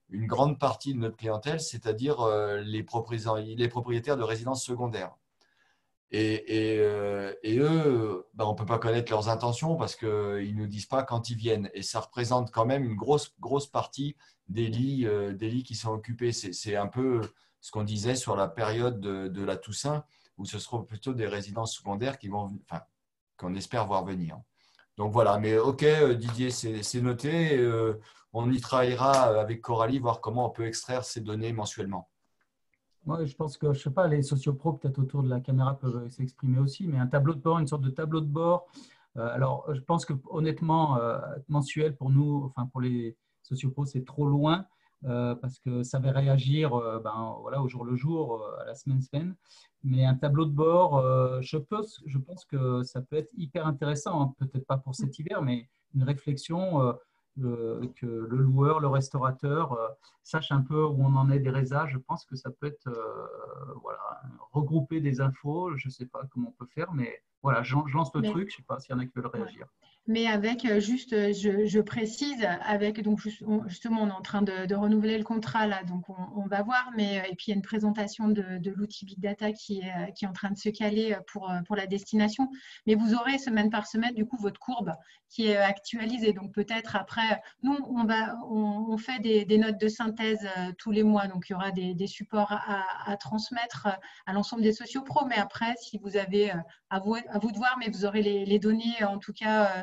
une grande partie de notre clientèle, c'est-à-dire les propriétaires de résidences secondaires. Et eux, ben, on ne peut pas connaître leurs intentions parce qu'ils ne nous disent pas quand ils viennent. Et ça représente quand même une grosse partie des lits qui sont occupés. C'est un peu ce qu'on disait sur la période de la Toussaint, où ce seront plutôt des résidences secondaires qu'on espère voir venir. Donc voilà, mais ok Didier, c'est noté. On y travaillera avec Coralie, voir comment on peut extraire ces données mensuellement. Moi, je pense que, je sais pas, les sociopros peut-être autour de la caméra peuvent s'exprimer aussi, mais un tableau de bord, une sorte de tableau de bord. Alors, je pense que honnêtement, mensuel pour nous, enfin pour les sociopros, c'est trop loin parce que ça va réagir voilà, au jour le jour, à la semaine. Mais un tableau de bord, je pense que ça peut être hyper intéressant, hein. Peut-être pas pour cet hiver, mais une réflexion que le loueur, le restaurateur sache un peu où on en est des résas. Je pense que ça peut être voilà, regrouper des infos. Je ne sais pas comment on peut faire, mais voilà, je lance le truc. Je ne sais pas s'il y en a qui veulent réagir. Mais avec, juste, je précise, avec, donc justement, on est en train de renouveler le contrat là, donc on va voir, mais et puis il y a une présentation de l'outil Big Data qui est en train de se caler pour la destination. Mais vous aurez semaine par semaine, du coup, votre courbe qui est actualisée. Donc peut-être après, nous, on fait des notes de synthèse tous les mois, donc il y aura des supports à transmettre à l'ensemble des sociopros. Mais après, si vous avez, à vous de voir, mais vous aurez les données, en tout cas,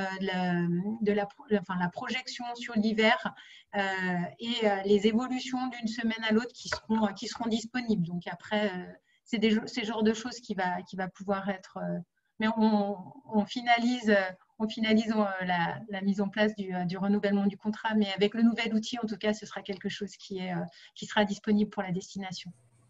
la projection sur l'hiver et les évolutions d'une semaine à l'autre qui seront disponibles. Donc après, c'est ces genres de choses qui va pouvoir être… mais on finalise la mise en place du renouvellement du contrat, mais avec le nouvel outil, en tout cas, ce sera quelque chose qui sera disponible pour la destination.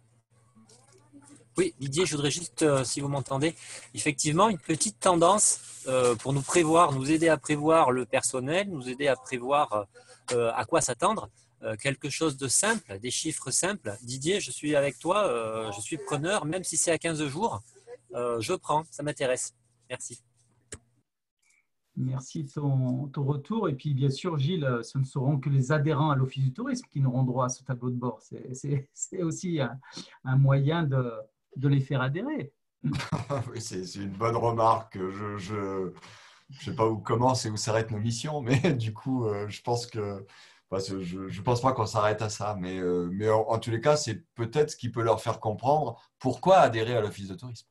Oui, Didier, je voudrais juste, si vous m'entendez, effectivement, une petite tendance pour nous aider à prévoir le personnel, nous aider à prévoir à quoi s'attendre, quelque chose de simple, des chiffres simples. Didier, je suis avec toi, je suis preneur, même si c'est à 15 jours, je prends, ça m'intéresse. Merci. Merci de ton retour. Et puis, bien sûr, Gilles, ce ne seront que les adhérents à l'Office du tourisme qui n'auront droit à ce tableau de bord. C'est aussi un moyen de les faire adhérer. Oui, c'est une bonne remarque. Je ne sais pas où commence et où s'arrête nos missions, mais du coup, je pense que je pense pas qu'on s'arrête à ça. Mais en tous les cas, c'est peut-être ce qui peut leur faire comprendre pourquoi adhérer à l'Office de tourisme.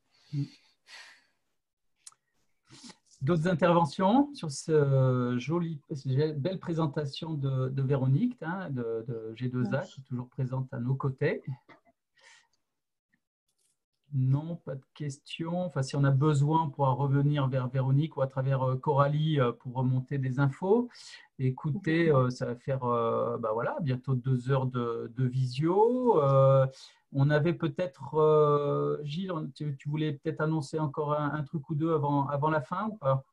D'autres interventions sur cette belle présentation de Véronique, hein, de G2A, qui est toujours présente à nos côtés. Non, pas de questions. Enfin, si on a besoin, on pourra revenir vers Véronique ou à travers Coralie pour remonter des infos. Écoutez, ça va faire voilà, bientôt 2 heures de visio. On avait peut-être, Gilles, tu voulais peut-être annoncer encore un truc ou deux avant la fin ou pas?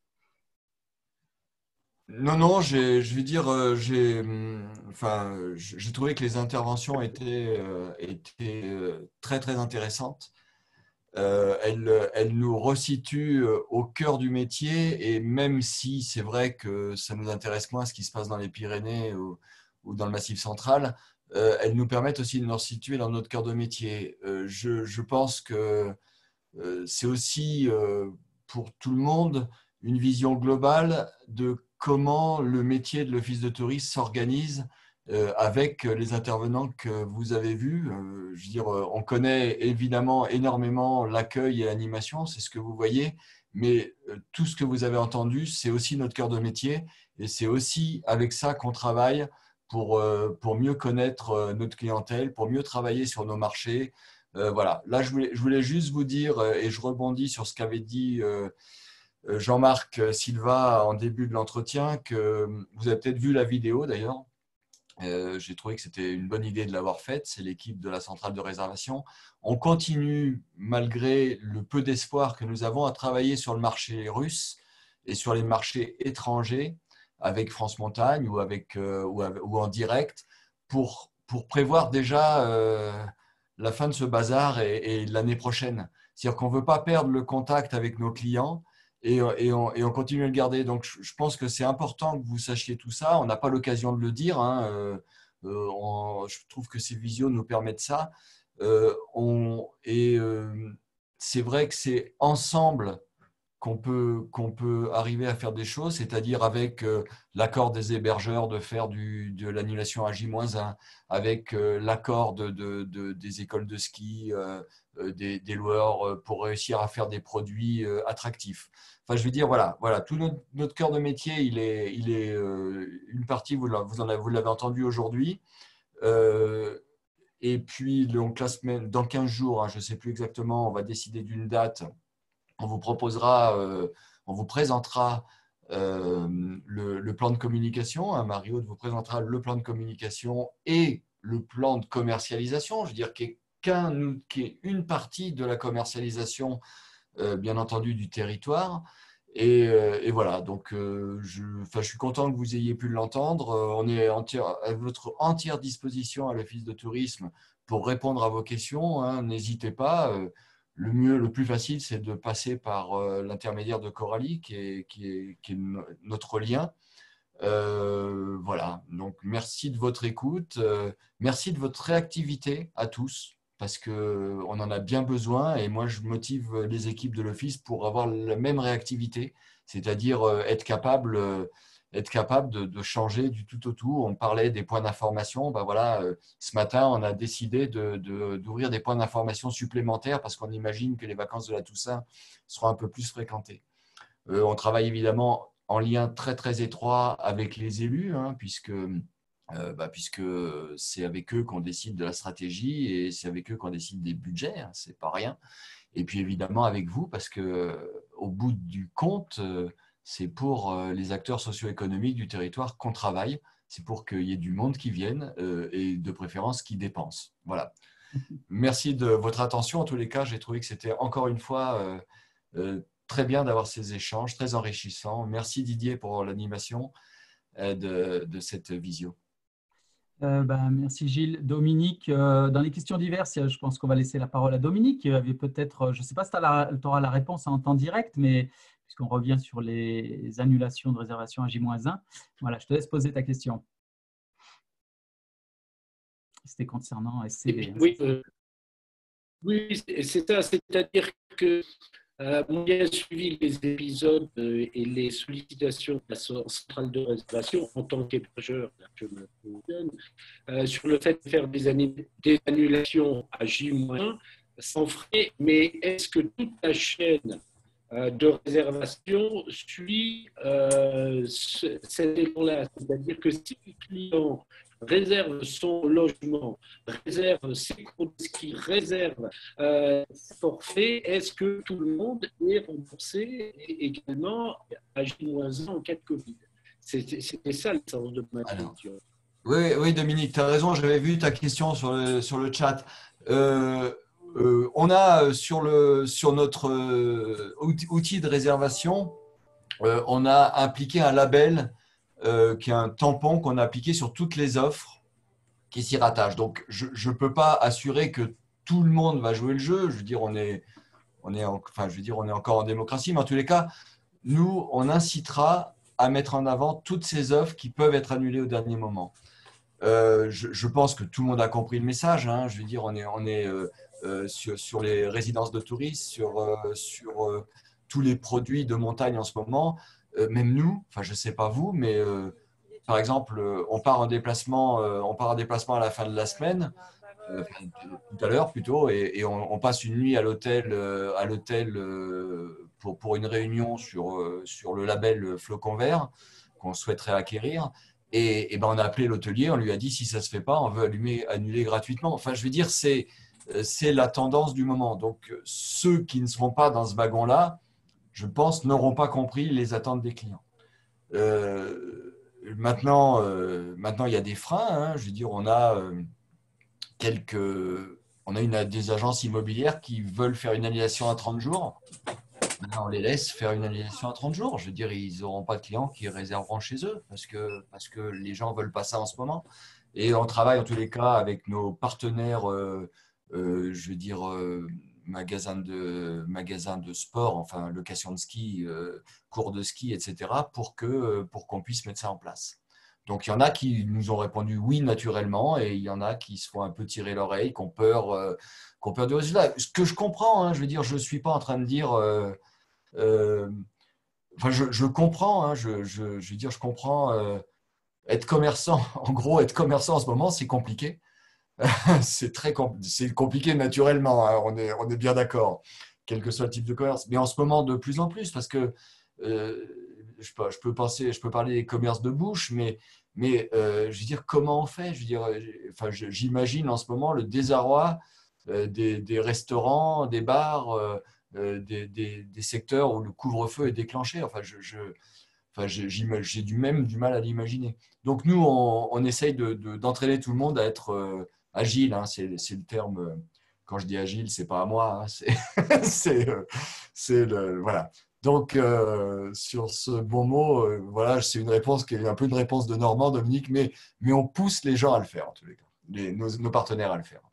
Non, je vais dire, j'ai trouvé que les interventions étaient très, très intéressantes. Elle nous resitue au cœur du métier et même si c'est vrai que ça nous intéresse moins ce qui se passe dans les Pyrénées ou dans le Massif central, elles nous permettent aussi de nous resituer dans notre cœur de métier. Je pense que c'est aussi pour tout le monde une vision globale de comment le métier de l'Office de tourisme s'organise avec les intervenants que vous avez vus. Je veux dire, on connaît évidemment énormément l'accueil et l'animation, c'est ce que vous voyez, mais tout ce que vous avez entendu, c'est aussi notre cœur de métier et c'est aussi avec ça qu'on travaille pour mieux connaître notre clientèle, pour mieux travailler sur nos marchés. Voilà, là je voulais juste vous dire, et je rebondis sur ce qu'avait dit Jean-Marc Silva en début de l'entretien, que vous avez peut-être vu la vidéo d'ailleurs. J'ai trouvé que c'était une bonne idée de l'avoir faite. C'est l'équipe de la centrale de réservation. On continue, malgré le peu d'espoir que nous avons, à travailler sur le marché russe et sur les marchés étrangers avec France Montagne ou en direct pour prévoir déjà la fin de ce bazar et l'année prochaine. C'est-à-dire qu'on ne veut pas perdre le contact avec nos clients et on continue à le garder. Donc, je pense que c'est important que vous sachiez tout ça. On n'a pas l'occasion de le dire. Hein. Je trouve que ces visios nous permettent ça. C'est vrai que c'est ensemble qu'on peut arriver à faire des choses, c'est-à-dire avec l'accord des hébergeurs de faire de l'annulation à J-1, avec l'accord des écoles de ski, des loueurs, pour réussir à faire des produits attractifs. Enfin, je veux dire, voilà tout notre cœur de métier, il est une partie, vous l'avez entendu aujourd'hui. Et puis, donc, la semaine, dans 15 jours, hein, je ne sais plus exactement, on va décider d'une date. On vous présentera le plan de communication. Hein, Marie-Aude vous présentera le plan de communication et le plan de commercialisation. Je veux dire, qui est une partie de la commercialisation, bien entendu, du territoire. Et voilà, donc je suis content que vous ayez pu l'entendre. On est à votre entière disposition à l'Office de tourisme pour répondre à vos questions. Hein. N'hésitez pas. Le plus facile, c'est de passer par l'intermédiaire de Coralie, qui est notre lien. Voilà, donc merci de votre écoute. Merci de votre réactivité à tous, parce qu'on en a bien besoin, et moi je motive les équipes de l'Office pour avoir la même réactivité, c'est-à-dire être capable de changer du tout au tout. On parlait des points d'information, ben voilà, ce matin on a décidé d'ouvrir des points d'information supplémentaires parce qu'on imagine que les vacances de la Toussaint seront un peu plus fréquentées. On travaille évidemment en lien très très étroit avec les élus, hein, puisque c'est avec eux qu'on décide de la stratégie et c'est avec eux qu'on décide des budgets, hein, c'est pas rien. Et puis évidemment avec vous, parce qu'au bout du compte, c'est pour les acteurs socio-économiques du territoire qu'on travaille. C'est pour qu'il y ait du monde qui vienne et de préférence qui dépense. Voilà. Merci de votre attention. En tous les cas, j'ai trouvé que c'était encore une fois très bien d'avoir ces échanges, très enrichissants. Merci Didier pour l'animation de cette visio. Merci Gilles. Dominique, dans les questions diverses, je pense qu'on va laisser la parole à Dominique. Il y avait peut-être, je ne sais pas si tu auras la réponse en temps direct, mais puisqu'on revient sur les annulations de réservation à J-1, voilà, je te laisse poser ta question. C'était concernant SCV. Oui, c'est ça, c'est-à-dire que on a suivi les épisodes et les sollicitations de la centrale de réservation en tant qu'hébergeur sur le fait de faire des annulations à J-1 sans frais, mais est-ce que toute la chaîne de réservation suit cet élan-là? C'est-à-dire que si le client réserve son logement, réserve ses cours de ski, réserve forfait, est-ce que tout le monde est remboursé également à J-1 en cas de Covid? C'était ça le sens de ma question. Oui, Dominique, tu as raison, j'avais vu ta question sur le chat. On a sur notre outil de réservation, on a appliqué un label qui est un tampon qu'on a appliqué sur toutes les offres qui s'y rattachent. Donc, je ne peux pas assurer que tout le monde va jouer le jeu. Je veux dire, on est encore en démocratie, mais en tous les cas, nous, on incitera à mettre en avant toutes ces offres qui peuvent être annulées au dernier moment. Je pense que tout le monde a compris le message. Hein. Je veux dire, on est sur les résidences de touristes, sur tous les produits de montagne en ce moment. Même nous, enfin je ne sais pas vous, mais par exemple, on part en déplacement à la fin de la semaine, tout à l'heure plutôt, et on passe une nuit à l'hôtel pour une réunion sur le label Flocon Vert qu'on souhaiterait acquérir. Et ben on a appelé l'hôtelier, on lui a dit si ça ne se fait pas, on veut annuler gratuitement. Enfin, je veux dire, c'est la tendance du moment. Donc, ceux qui ne seront pas dans ce wagon-là, je pense, n'auront pas compris les attentes des clients. Maintenant, il y a des freins. Hein. Je veux dire, on a des agences immobilières qui veulent faire une annulation à 30 jours. Maintenant, on les laisse faire une annulation à 30 jours. Je veux dire, ils n'auront pas de clients qui réserveront chez eux parce que les gens ne veulent pas ça en ce moment. Et on travaille en tous les cas avec nos partenaires, je veux dire, magasins de sport, enfin location de ski, cours de ski, etc., pour qu'on puisse mettre ça en place. Donc, il y en a qui nous ont répondu oui naturellement et il y en a qui se font un peu tirer l'oreille, qui ont peur du résultat. Ce que je comprends, hein, je veux dire, je ne suis pas en train de dire… enfin, je comprends, hein, je veux dire, je comprends être commerçant. En gros, être commerçant en ce moment, c'est compliqué. C'est compliqué naturellement, hein, on est bien d'accord, quel que soit le type de commerce. Mais en ce moment, de plus en plus, parce que je peux parler des commerces de bouche, mais je veux dire, comment on fait? Je veux dire, enfin, j'imagine en ce moment le désarroi des restaurants, des bars, des secteurs où le couvre-feu est déclenché. Enfin, j'ai du mal à l'imaginer. Donc nous, on essaye d'entraîner tout le monde à être agile, hein, c'est le terme. Quand je dis agile, c'est pas à moi, hein, voilà. Donc sur ce bon mot, voilà, c'est une réponse qui est un peu une réponse de Normand, Dominique, mais on pousse les gens à le faire en tous les cas, nos partenaires à le faire.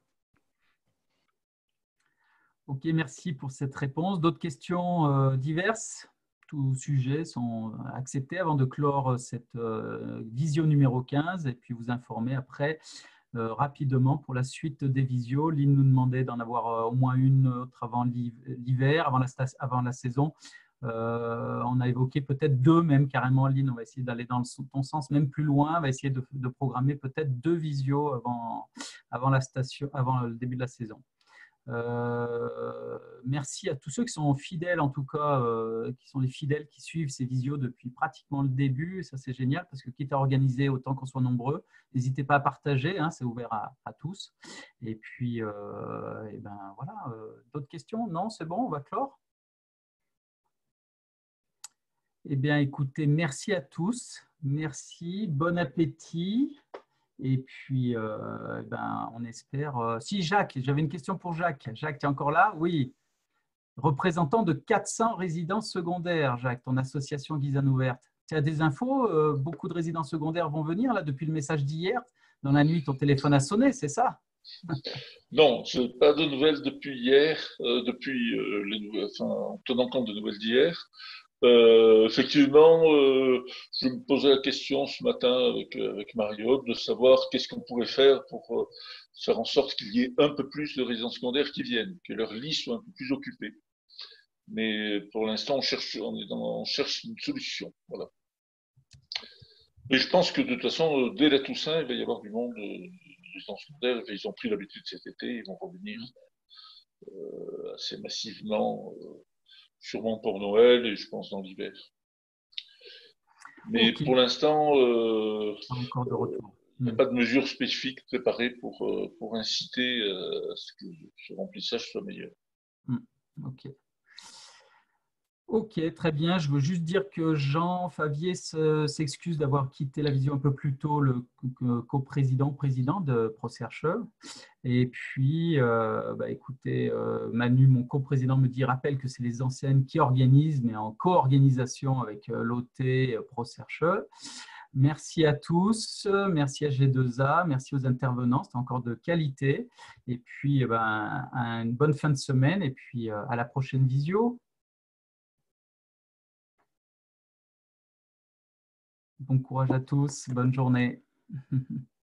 Ok, merci pour cette réponse. D'autres questions diverses? Tous sujets sont acceptés avant de clore cette visio numéro 15 et puis vous informer après rapidement pour la suite des visios. Lynn nous demandait d'en avoir au moins une autre avant l'hiver, avant la saison. On a évoqué peut-être 2 même carrément, Lynn. On va essayer d'aller dans ton sens même plus loin. On va essayer de programmer peut-être 2 visios avant le début de la saison. Merci à tous ceux qui sont fidèles, en tout cas, qui sont les fidèles qui suivent ces visios depuis pratiquement le début. Ça, c'est génial parce que quitte à organiser autant qu'on soit nombreux, n'hésitez pas à partager, hein, c'est ouvert à tous. Et puis, et ben, voilà, d'autres questions? Non, c'est bon, on va clore. Eh bien, écoutez, merci à tous. Merci, bon appétit. Et puis, on espère… Si, Jacques, j'avais une question pour Jacques. Jacques, tu es encore là? Oui. Représentant de 400 résidences secondaires, Jacques, ton association Guisane Ouverte. Tu as des infos? Beaucoup de résidences secondaires vont venir, là, depuis le message d'hier. Dans la nuit, ton téléphone a sonné, c'est ça? Non, je n'ai pas de nouvelles depuis hier, en tenant compte de nouvelles d'hier. Effectivement, je me posais la question ce matin avec Mario de savoir qu'est-ce qu'on pourrait faire pour faire en sorte qu'il y ait un peu plus de résidences secondaires qui viennent, que leurs lits soient un peu plus occupés. Mais pour l'instant, on cherche une solution. Voilà. Mais je pense que de toute façon, dès la Toussaint, il va y avoir du monde de résidences secondaires. Ils ont pris l'habitude cet été, ils vont revenir assez massivement. Sûrement pour Noël et je pense dans l'hiver. Mais okay. Pour l'instant, il n'y a pas de mesures spécifiques préparées pour inciter à ce que ce remplissage soit meilleur. Ok. Ok, très bien. Je veux juste dire que Jean Favier s'excuse d'avoir quitté la visio un peu plus tôt, le président de ProCerche. Et puis, écoutez, Manu, mon coprésident, me rappelle que c'est les enseignes qui organisent, mais en co-organisation avec l'OT ProCerche. Merci à tous, merci à G2A, merci aux intervenants, c'était encore de qualité. Et puis, une bonne fin de semaine et puis à la prochaine visio. Bon courage à tous, bonne journée.